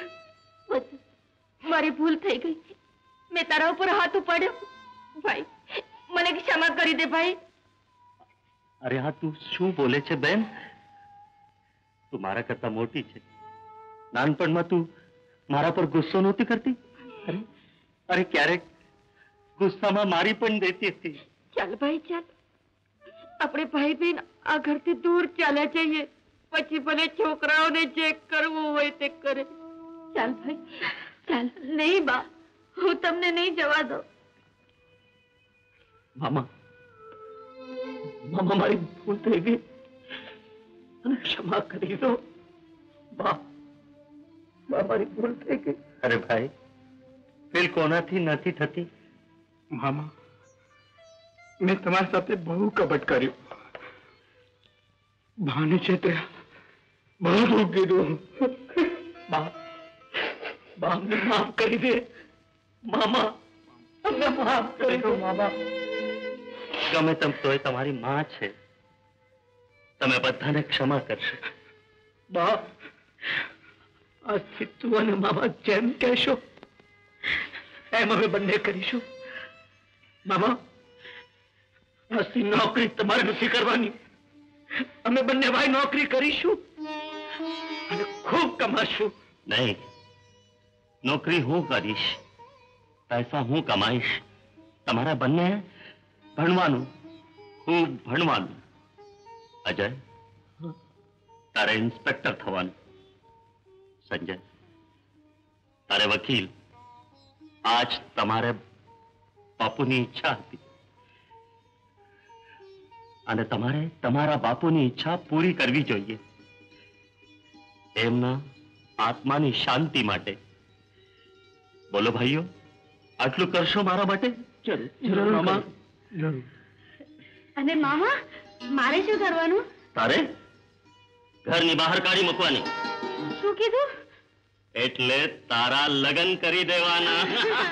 મારી ભૂલ થઈ ગઈ. મેં તારા ઉપર હાથ ઉપાડ્યો. ભાઈ, મને ક્ષમા કરી દે ભાઈ. અરે હા, તું શું બોલે છે બેન? તું મારા કરતા મોટી છે. નાનપણમાં તું મારા પર ગુસ્સો નહોતી કરતી? અરે અરે ક્યારેક ગુસ્સામાં મારી પણ દેતી હતી. ચાલ ભાઈ ચાલ, આપણે ભાઈ બહેન આ ઘરથી દૂર ચાલ્યા જઈએ, પછી ભલે છોકરાઓને જે કરવું હોય તે કરે. ચાલ ભાઈ ચાલ. નહીં બા, હું તમને નહીં જવા દઉં. મામા, મામા, મારી ભૂલ થઈ ગઈ અને ક્ષમા કરી દો. બા, બા, મારી ભૂલ થઈ ગઈ. અરે ભાઈ, પેલ કોનાથી નથી થતી? મામા, મેં તમારી સાથે બહુ કપટ કર્યું. ભાને છેતર્યા, બહુ કીધું. બા, બા, અમને માફ કરી દે. મામા, અમને માફ કરી દો. મામા, ગમે તેમ તોય તમારી માં છે, તમે બધાને ક્ષમા કરશો. બા, આજથી તું અને મામા જેમ કહેશો એમ અમે બંને કરીશું. મામા, આજથી નોકરી તમારે નથી કરવાની. અમે બંને ભાઈ નોકરી કરીશું અને ખૂબ કમાશું. નહીં, નોકરી હું કરીશ, પૈસા હું કમાઈશ. તમારા બંને ભણવાનું, ખૂબ ભણવાનું. અજય, તારે ઇન્સ્પેક્ટર થવાનું. સંજય, તારે વકીલ. આજ તમારે બાપુની ઈચ્છા હતી અને તમારે તમારા બાપુની ઈચ્છા પૂરી કરવી જોઈએ, એમના આત્માની શાંતિ માટે. બોલો ભાઈઓ, આટલું કરશો મારા માટે? જરૂર જરૂર મામા, જરૂર. અને મામા, મારે શું કરવાનું? તારે ઘરની બહાર કાઢી મૂકવાની. શું કીધું? એટલે તારા લગ્ન કરી દેવાના.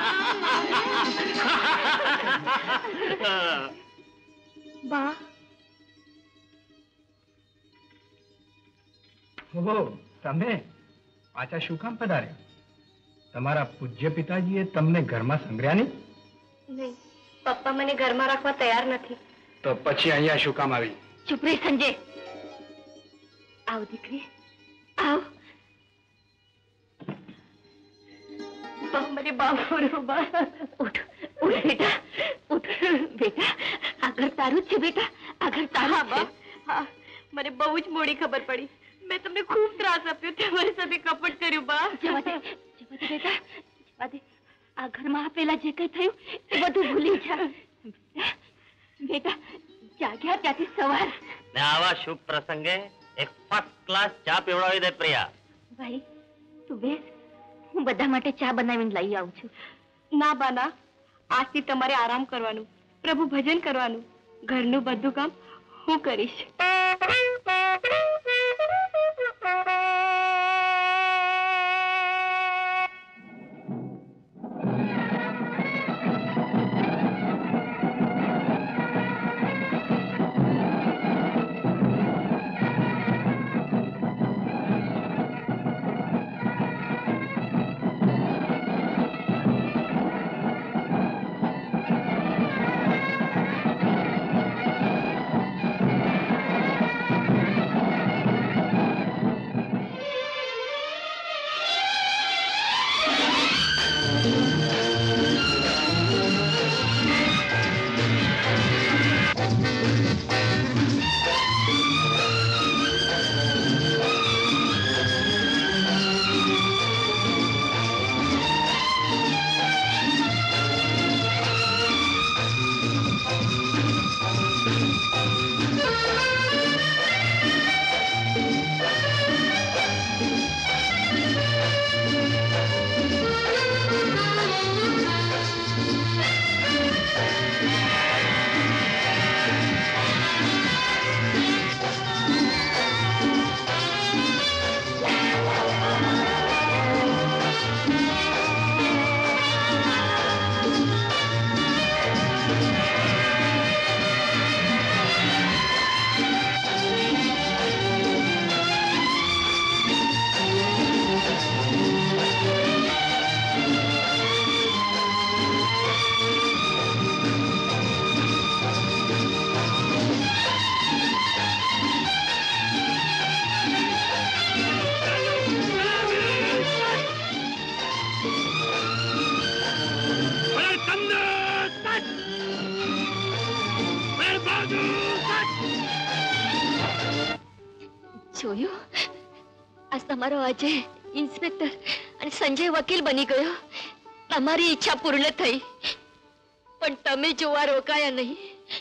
બા, ઓહો, તમે પાછા શું કામ પધાર્યા? તમારા પૂજ્ય પિતાજીએ તમને ઘરમાં સંગ્રહ્યા નહીં? નહીં, પપ્પા મને ઘરમાં રાખવા તૈયાર નથી. તો પછી અહીંયા શું કામ આવી? ચૂપ રહી સંજય. આવ દીકરી, આવ. બા, મને બાપરો બા. ઉઠ ઉઠ બેટા, ઉઠ બેટા. આ ઘર તારું જ છે બેટા, આ ઘર તારું છે. હા, મને બહુ જ મોડી ખબર પડી. મેં તમને ખૂબ ત્રાસ આપ્યો, તમારી સાથે કપટ કર્યું બા. જવા દે, જવા દે બેટા, જવા દે. આ ઘરમાં પેલા જે કઈ થયું એ બધું ભૂલી જા બેટા. જાગ્યા ત્યાંથી સવાર. ને આવા શુભ પ્રસંગે એક ફર્સ્ટ ક્લાસ ચા પીવડાવી દે પ્રિયા. ભાઈ તું બેસ, હું બધા માટે ચા બનાવીને લઈ આવું છું. ના બાના, આજથી તમારે આરામ કરવાનું, પ્રભુ ભજન કરવાનું. ઘરનું બધું કામ હું કરીશ. જોયું, આજ તમારો અજય ઇન્સ્પેક્ટર અને સંજય વકીલ બની ગયો. તમારી ઈચ્છા પૂર્ણ થઈ, પણ તમે જોવા રોકાયા નહીં.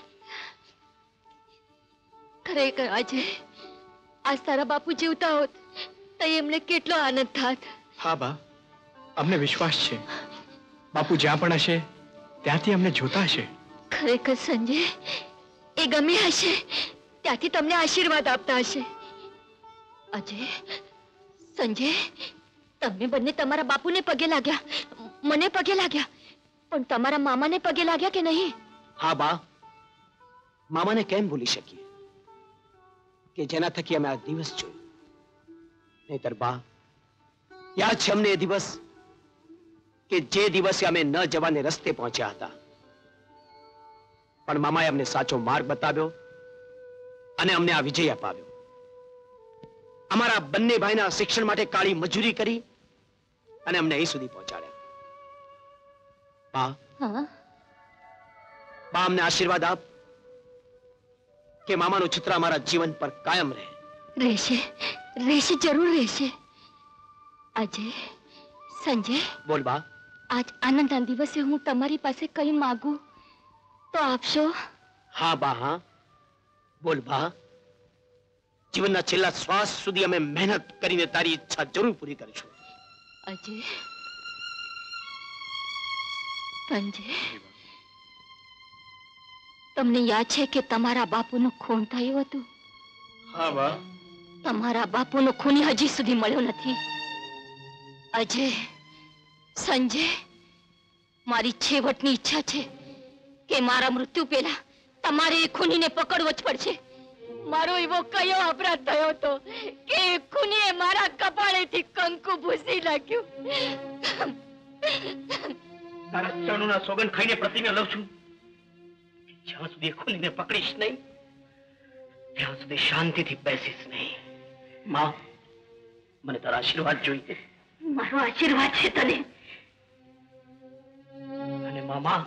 ખરેખર અજય, આજ તારા બાપુ જીવતા હોત તો એમને કેટલો આનંદ થાત. હા બા, અમને વિશ્વાસ છે બાપુ જ્યાં પણ હશે ત્યાંથી અમને જોતા હશે. ખરેખર સંજય, એ ગમે હશે ત્યાંથી તમને આશીર્વાદ આપતા હશે. અજય, સંજય, તમે બંને તમારા બાપુને પગે લાગ્યા, મને પગે લાગ્યા, પણ તમારા મામાને પગે લાગ્યા કે નહીં? હા બા, મામાને કેમ ભૂલી શકીએ કે જેના થકી અમે આ દિવસ જોયો. નહીતર બા, યાદ છે અમને એ દિવસ કે જે દિવસે અમે ન જવાને રસ્તે પહોંચ્યા હતા, પણ મામાએ અમને સાચો માર્ગ બતાવ્યો અને અમને આ વિજય અપાવ્યો. અમારા બંને ભાઈના શિક્ષણ માટે કાળી મજૂરી કરી અને અમને અહીં સુધી પહોંચાડ્યા. બા, બા અમને આશીર્વાદ આપ કે મામાનું ચિત્ર અમારા જીવન પર કાયમ રહે. રહેશે, રહેશે, જરૂર રહેશે. અજય, સંજય, બોલ બા. આજ આનંદના દિવસે હું તમારી પાસે કંઈ માંગુ તો આપશો? હા બા, હા. બોલ બા. જીવનના છેલ્લા શ્વાસ સુધી અમે મહેનત કરીને તારી ઈચ્છા જરૂર પૂરી કરીશું. અજય, સંજય, તમને યાદ છે કે તમારા બાપુનું ખૂન થયું હતું? હા બા. તમારા બાપુનો ખૂની હજી સુધી મળ્યો નથી. અજય, સંજય, મારી છેવટની ઈચ્છા છે કે મારા મૃત્યુ પહેલા તમારે એ ખૂનીને પકડવો જ પડશે. મારો એવો કયો અપરાધ થયો હતો કે એ ખૂનીએ મારા કપાળેથી કંકુ ભૂસી નાખ્યું. તારા ચરણોના સોગંદ ખાઈને પ્રતિજ્ઞા લઉં છું, જ્યાં સુધી ખૂનીને પકડીશ નહીં ત્યાં સુધી શાંતિથી બેસીશ નહીં. માં, મને તારા આશીર્વાદ જોઈએ. મારો આશીર્વાદ છે તને. અને મામા,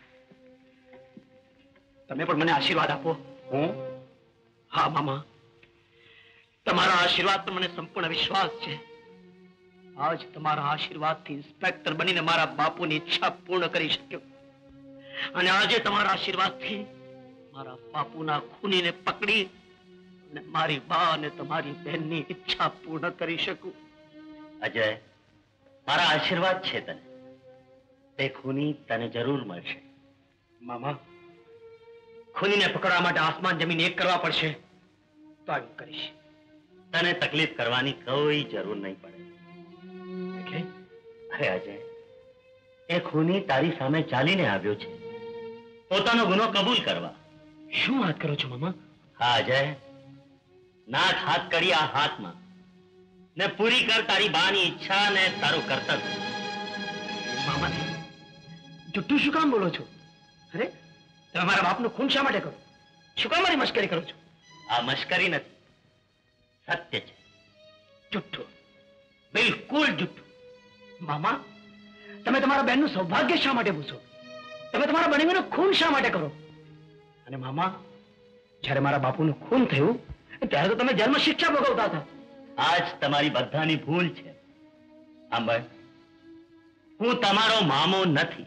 તમે પણ મને આશીર્વાદ આપો. હું? હા મામા, તમારા આશીર્વાદ પર મને સંપૂર્ણ વિશ્વાસ છે. આજ તમારા આશીર્વાદથી ઇન્સ્પેક્ટર બનીને મારા બાપુની ઈચ્છા પૂર્ણ કરી શક્યો, અને આજે તમારા આશીર્વાદથી મારા બાપુના ખૂનીને પકડી અને મારી બા અને તમારી બહેનની ઈચ્છા પૂર્ણ કરી શકું. અજય, મારા આશીર્વાદ છે તને. તે ખૂની તને જરૂર મળશે. મામા, ખૂનીને પકડવા માટે આસમાન જમીન એક કરવા પડશે તો આવી કરીશ. તને તકલીફ કરવાની કોઈ જરૂર નહીં પડે. એટલે? અરે અજય, એ ખૂની તારી સામે ચાલીને આવ્યો છે પોતાનો ગુનો કબૂલ કરવા. શું વાત કરો છો મામા? હા અજય, નાક હાથ કરી આ હાથમાં ને પૂરી કર તારી બાની ઈચ્છા ને તારું કર્તવ્ય. મામાજી, જુઠ્ઠું શું કામ બોલો છો? અરે, તમે મારા બાપનું ખૂન શા માટે કરો? શું કામ મારી મશ્કરી કરો છો? આ મશ્કરી નથી, સત્ય છે. જુઠ્ઠું, બિલકુલ જુઠ્ઠું. મામા, તમે તમારા બહેનનું સૌભાગ્ય શા માટે પૂછો? તમે તમારા બનેવીનું ખૂન શા માટે કરો? અને મામા, જ્યારે મારા બાપુનું ખૂન થયું ત્યારે તો તમે જન્મ શિક્ષા ભોગવતા હતા. આજ તમારી બધાની ભૂલ છે. સાંભળ, હું તમારો મામો નથી.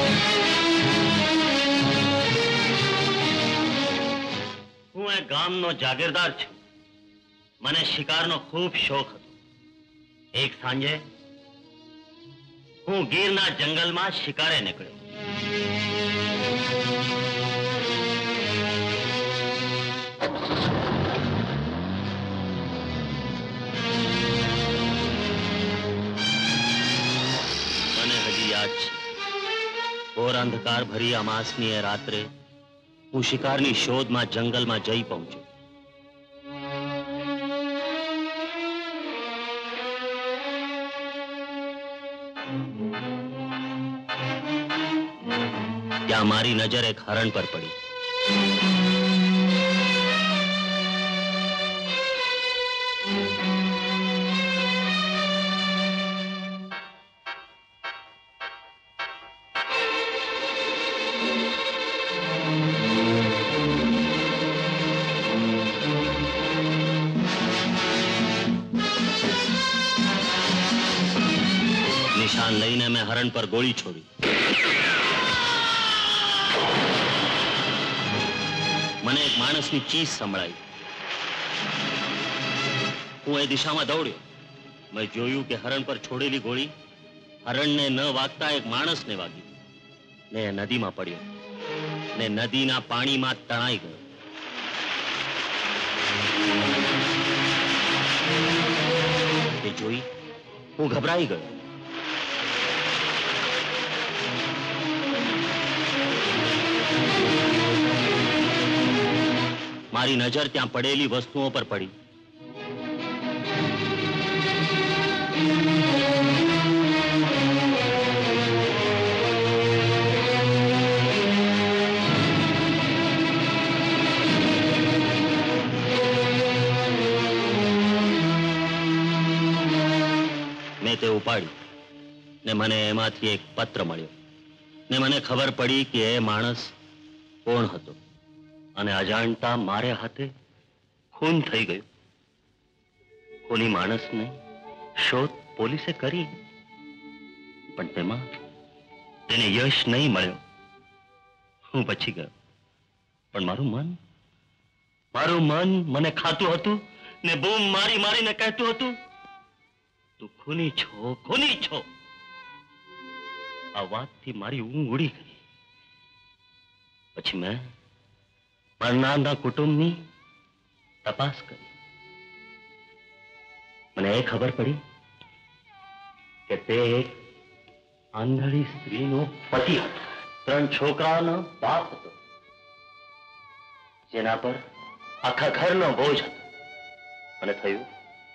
હું એ ગામનો જાગીરદાર છું. મને શિકારનો ખૂબ શોખ હતો. એક સાંજે હું ગીરના જંગલમાં શિકારે નીકળ્યો. મને હજી યાદ છે, ઘોર અંધકાર ભરી અમાસની એ રાત્રે હું શિકારની શોધમાં જંગલમાં જઈ પહોંચ્યો. ત્યાં મારી નજર એક હરણ પર પડી. નિશાન લઈને મેં હરણ પર ગોળી છોડી. મને એક માણસની ચીસ સંભળાઈ. હું એ દિશામાં દોડ્યો. મેં જોયું કે હરણ પર છોડેલી ગોળી હરણને ન વાગતા એક માણસને વાગી ને એ નદીમાં પડ્યો ને નદીના પાણીમાં તણાઈ ગયો. એ જોઈ હું ગભરાઈ ગયો. મારી નજર ત્યાં પડેલી વસ્તુઓ પર પડી. મેં તે ઉપાડી ને મને એમાંથી એક પત્ર મળ્યો ને મને ખબર પડી કે એ માણસ કોણ હતો અને અજાણતા મારે હાથે ખૂન થઈ ગયું. ખૂની માણસને શોધ પોલીસે કરી, પણ તેમાં તેને યશ નહીં મળ્યો. હું બચી ગયો, પણ મારું મન મારું મન મને ખાતું હતું ને બૂમ મારી મારીને કહેતું હતું, તું ખૂની છો, ખૂની છો. આ વાતથી મારી ઊંઘ ઉડી ગઈ. પછી મેં મરનારના કુટુંબની તપાસ કરી. મને એ ખબર પડી કે તે એક આંધળી સ્ત્રીનો પતિ હતો, ત્રણ છોકરાનો બાપ હતો, જેના પર આખા ઘરનો બોજ હતો. મને થયું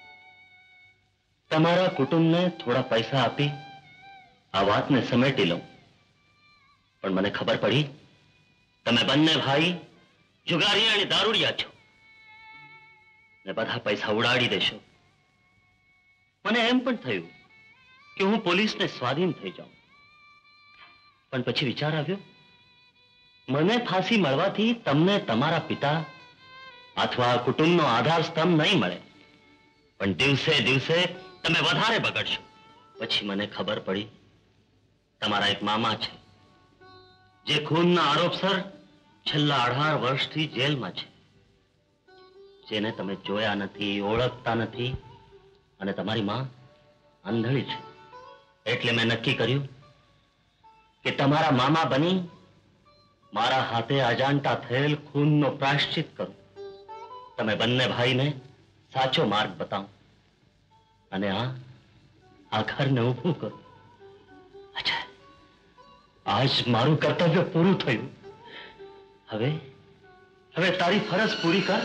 તમારા કુટુંબને થોડા પૈસા આપી આ વાતને સમેટી લઉં. પણ મને ખબર પડી તમે બંને ભાઈ જુગારી અને દારૂડિયા છો ને બધા પૈસા ઉડાડી દેશો. મને એમ પણ થયું કે હું પોલીસને સ્વાધીન થઈ જાઉં. પણ પછી વિચાર આવ્યો, મને ફાંસી મળવાથી તમને તમારા પિતા અથવા કુટુંબનો આધાર સ્તંભ નહીં મળે, પણ દિવસે દિવસે તમે વધારે બગડશો. પછી મને ખબર પડી તમારા એક મામા છે જે ખૂનના આરોપસર છેલ્લા અઢાર વર્ષથી જેલમાં છે, જેને તમે જોયા નથી, ઓળખતા નથી, અને તમારી માં આંધળી છે. એટલે મેં નક્કી કર્યું કે તમારા મામા બની મારા હાથે અજાણતા થયેલ ખૂનનો પ્રાયશ્ચિત કરું. તમે બંને ભાઈને સાચો માર્ગ બતાવો અને આ આ ઘરને ઊભું કરું. અચ્છા, આજ મારું કર્તવ્ય પૂરું થયું. હવે હવે તારી ફરજ પૂરી કર.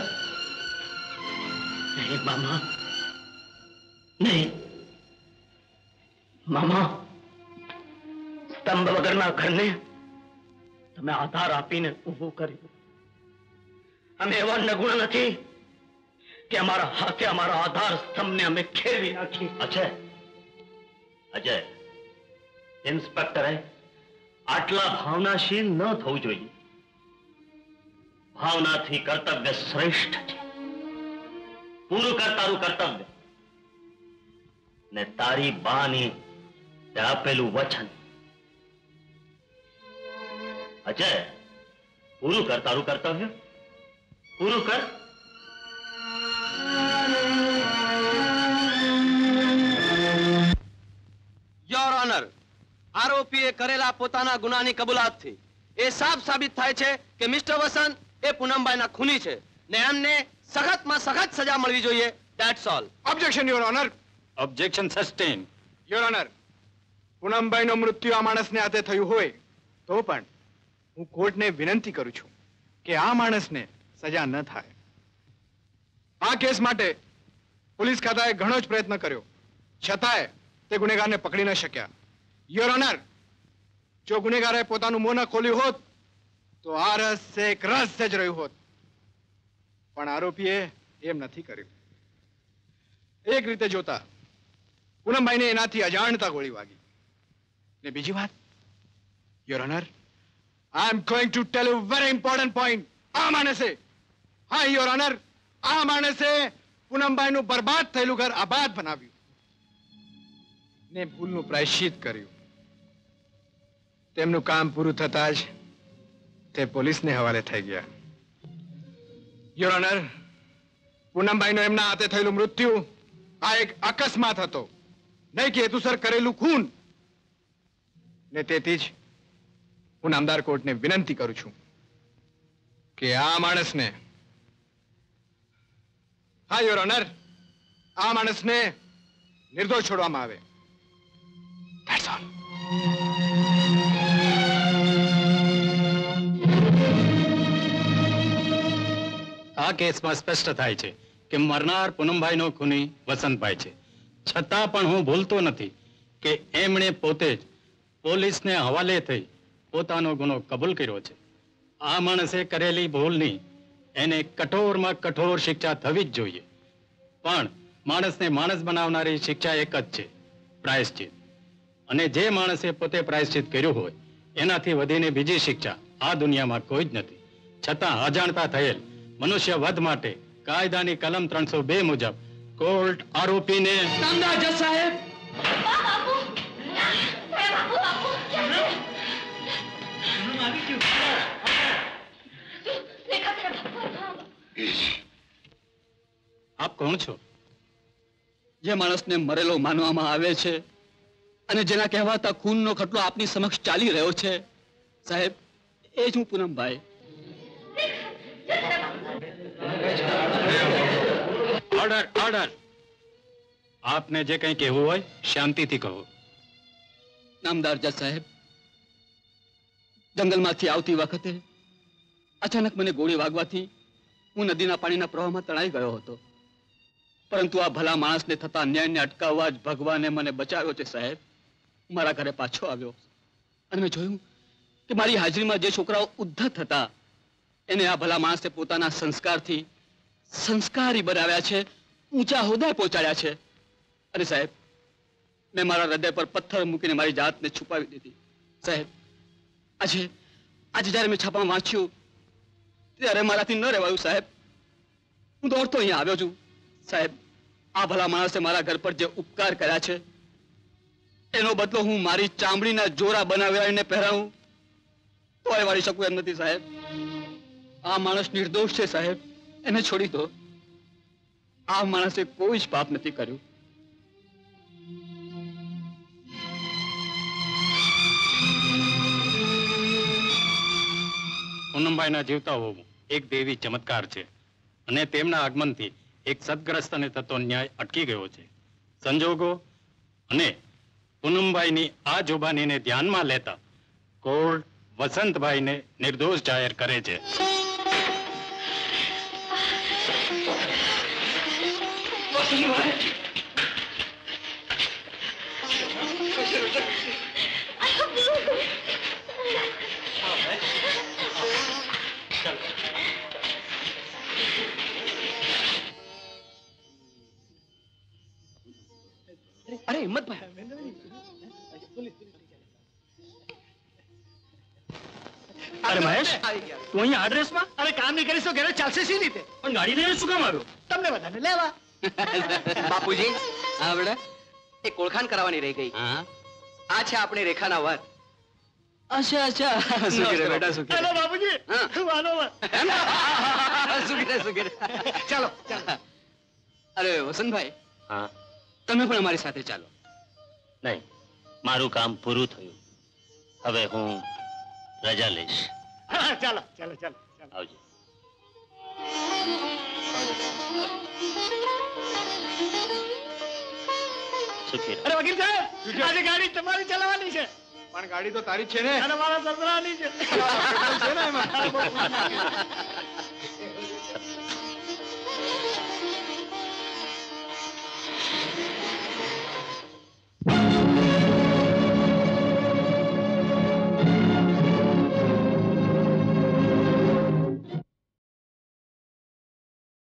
નહીં મામા, નહીં મામા. સ્તંભ વગરના ઘરને તમે આધાર આપીને ઊભું કર્યું. અમે એવા નગુણ નથી કે અમારા હાથે અમારા આધાર સ્તંભને અમે ખેરવી નાખી. અજય, અજય, ઇન્સ્પેક્ટરે આટલા ભાવનાશીલ ન થવું જોઈએ. ભાવનાથી કર્તવ્ય શ્રેષ્ઠ છે. પૂરું કર તારું કર્તવ્ય ને તારી બાની આપેલું વચન. અજય, પૂરું કર તારું કર્તવ્ય, પૂરું કર. યોર ઓનર, આરોપીએ કરેલા પોતાના ગુનાની કબૂલાતથી એ સાફ સાબિત થાય છે કે મિસ્ટર વસંત એ પૂનમબાઈના ખૂની છે ને એમને સખતમાં સખત સજા મળવી જોઈએ. That's all. Objection your honour. Objection sustain. Your honour, પૂનમબાઈનો મૃત્યુ આ માણસને હાથે થયું હોય તો પણ હું કોર્ટને વિનંતી કરું છું કે આ માણસને સજા ન થાય. આ કેસ માટે પોલીસ ખાતાએ ઘણો જ પ્રયત્ન કર્યો, છતાંય તે ગુનેગારને પકડી ન શક્યા. યોર ઓનર, જો ગુનેગારે પોતાનું મોં ન ખોલ્યું હોત તો આ રહસ્ય એક રહસ્ય જ રહ્યું હોત, પણ આરોપીએ એમ નથી કર્યું. એક રીતે જોતા પૂનમભાઈને એનાથી અજાણતા ગોળી વાગી. ને બીજી વાત, your honour, I am going to tell you very important point. આ માણસે, હા યોર ઓનર, આ માણસે પૂનમભાઈનું બરબાદ થયેલું ઘર આબાદ બનાવ્યું ને ભૂલનું પ્રાયશ્ચિત કર્યું. તેમનું કામ પૂરું થતા જ તે પોલીસને હવાલે થઈ ગયા. યોર ઓનર, પૂનમભાઈનો એમના હાથે થયેલું મૃત્યુ આ એક અકસ્માત હતો, નહીં કે હેતુસર કરેલું ખૂન. ને તેથી જ હું નામદાર કોર્ટને વિનંતી કરું છું કે આ માણસને, હા યોર ઓનર, આ માણસને નિર્દોષ છોડવામાં આવે. That's all. આ કેસમાં સ્પષ્ટ થાય છે કે મરનાર પૂનમભાઈનો ખૂની વસંતભાઈ છે. છતાં પણ હું ભૂલતો નથી કે એમણે પોતે જ પોલીસને હવાલે થઈ પોતાનો ગુનો કબૂલ કર્યો છે. આ માણસે કરેલી ભૂલની એને કઠોરમાં કઠોર શિક્ષા થવી જ જોઈએ. પણ માણસને માણસ બનાવનારી શિક્ષા એક જ છે, પ્રાયશ્ચિત. અને જે માણસે પોતે પ્રાયશ્ચિત કર્યું હોય એનાથી વધીને બીજી શિક્ષા આ દુનિયામાં કોઈ જ નથી. છતાં અજાણતા થયેલ મનુષ્ય વધ માટે કાયદાની કલમ ત્રણસો બે મુજબ કોર્ટ આરોપીને નામદાર જજ સાહેબ, આપ કોણ છો? જે માણસને મરેલો માનવામાં આવે છે અને જેના કહેવાતા ખૂનનો ખટલો આપની સમક્ષ ચાલી રહ્યો છે, સાહેબ, એ જ હું પૂનમભાઈ. Order order. આપને જે કંઈ કહેવું હોય શાંતિથી કહો. નામદાર જજ સાહેબ, જંગલમાંથી આવતી વખતે અચાનક મને ગોળી વાગવાથી હું નદીના પાણીના પ્રવાહમાં તણાઈ ગયો હતો. પરંતુ આ ભલા માણસને થતા અન્યાયને અટકાવવા જ ભગવાને મને બચાવ્યો છે સાહેબ. મારા ઘરે પાછો આવ્યો અને મેં જોયું કે મારી હાજરીમાં જે છોકરાઓ ઉદ્ધત હતા એને આ ભલા માણસે પોતાના સંસ્કારથી સંસ્કારી બનાવ્યા છે, ઊંચા હોદ્દાએ પહોંચાડ્યા છે. અને સાહેબ, મેં મારા હૃદય પર પથ્થર મૂકીને મારી જાતને છુપાવી દીધી. સાહેબ, આજે આજે જ્યારે મેં છાપામાં વાંચ્યું ત્યારે મારાથી ન રહેવાયું સાહેબ. હું દોડતો અહીંયા આવ્યો છું સાહેબ. આ ભલા માણસે મારા ઘર પર જે ઉપકાર કર્યા છે એનો બદલો હું મારી ચામડીના જોરા બનાવીને પહેરાવું તોય વાળી શકું એમ નથી સાહેબ. આ માણસ નિર્દોષ છે સાહેબ, એને છોડી દો. આ માણસે કોઈ જ પાપ નથી કર્યું. પૂનમભાઈના જીવતા હોવું એક દેવી ચમત્કાર છે અને તેમના આગમનથી એક સદગ્રસ્ત અને થતો ન્યાય અટકી ગયો છે. સંજોગો અને પૂનમભાઈની આ જુબાનીને ધ્યાનમાં લેતા કોર્ટ વસંતભાઈને નિર્દોષ જાહેર કરે છે. અરે હિંમતભાઈ, અરે મહેશ, તું અહીંયા એડ્રેસમાં? અરે કામ નહીં કરીશ તો ઘરે ચાલશે સી રીતે? પણ ગાડી લઈને શું કામ આવ્યો? તમને બધાને લેવા. બાપુજી, હા બેટા, એક ઓળખાણ કરાવવાની રહી ગઈ. આ છે આપણી રેખાના વર. અચ્છા અચ્છા, સુખી રહે બેટા, સુખી હેલો રહે. બાપુજી, વાલો વાર. સુખી રહે, સુખી રહે. ચાલો ચાલો. અરે વસંતભાઈ, હા, તમે પણ અમારી સાથે ચાલો. નહીં, મારું કામ પૂરું થયું. હવે હું રજા લઈશ. હા, ચાલો ચાલો ચાલો ચાલો. આવજો. સુખી રહો. અરે વકીલ સાહેબ, આજે ગાડી તમારી ચલાવવાની છે. પણ ગાડી તો તારી જ છે ને. અને મારા સસરાની છે. છે ને એમાં.